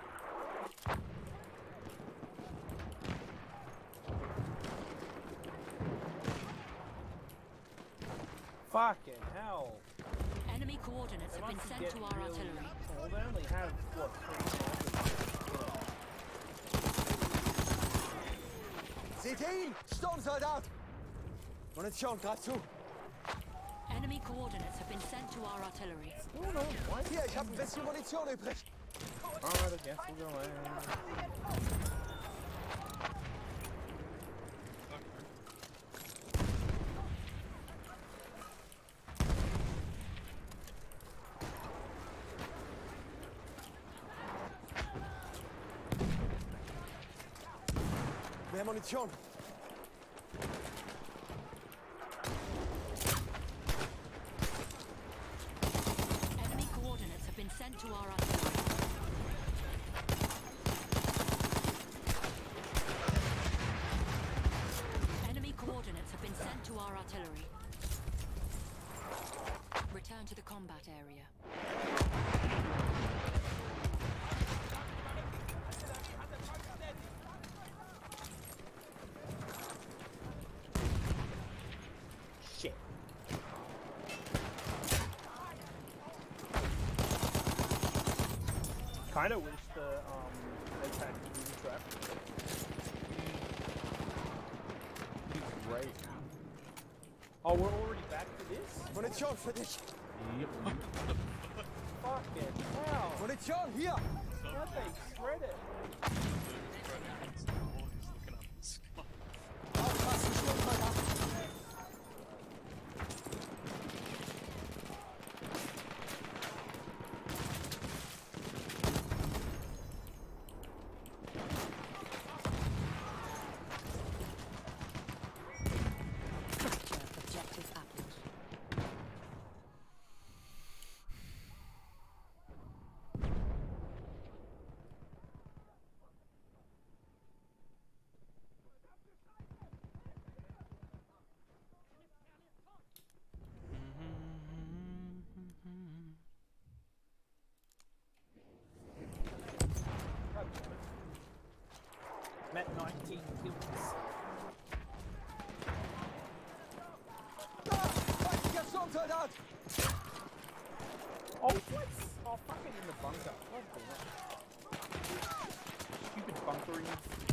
Fucking hell. Enemy coordinates They have been must sent get to our really- artillery. Well, they only have, what, 3 snipers? Seht ihr ihn? Sturmsoldat! Munition, greif zu! Enemy coordinates have been sent to our artillery. Hier, ich habe ein bisschen Munition übrig. Alright, I guess we'll go in. Mehr Munition. Enemy coordinates have been sent to our artillery. Enemy coordinates have been sent to our artillery. Return to the combat area. Shit. Kinda wish they had booby trap. Great. Oh, we're already back to this? Munition für dich. Yep. Fucking hell. Munition, hier! How'd they shred it? Aufpassen, Sturmsoldat! Objective apples. Met 19 kills. Da! Feindlicher Sturmsoldat! Oh, what? Oh, fucking in the bunker. God damn it. Stupid bunkering.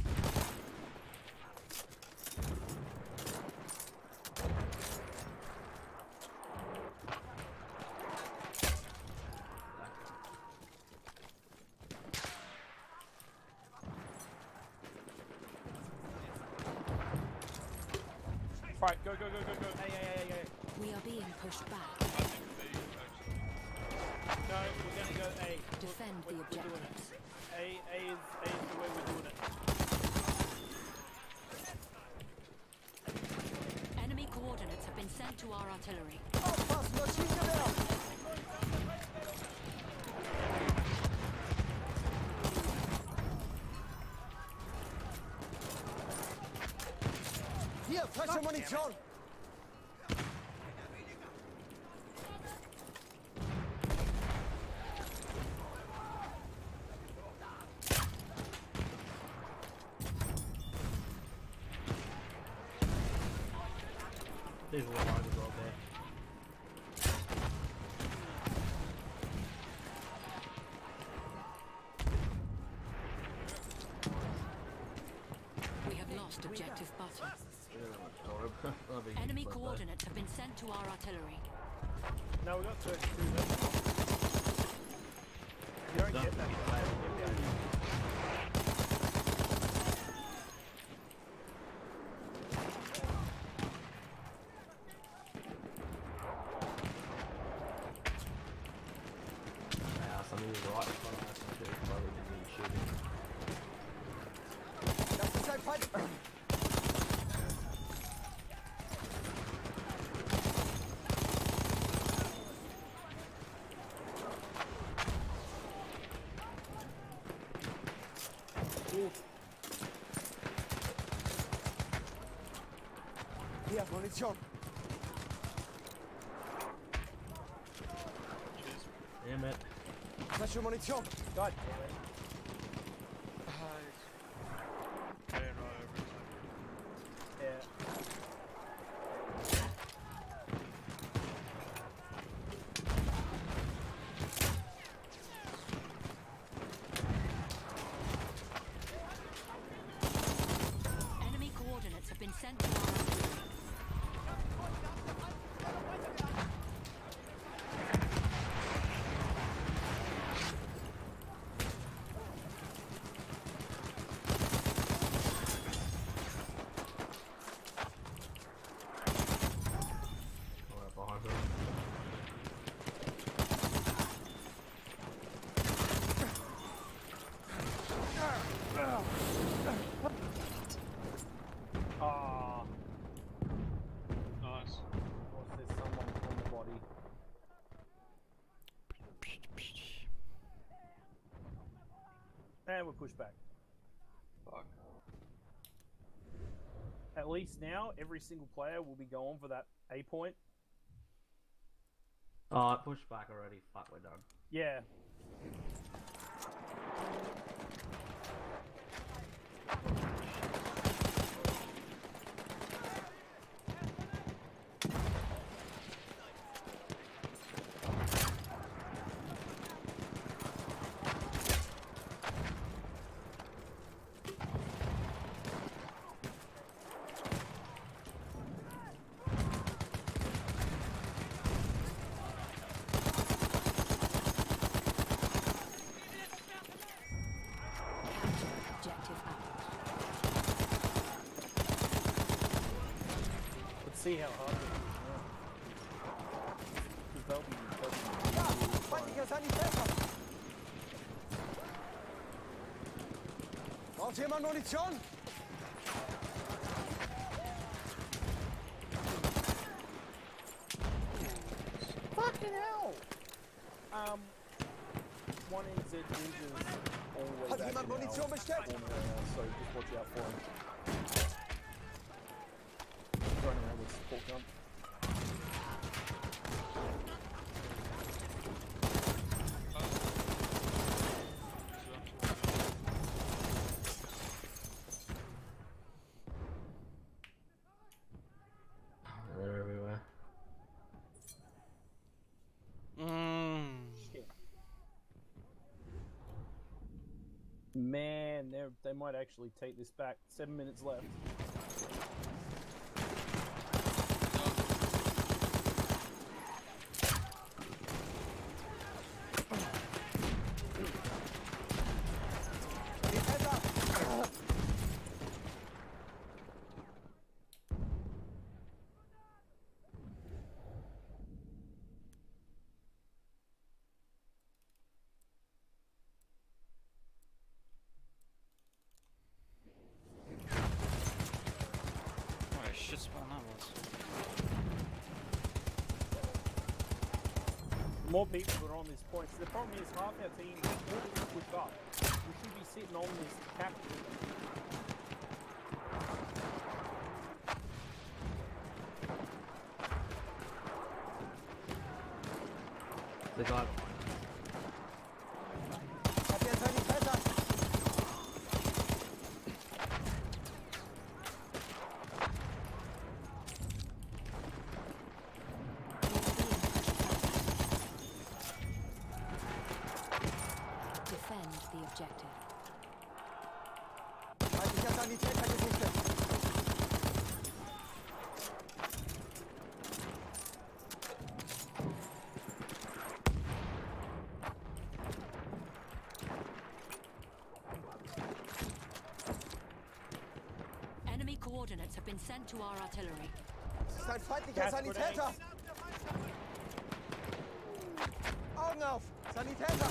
Right, go, go, go, go, go. Hey. We are being pushed back. No, we're gonna go A. Defend the We're doing objectives. it. A is the way we're doing it. Enemy coordinates have been sent to our artillery. Aufpassen, Maschinengewehr! Hier, frische Munition! There's one line as well there. We have lost objective butter. That'll be Enemy like that. coordinates have been sent to our artillery. No, we got 32 left. You don't get that. Yeah, somebody was right in front of us and shooting, probably didn't even shoot him. Das ist ein Feind! Hier, Munition! Damn it. Frische Munition! God damn it. Yeah. Enemy coordinates And we're pushed back. Fuck. At least now, every single player will be going for that A point. Oh, I pushed back already. Fuck, we're done. Yeah. Objective apples. Let's see how hard it is. Because they'll be Ja, feindlicher Sanitäter! Braucht jemand Munition? Fucking hell! One NZ Ninjas all the way Hat back jemand in our Munition bestellt? corner area, so just watch out for him. Running around with support gun. They're everywhere. Shit. Man, they might actually take this back. 7 minutes left. Sanitäter! What a shit spawn that was. More people are on this point. So the problem is half our team will be pushed up. We should be sitting on this capture. The guy behind Habt ihr einen Sanitäter? Defend the objective. Feindlicher Sanitäter gesichtet. Enemy coordinates have been sent to our artillery. Es ist ein feindlicher Gas Sanitäter! Augen auf! Sanitäter!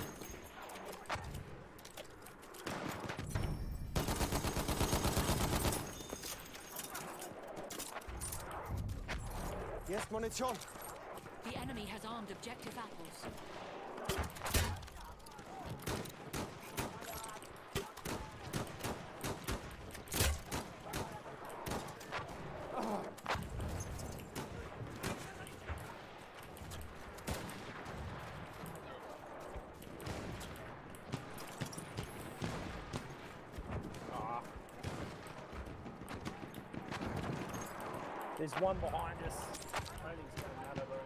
Hier ist Munition! The enemy has armed objective apples. There's one behind us. I don't think it's gonna matter though.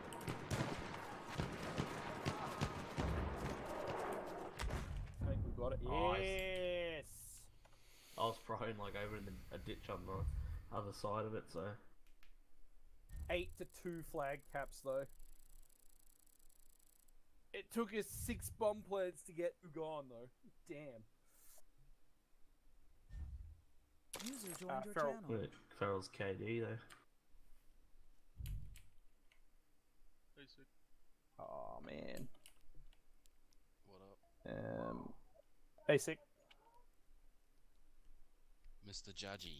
I think we've got it. Nice. Yes! I was prone like over in a ditch on the other side of it, so 8-2 flag caps though. It took us 6 bomb plants to get Ugan though. Damn. User joined your Feral. channel. look, Feral's KD though. Basic. Oh man. What up, Basic. Mr. Judgy?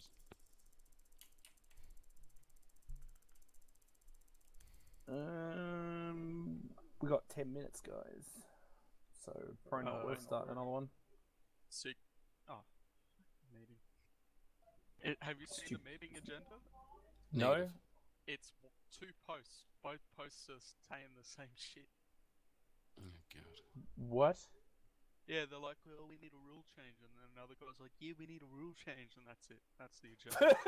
We got 10 minutes, guys. So probably not worth starting another one. Sick. Oh, meeting. Have you seen the meeting agenda? No. It's 2 posts. Both posts are saying the same shit. Oh god. What? Yeah, they're like, well, we need a rule change, and then another guy's like, yeah, we need a rule change, and that's it. That's the agenda.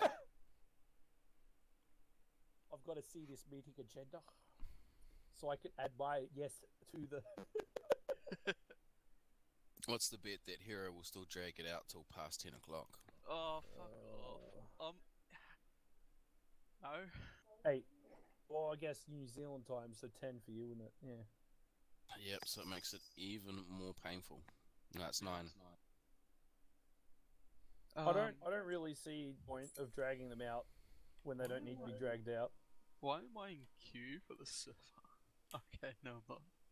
I've got to see this meeting agenda, so I can add my yes to the. What's the bet that Hero will still drag it out till past 10 o'clock? Oh, fuck off. No. Hey, well, I guess New Zealand time, so 10 for you, isn't it? Yeah. Yep, so it makes it even more painful. No, it's 9. I don't really see the point of dragging them out when they don't need to be dragged out. Why am I in queue for the server? Okay, no, I'm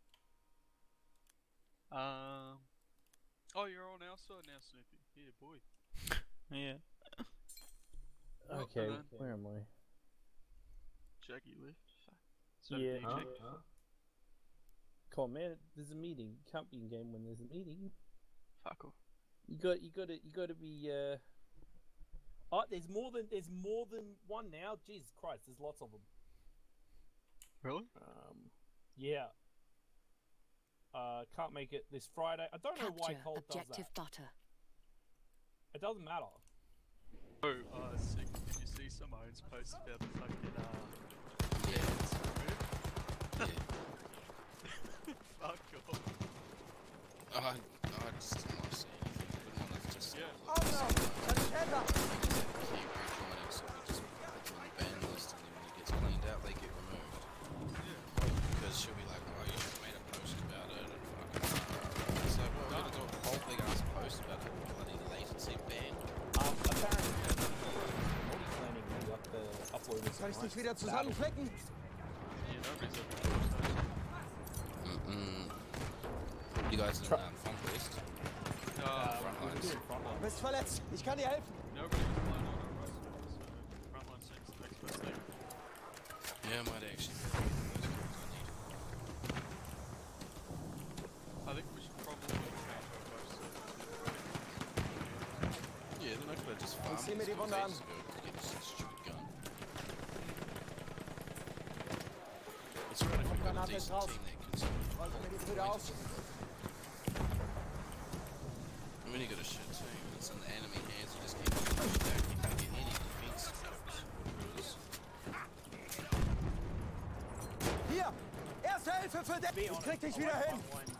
not. Oh, you're on our side now, Snoopy. Yeah, boy. Yeah. Okay, where am I? Jaggy left. Yeah. Huh? Come on, man. There's a meeting. You can't be in game when there's a meeting. Fuck off. You gotta be. Oh, there's more than one now. Jesus Christ, there's lots of them. Really? Yeah. Can't make it this Friday. I don't know why Capture Colt does objective that. butter. It doesn't matter. Oh, sick. Did you see Simone's post about the fucking, Yeah. Fuck off. I just didn't want to see anything. I wouldn't want to just... Yeah. Oh no! Sanitäter! Keep rejoining, so we just put them on the ban list, and then when it gets cleaned out, they get removed. Because she'll be like, oh, you should have made a post about it, and fucking... It's like, well, we're gonna do a whole big ass post about the bloody latency ban. Apparently, planning to upload this. Soll ich dich wieder zusammenflecken? Yeah, nobody's ever posted that. You guys in Conquest? Frontlines. Du bist verletzt. Ich kann dir helfen. Nobody's playing on our roster, so Frontline seems the next best thing. Yeah, I might actually be those skills I need. I think we should probably change our post. Yeah, then I could have just farmed zieh mir these die guys Wunde an. ages ago to get this stupid gun. It's alright if you've got a Granate decent drauf. team that can sort of Rollt mir die hold Brüder auf. points. And when you got a shit team and it's in the enemy hands, you just keep pushing back, you can't get any defense skills. Hier! Erste Hilfe für den... Ich krieg dich wieder hin!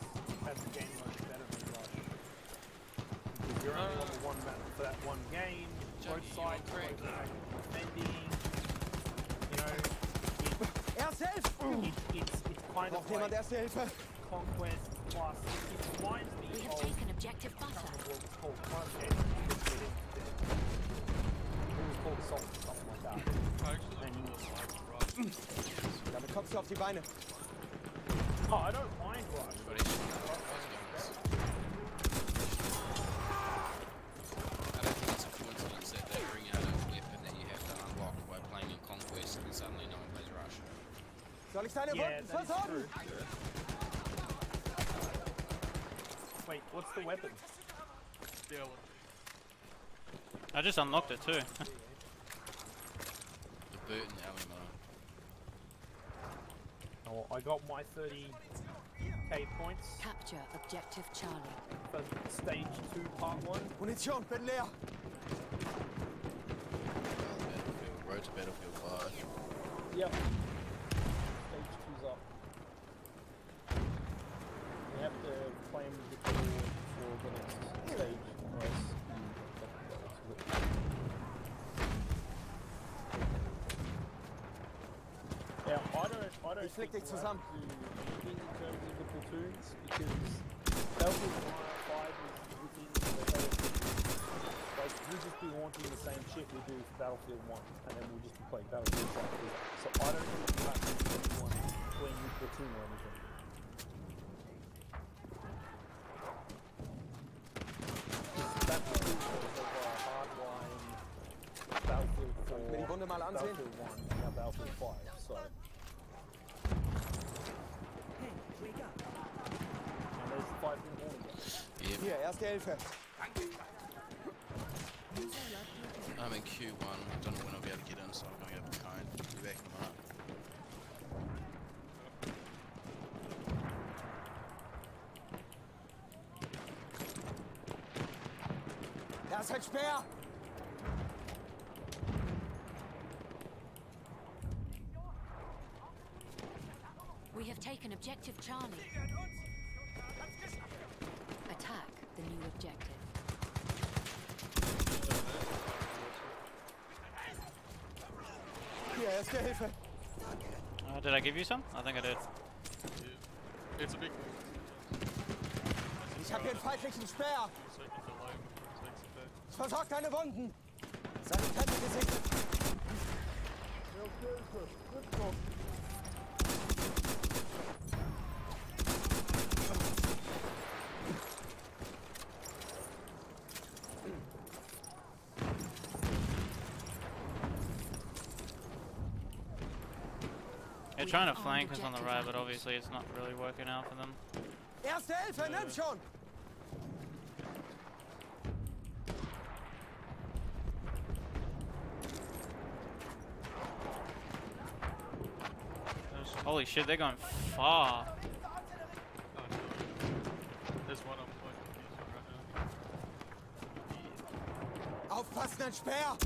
You're only level 1 for that one game. Both sides are defending. You know, Erste Hilfe! it's kind of Braucht jemand like Erste Hilfe? Conquest plus. It reminds me We have of taken objective I can't butter. remember what it was called. One of the games it was called Salt or something like that. I actually And like Rush. Damit kommst du auf die Beine. oh, I don't mind Rush. But it's I don't think it's a coincidence that they bring out a weapon that you have to unlock by playing in Conquest and then suddenly no one plays Rush. Soll ich deine Yeah, Wunden that is versorgen? true. Wait, what's the weapon? Dylan. I just unlocked it too. The Burton LMO. Oh, I got my 30k points Capture objective Charlie. for stage 2 part 1. Munition, bin leer. Battlefield, Road to Battlefield 5. Yep. Stage 2's up. We have to claim the goal for the next stage. or else Now, I don't Ich flick dich think we'll zusammen. have to do anything in terms of the platoons because Battlefield 5 is within the Battlefield. Like, we'll just be wanting the same shit we do for Battlefield 1, and then we'll just be playing Battlefield 5. So I don't think we'll have to do anyone when you platoon or anything. Battlefield is a hardline Battlefield 4, Mir die Wunde mal ansehen. Battlefield 1, and now Battlefield 5, so... Hey, wake up. And there's 5 in the morning. Yep. Hier, Erste Hilfe. I'm in Q1. I don't know when I'll be able to get in, so I'm going to go behind. Be back in a minute. Da ist ein Speer! We have taken objective Charlie. Attack the new objective. Hier, erste Hilfe! Did I give you some? I think I did. It's a big. Ich habe hier einen feindlichen Speer! Es versorgt deine Wunden! Sanitäter gesichert! They're trying to flank us on the right, but obviously it's not really working out for them. Erste Hilfe, nimm schon! Holy shit, they're going far. There's one on point right now. Aufpassen, ein Speer!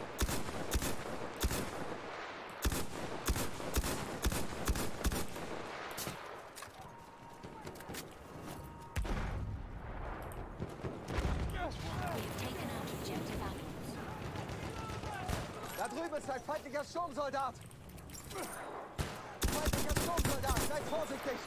Da drüben ist ein feindlicher Sturmsoldat! Feindlicher Sturmsoldat, seid vorsichtig!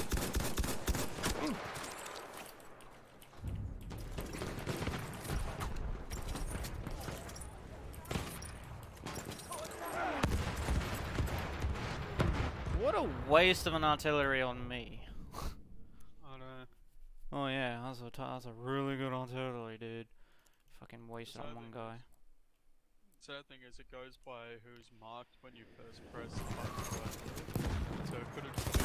What a waste of an artillery on me. I know. Oh yeah, that's a really good artillery, dude. Fucking wasted on one guy. Sad thing is, it goes by who's marked when you first press the button. So it could have.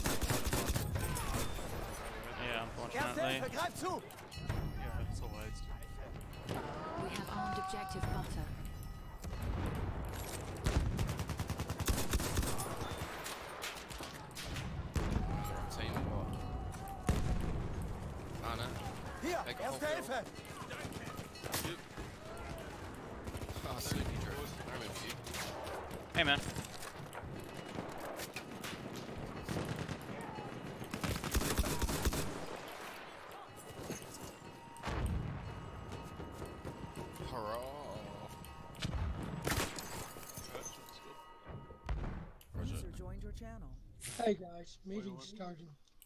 Yeah, Erste unfortunately. Hilfe, greif zu! Yeah, it's a waste. We have armed objective butter. Team what? Anna. Hier, Back erste home. Hilfe! Oh, Sleepy Drew. I remember you. Hey man. Hurrah. Roger. User joined your channel. Hey guys, meeting starting.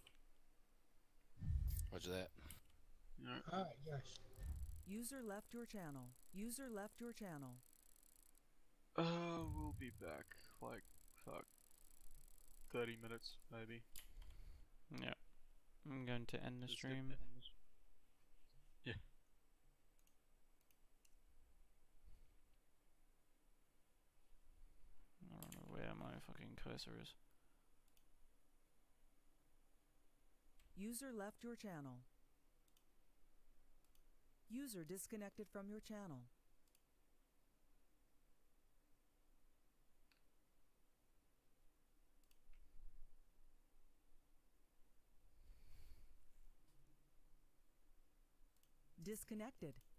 Roger that. Alright, guys. User left your channel. User left your channel. We'll be back. Like, fuck. 30 minutes, maybe. Yeah. I'm going to end the Just stream. get- Yeah. I don't know where my fucking cursor is. User left your channel. User disconnected from your channel. Disconnected.